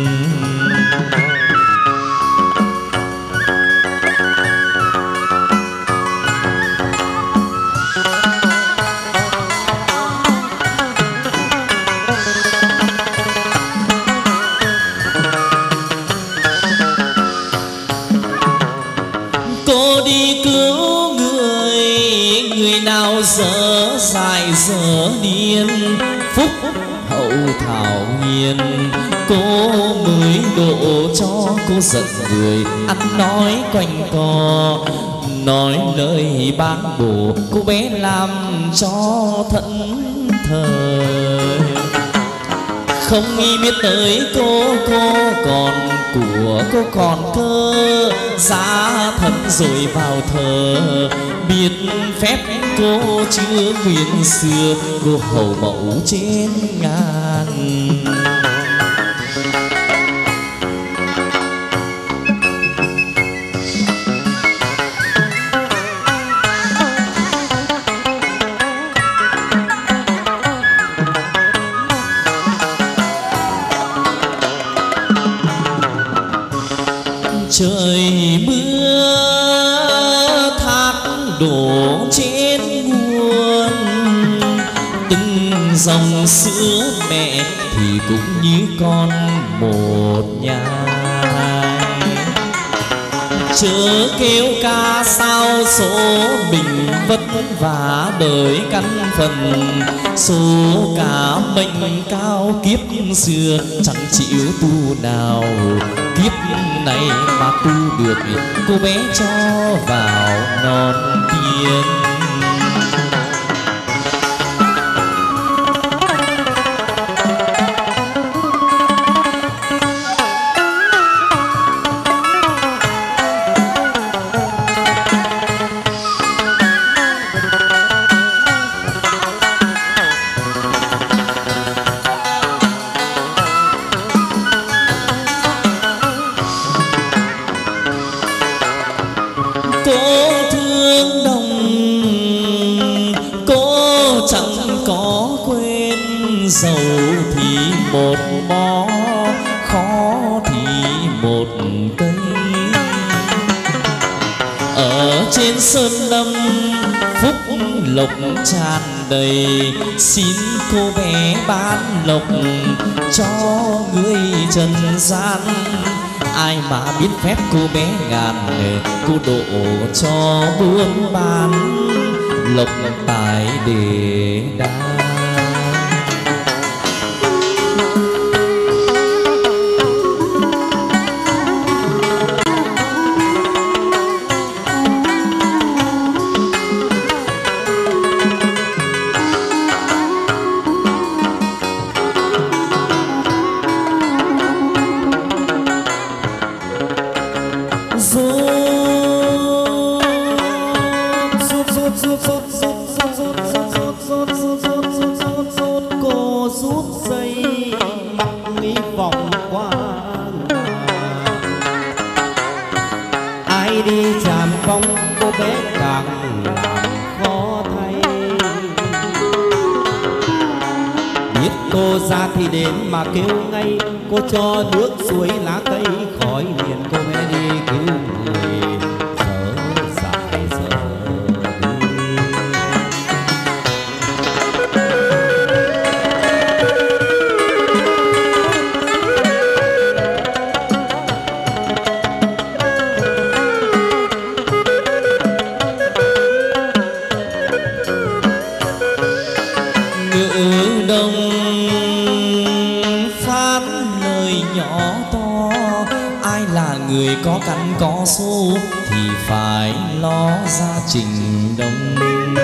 Dở dại dở điên phúc hậu thảo hiền, cô mới độ cho cô giận người ăn nói quanh co, nói lời bán bổ cô bé làm cho thẫn thờ. Không nghĩ biết tới cô, cô còn của cô còn cơ, giá thân rồi vào thờ. Biết phép cô chưa nguyên xưa, cô hầu mẫu trên ngàn. Trời mưa thác đổ trên nguồn, từng dòng sữa mẹ thì cũng như con một nhà. Chớ kêu ca sao số mình vất vả đời căn phần, số cả mệnh cao kiếp xưa chẳng chịu tu nào, kiếp này mà tu được cô bé cho vào non tiên. Giàu thì một bó, khó thì một cây. Ở trên sơn lâm phúc lộc tràn đầy, xin cô bé bán lộc cho người trần gian. Ai mà biết phép cô bé ngàn nghề, cô độ cho buôn bán lộc tài để đa. Mà kêu ngay cô cho nước suối lá cây khỏi liền, cô bé đi cứu người dở dại dở ngự đông nhỏ to. Ai là người có căn có số thì phải lo gia trình đông.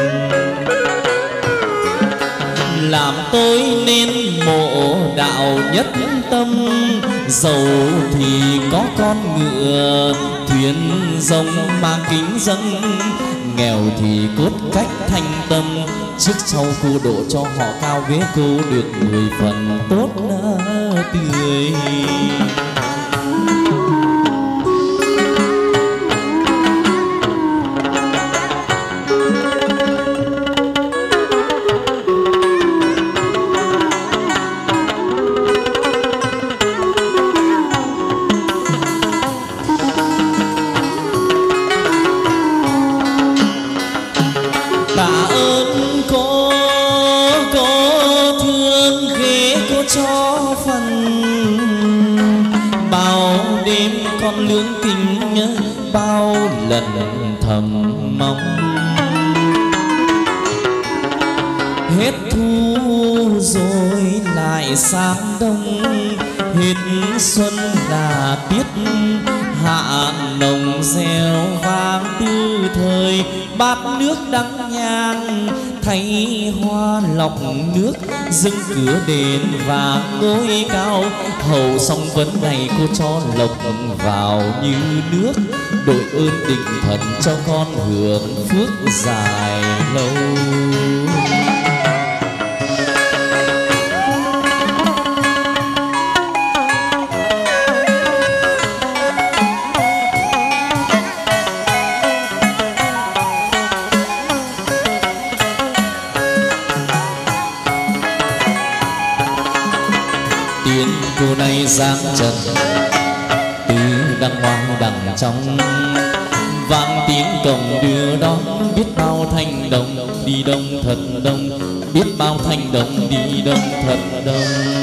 Làm tôi nên mộ đạo nhất tâm, giàu thì có con ngựa thuyền rồng mà kính dâng, nghèo thì cốt cách thanh tâm trước sau cô độ cho họ cao ghế cô được mười phần tốt tươi. Lương kính bao lần thầm mong, hết thu rồi lại sang đông, hết xuân là tiết hạ nồng reo vang tư thời, bát nước đắng nhang thay hoa lọc nước, dâng cửa đền và ngôi cao. Hầu xong vấn này cô cho lộc vào như nước, đội ơn định thần cho con hưởng phước dài lâu. Cô này giáng trần từ đăng hoa đằng trong, vang tiếng cổng đưa đón biết bao thanh đồng đi đông thật đông, biết bao thanh đồng đi đông thật đông.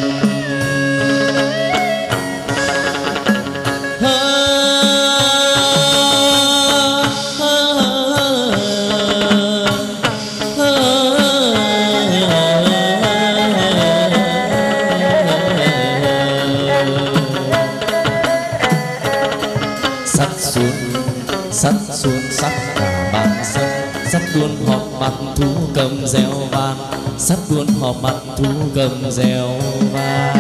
Buôn họp mặt thú cầm reo vang, sắp buôn họp mặt thú cầm reo vang.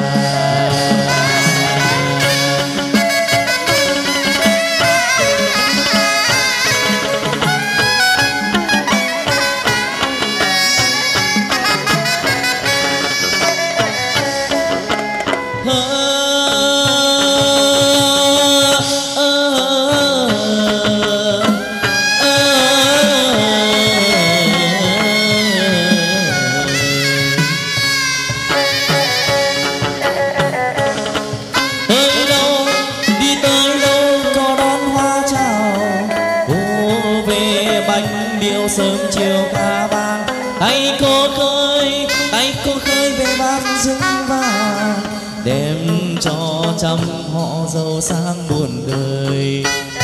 Sớm chiều ca vang, tay cô khơi tay cô khơi về bát rượu vàng, đem cho trăm họ giàu sang buồn đời.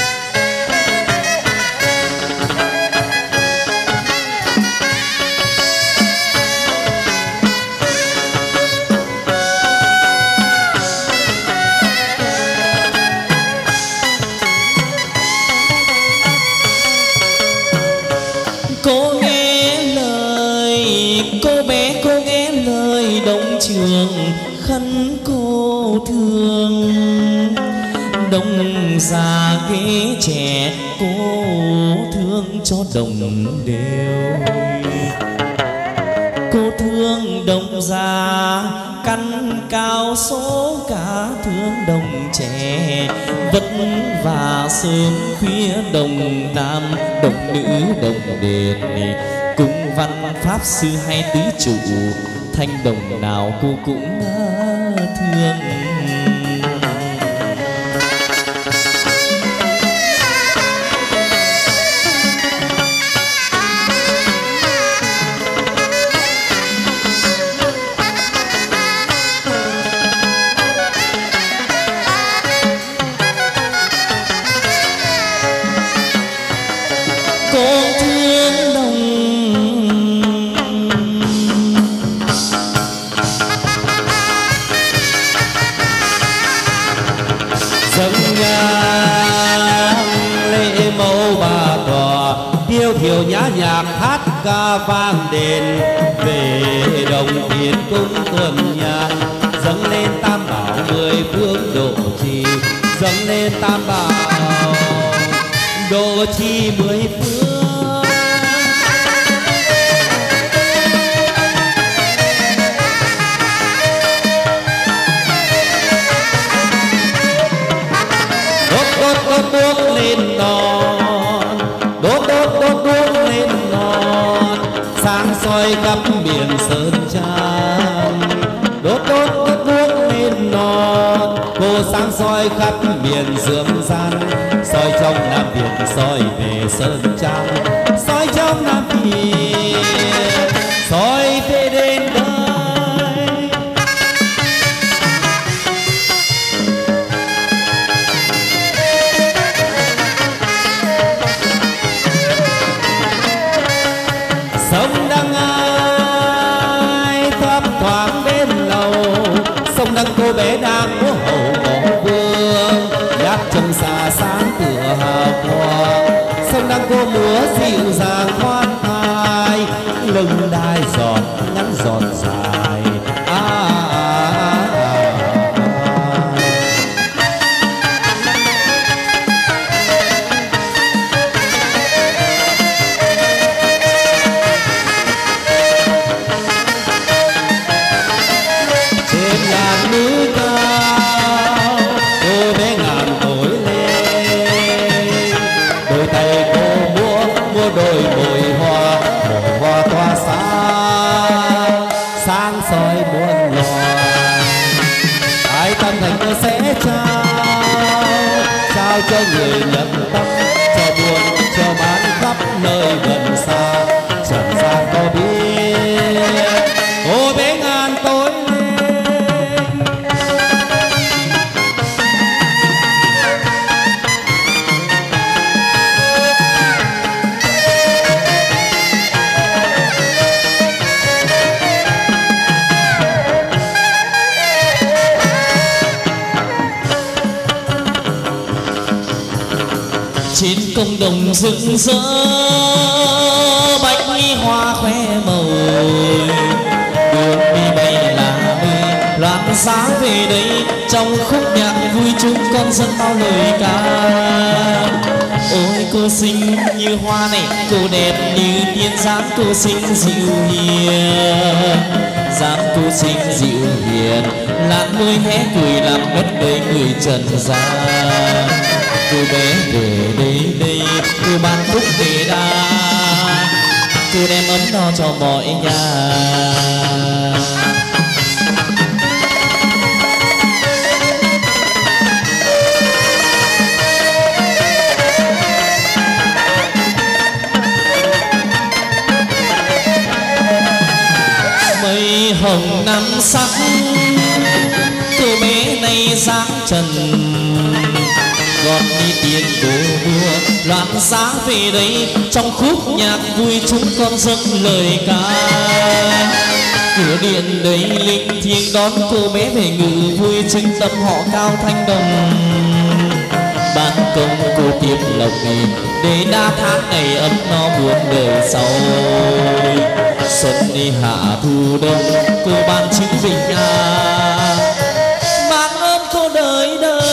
Cô nghe lời, cô bé cô nghe lời đồng trường khấn cô thương, đồng già ghế trẻ cô thương cho đồng đều. Cô thương đồng già căn cao số cả thương đồng trẻ, vất vả sớm khuya đồng nam đồng nữ đồng đền, cung văn pháp sư hay tứ trụ thanh đồng nào cô cũng thương. Thiều nhã nhạc hát ca vang đền, về đồng tiền cung tuần nhàn, dâng lên tam bảo mười phương độ trì, dâng lên tam bảo độ trì mười phương. soi khắp miền dương gian, soi trong Nam Việt soi về Sơn Trang, soi trong Nam Việt soi về đến đây. Sông Đăng ai thấp thoáng bên lầu, sông Đăng cô bé đang múa hầu ngõ vương, gác chân xa sáng tựa hào quang. Sông Đăng cô múa dịu dàng khoan thai, lưng đai giọt ngắn giọt dài. À, à, à, à. Trên ngàn núi cao cô bé ngàn nổi lên, đôi tay cô múa múa đôi mồi hoa, mồi hoa tỏa sáng sáng soi muôn loài. Ai tâm thành cô sẽ trao trao cho người nhận tâm, cho buồn cho bán khắp nơi gần xa, chẳng gian có biết cô bé ngàn tối lên. Trên công đồng rực rỡ bách hoa khoe màu, đường đi bay là mây loạn giá về đây, trong khúc nhạc vui chúng con dân bao lời ca. Ôi cô xinh như hoa này, cô đẹp như tiên dáng, cô xinh dịu hiền, dáng cô xinh dịu hiền, làn môi hé cười làm mất đời người trần gian. Cô bé về đây đây, cô ban phúc về đa, cô đem ấm no cho mọi nhà. Mây hồng năm sắc, cô bé này dáng trần, gót đi tiền cô mua loạn giá về đây, trong khúc nhạc vui chúng con dâng lời ca. Cửa điện đầy linh thiêng đón cô bé về ngự vui, chứng tâm họ cao thanh đồng. Ban công cô tiếp lộc này, để đa tháng ngày ấm no buồn đời sau. Xuân đi hạ thu đông, cô ban chữ bình an, ban ơn cô đời đời.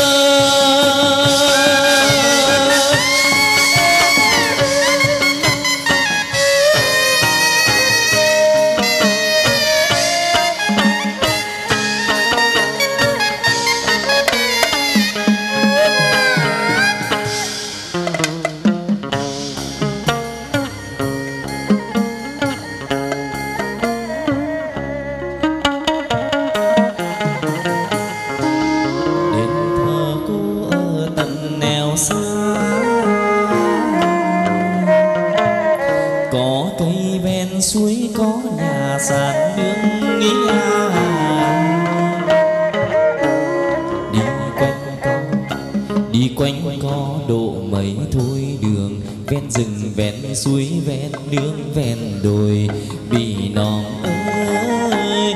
Suối có nhà sàn nương nghĩa, đi quanh co đi quanh co độ mấy thôi đường, ven rừng ven suối ven nương ven đồi Bì non ơi.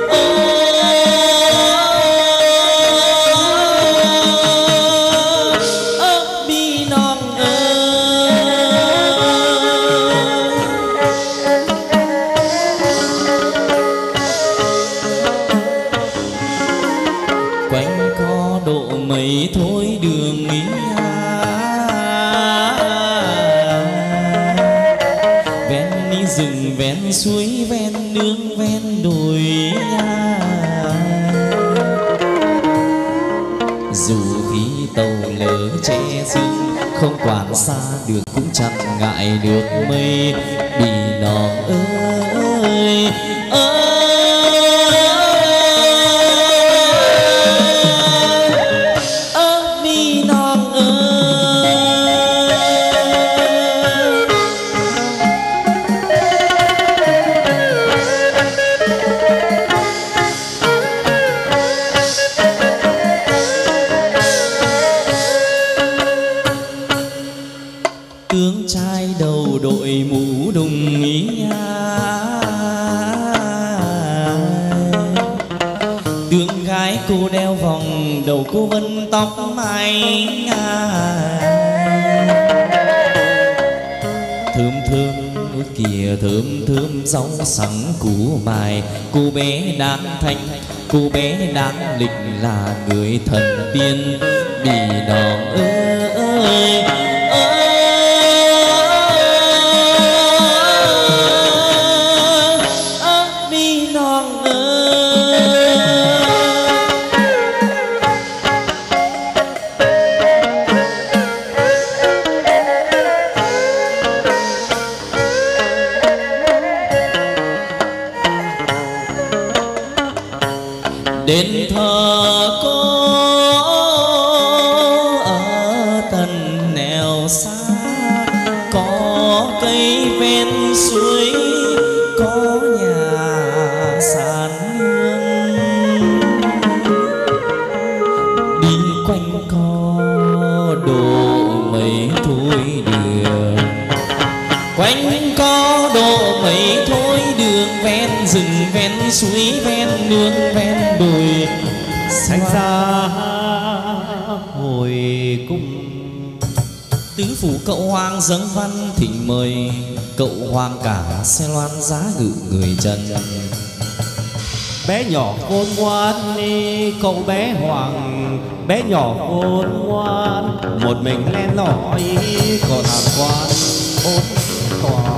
Mấy thôi đường ý ven đi rừng ven suối ven nương ven đồi, dù khi tàu lỡ che rừng không quản xa được cũng chẳng ngại được mây. Bì non ơi ơi đeo vòng đầu cô vân tóc mai ngà. Thơm thơm kìa thơm thơm rau sắn củ mài. Cô bé đáng thanh, cô bé đáng lịch là người thần tiên Bì Nòng ơi Bì Nòng ơi. Đến thờ cô ở tận nẻo xa, có cây ven suối, có nhà sàn nương. Đi quanh co độ mấy thôi đường, quanh co độ mấy thôi đường, ven rừng ven suối ven nương ven đồi xanh xa hồi cung. Tứ phủ cậu Hoàng dâng văn thỉnh mời, cậu Hoàng cả xe loan giá ngự người trần. Bé nhỏ khôn ngoan đi cậu bé Hoàng, bé nhỏ khôn ngoan một mình len lỏi còn hàng quan ôn tòa.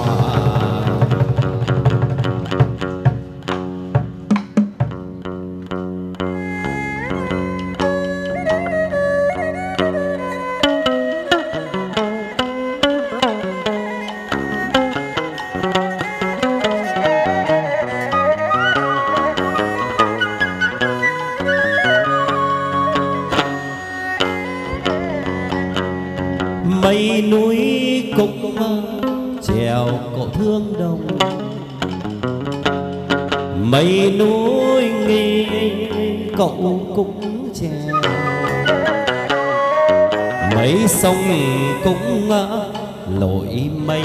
Mây núi cũng trèo cậu thương đồng, mây núi nghi cậu cũng trèo, mấy sông cũng lội mây.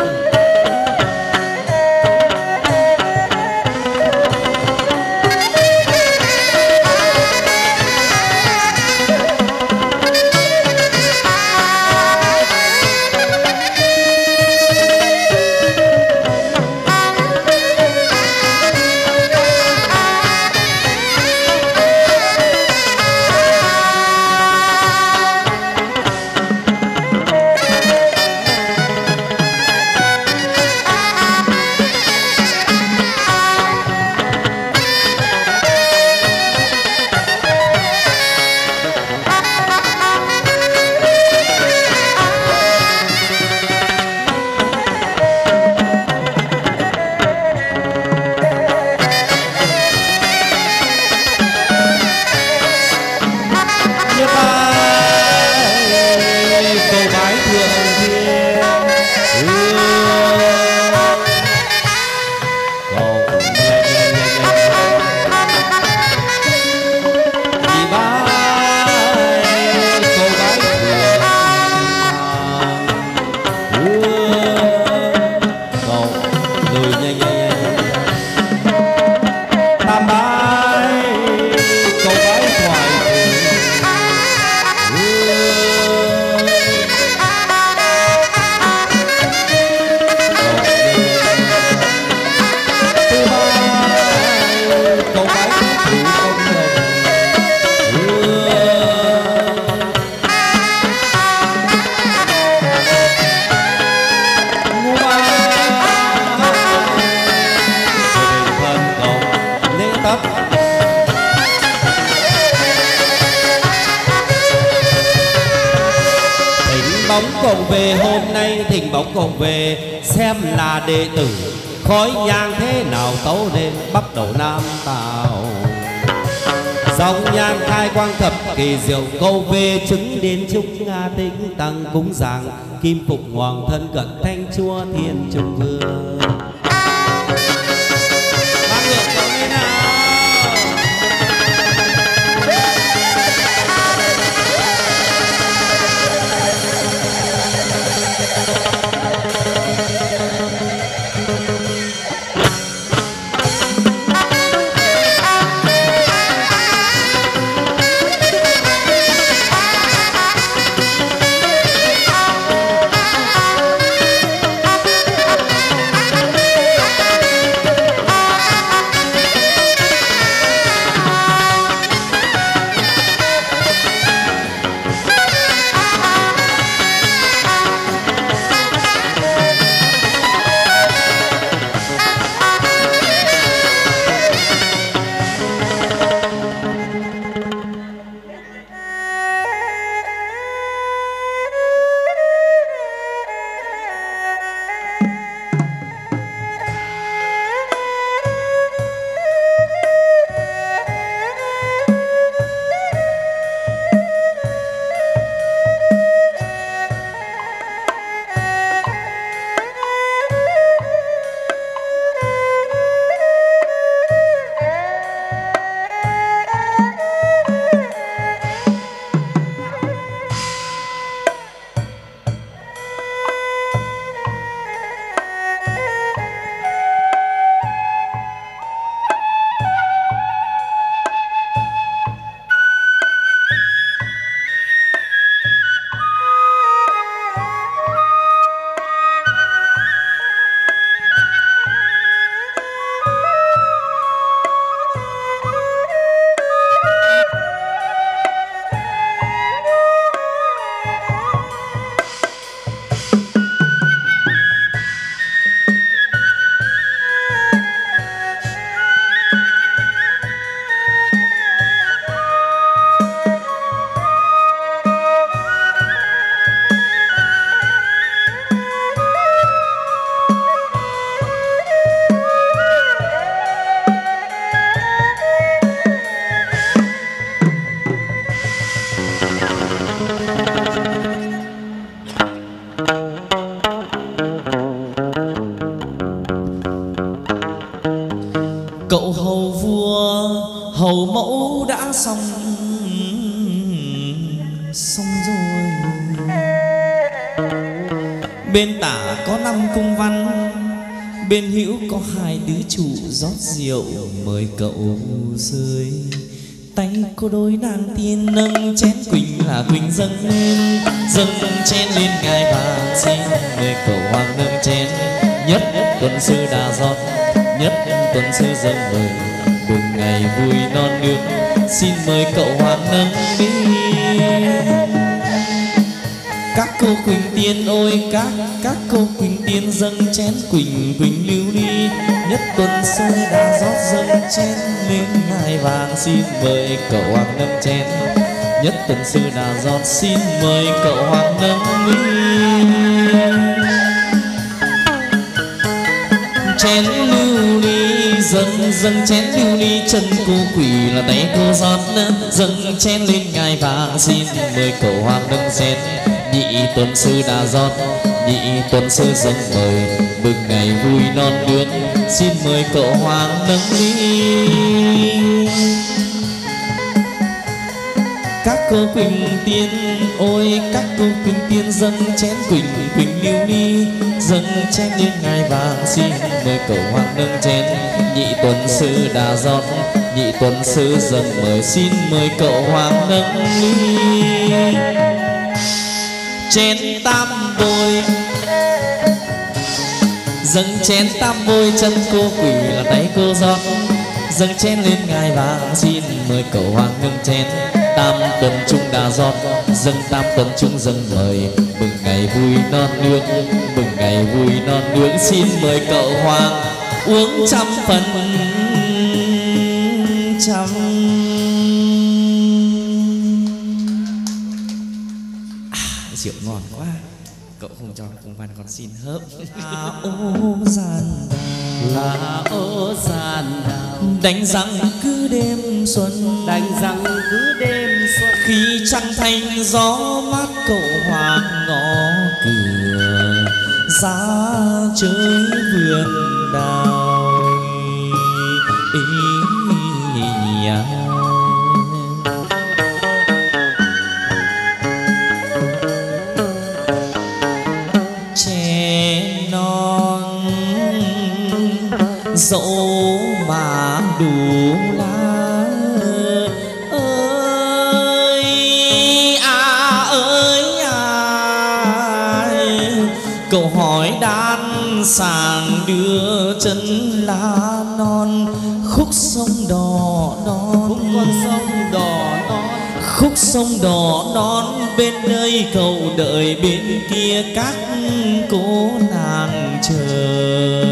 Cậu về hôm nay thỉnh bóng cậu về, xem là đệ tử khói nhang thế nào tấu lên bắt đầu Nam Tào. Dòng nhang khai quang thập kỳ diệu, câu về chứng đến chúc Nga tĩnh tăng cúng giảng kim phục hoàng thân cận thanh chúa thiên trung vương. xong xong rồi. Bên tả có năm cung văn, bên hữu có hai đứa chủ rót rượu mời cậu rơi. Tay cô đôi nàng tiên nâng chén quỳnh là quỳnh dâng lên, dâng chén lên ngài vàng xin mời cậu hoàng nâng chén. Nhất tuần sư đã rót, nhất tuần sư dâng mời, mừng ngày vui non nước xin mời cậu hoàng nâng đi. Các cô quỳnh tiên ôi các các cô quỳnh tiên dâng chén quỳnh quỳnh lưu ly. Nhất tuần sư đã rót dâng chén lên ngài vàng xin mời cậu hoàng nâng chén. Nhất tuần sư đã rót xin mời cậu hoàng nâng ly. Chén lưu ly dâng dâng chén lưu ly, chân cô quỳ là tay cô rót dâng chén lên ngài vàng xin mời cậu hoàng nâng chén. Nhị tuần sư đã rót, nhị tuần sư dâng mời, mừng ngày vui non nước xin mời cậu hoàng nâng ly. Các cô quỳnh tiên ôi các cô quỳnh tiên dâng chén quỳnh quỳnh lưu ly, dâng chén lên ngài vàng xin mời cậu hoàng nâng chén. Nhị tuần sư đã rót, nhị tuần sư dâng mời xin mời cậu hoàng nâng ly. Chén tam bôi dâng chén tam bôi, chân cô quỳ là tay cô rót dâng chén lên ngài vàng xin mời cậu hoàng nâng chén. Tam tuần trung đã rót, dâng tam tuần trung dâng mời, mừng ngày vui non nước, mừng ngày vui non nước xin mời cậu hoàng uống trăm phần trăm. Rượu ngon quá, cậu không cho cung văn con xin hớp. Là ô gian đào, là ô gian đào, đánh răng cứ đêm xuân, đánh răng cứ đêm xuân. Khi trăng thanh gió mát cậu hoàng ngõ cửa ra chơi vườn đào. Ý, ý, ý, à. Dẫu mà đủ lá ơi à ơi à, cậu hỏi đan sàng đưa chân lá non. Khúc sông đỏ non, khúc con sông đỏ non, khúc sông đỏ non, bên nơi cậu đợi bên kia các cô nàng chờ.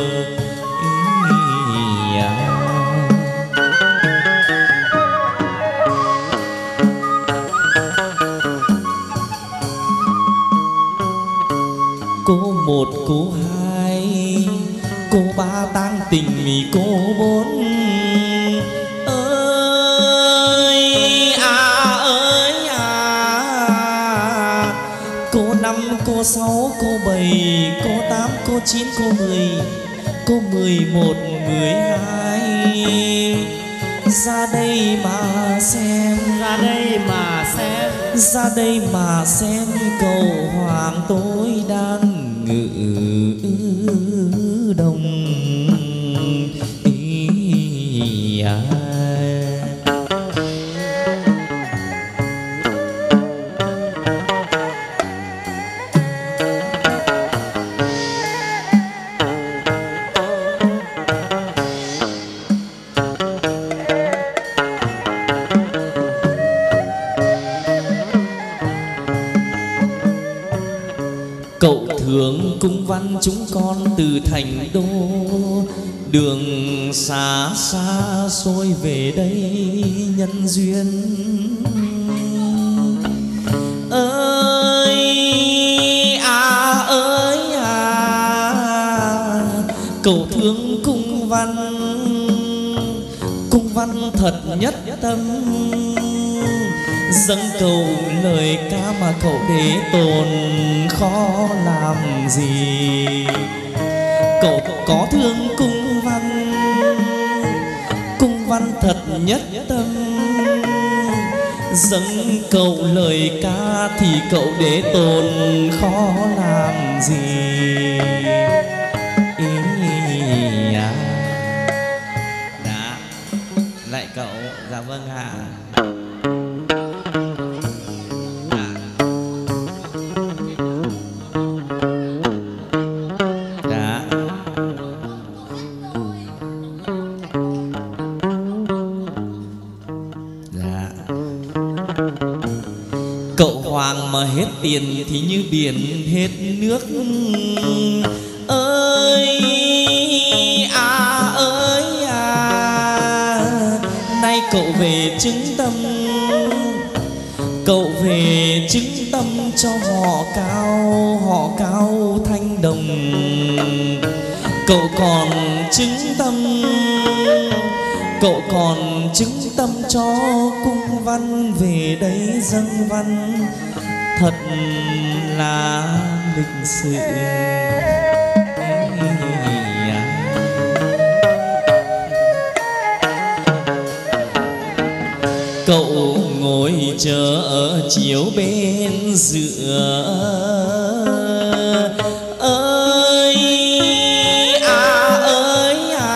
Cô một, cô hai, cô ba tang tình vì cô bốn ơi à ơi à. Cô năm, cô sáu, cô bảy, cô tám, cô chín, cô mười, cô mười một, mười hai. Ra đây mà xem, ra đây mà xem, ra đây mà xem cậu hoàng tôi đang ngự đồng. Ý à. Cậu thường cung văn chúng con từ thành đô, đường xa xa xôi về đây nhân duyên. Ơi à ơi à, cậu thương cung văn, cung văn thật nhất tâm. Dâng cầu lời ca mà cậu để tồn khó làm gì. Cậu có thương cung văn, cung văn thật nhất tâm. dâng cậu lời ca thì cậu để tồn khó làm gì. Ý à. Đã lại cậu. Dạ vâng ạ. Cậu Hoàng mà hết tiền thì như biển hết nước ơi à ơi à. Nay cậu về chứng tâm, cậu về chứng tâm cho họ cao, họ cao thanh đồng. Cậu còn chứng tâm, cậu còn chứng tâm cho cung văn về đây dâng văn thật là lịch sự. Cậu ngồi chờ ở chiếu bên giữa ơi à ơi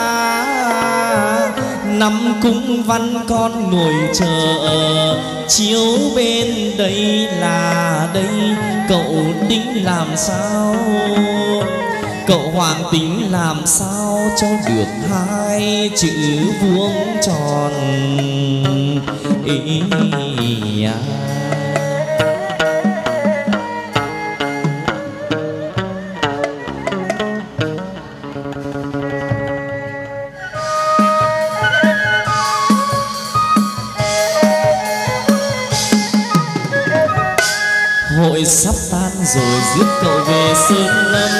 à. Năm cung văn con ngồi chờ chiếu bên đây là đây. Cậu tính làm sao, cậu Hoàng tính làm sao cho được hai chữ vuông tròn. Ý à. Hội sắp tan rồi rước cậu về Sơn Lâm.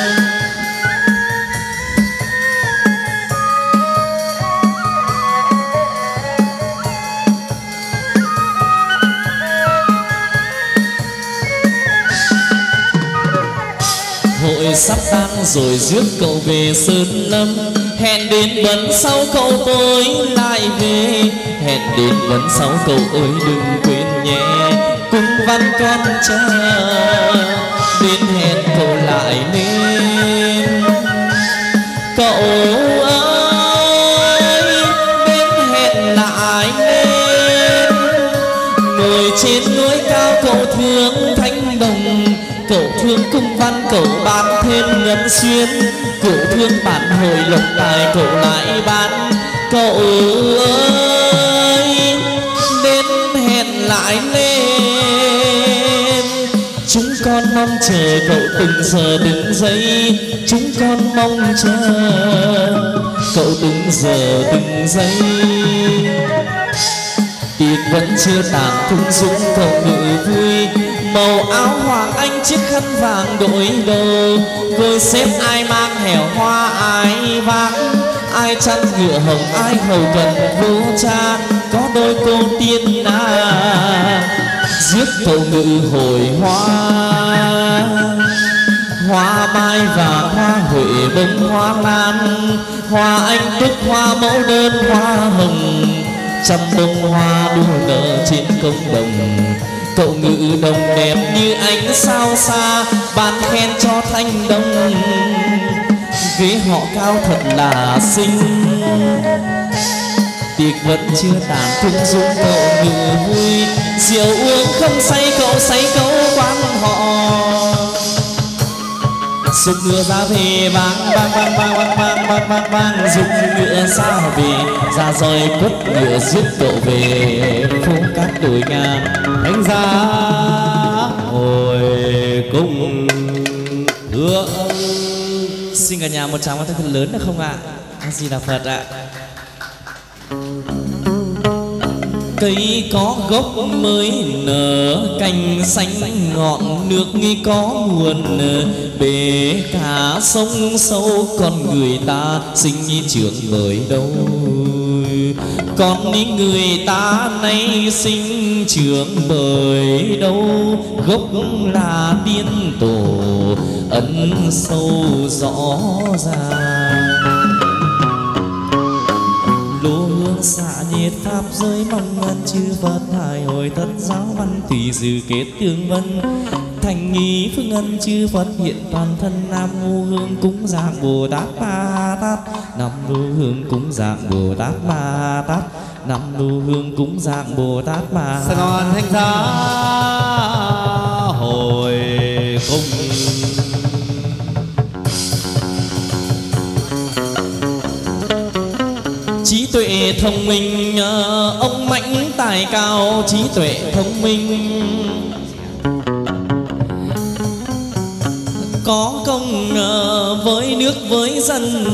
Hội sắp tan rồi rước cậu về Sơn Lâm. Hẹn đến bấn sau cậu tôi lại về. Hẹn đến bấn sau cậu ơi đừng quên nhé. Cung văn con chờ đến hẹn cậu lại lên. Cậu ơi đến hẹn lại lên. Ngồi trên núi cao cậu thương thanh đồng. Cậu thương cung văn cậu bán thêm ngân xuyên. Cậu thương bản hồi lộc tài cậu lại bán. Cậu ơi đến hẹn lại lên. Chúng con mong chờ cậu từng giờ từng giây. Chúng con mong chờ cậu từng giờ từng giây. Tiệc vẫn chưa tàn thung dũng cậu ngự vui. Màu áo hoàng anh chiếc khăn vàng đội đầu. Rồi xếp ai mang hẻo hoa ai vác. Ai chăn ngựa hồng ai hầu cần vô cha. Có đôi cô tiên à giết cậu ngự hồi hoa. Hoa mai và hoa huệ bông hoa lan. Hoa anh túc hoa mẫu đơn hoa hồng. Trăm bông hoa đua nở trên công đồng. Cậu ngự đồng đẹp như ánh sao xa. Ban khen cho thanh đông. Ghế họ cao thật là xinh. Tiệc vẫn chưa tàn thung dũng cậu ngự vui. Rượu uống không say cậu say cậu quán họ. Dục ngựa ra về vang vang vang vang vang vang vang vang vang. Dục ngựa ra về ra roi quất ngựa rước cậu về phố các đồi ngang. Thánh giá hồi cung thưa. Xin cả nhà một tràng pháo tay thật lớn được không ạ? A Di Đà Phật ạ. Cây có gốc mới nở, cành xanh ngọn nước nghi có nguồn. Bể cả sông sâu con người ta sinh như trưởng bởi đâu. Con đi người ta nay sinh trưởng bởi đâu. Gốc là tiên tổ ẩn sâu rõ ràng. Lúa hương xạ nhiệt pháp giới mong ơn chư Phật hải hội thất giáo văn tùy dự kết tương vân thành nghi phương ân chư Phật hiện toàn thân. Nam mô hương cúng dạng Bồ Tát Ma Tát, Nam mô hương cúng dạng Bồ Tát Ma Tát, Nam mô hương cúng dạng Bồ Tát Ma. Sài Gòn Thanh Giá hồi cung. Trí tuệ thông minh ông mãnh tài cao, trí tuệ thông minh có công với nước với dân,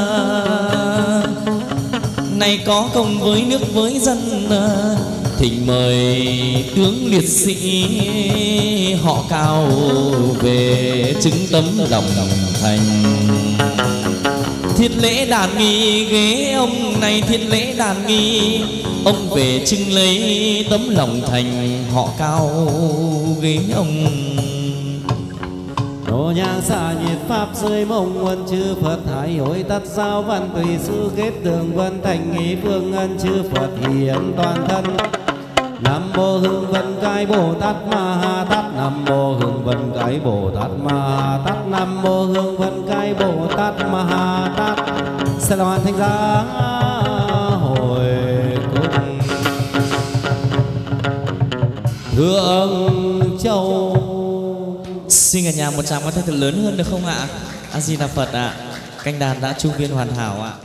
này có công với nước với dân. Thỉnh mời tướng liệt sĩ họ Cao về chứng tấm lòng thành. Thiết lễ đàn nghi ghế ông này, thiết lễ đàn nghi ông về trưng lấy tấm lòng thành. Họ Cao ghế ông. Nô nhang xạ nhiệt pháp giới mong ơn chư Phật hải hội tắt giáo văn tùy sư kết tường vân thành nghi phương ân chư Phật hiện toàn thân. Nam mô hương vân cái Bồ Tát Ma Ha Tát, Nam mô hương vân cái Bồ Tát Ma Ha Tát, Nam mô hương vân cái Bồ Tát Ma Ha Tát. Sẽ là hoàn thành giá hồi cung. Thượng Châu. Xin cả nhà một tràng pháo tay thật lớn hơn được không ạ? A Di Đà Phật ạ. Canh đàn đã trung viên hoàn hảo ạ.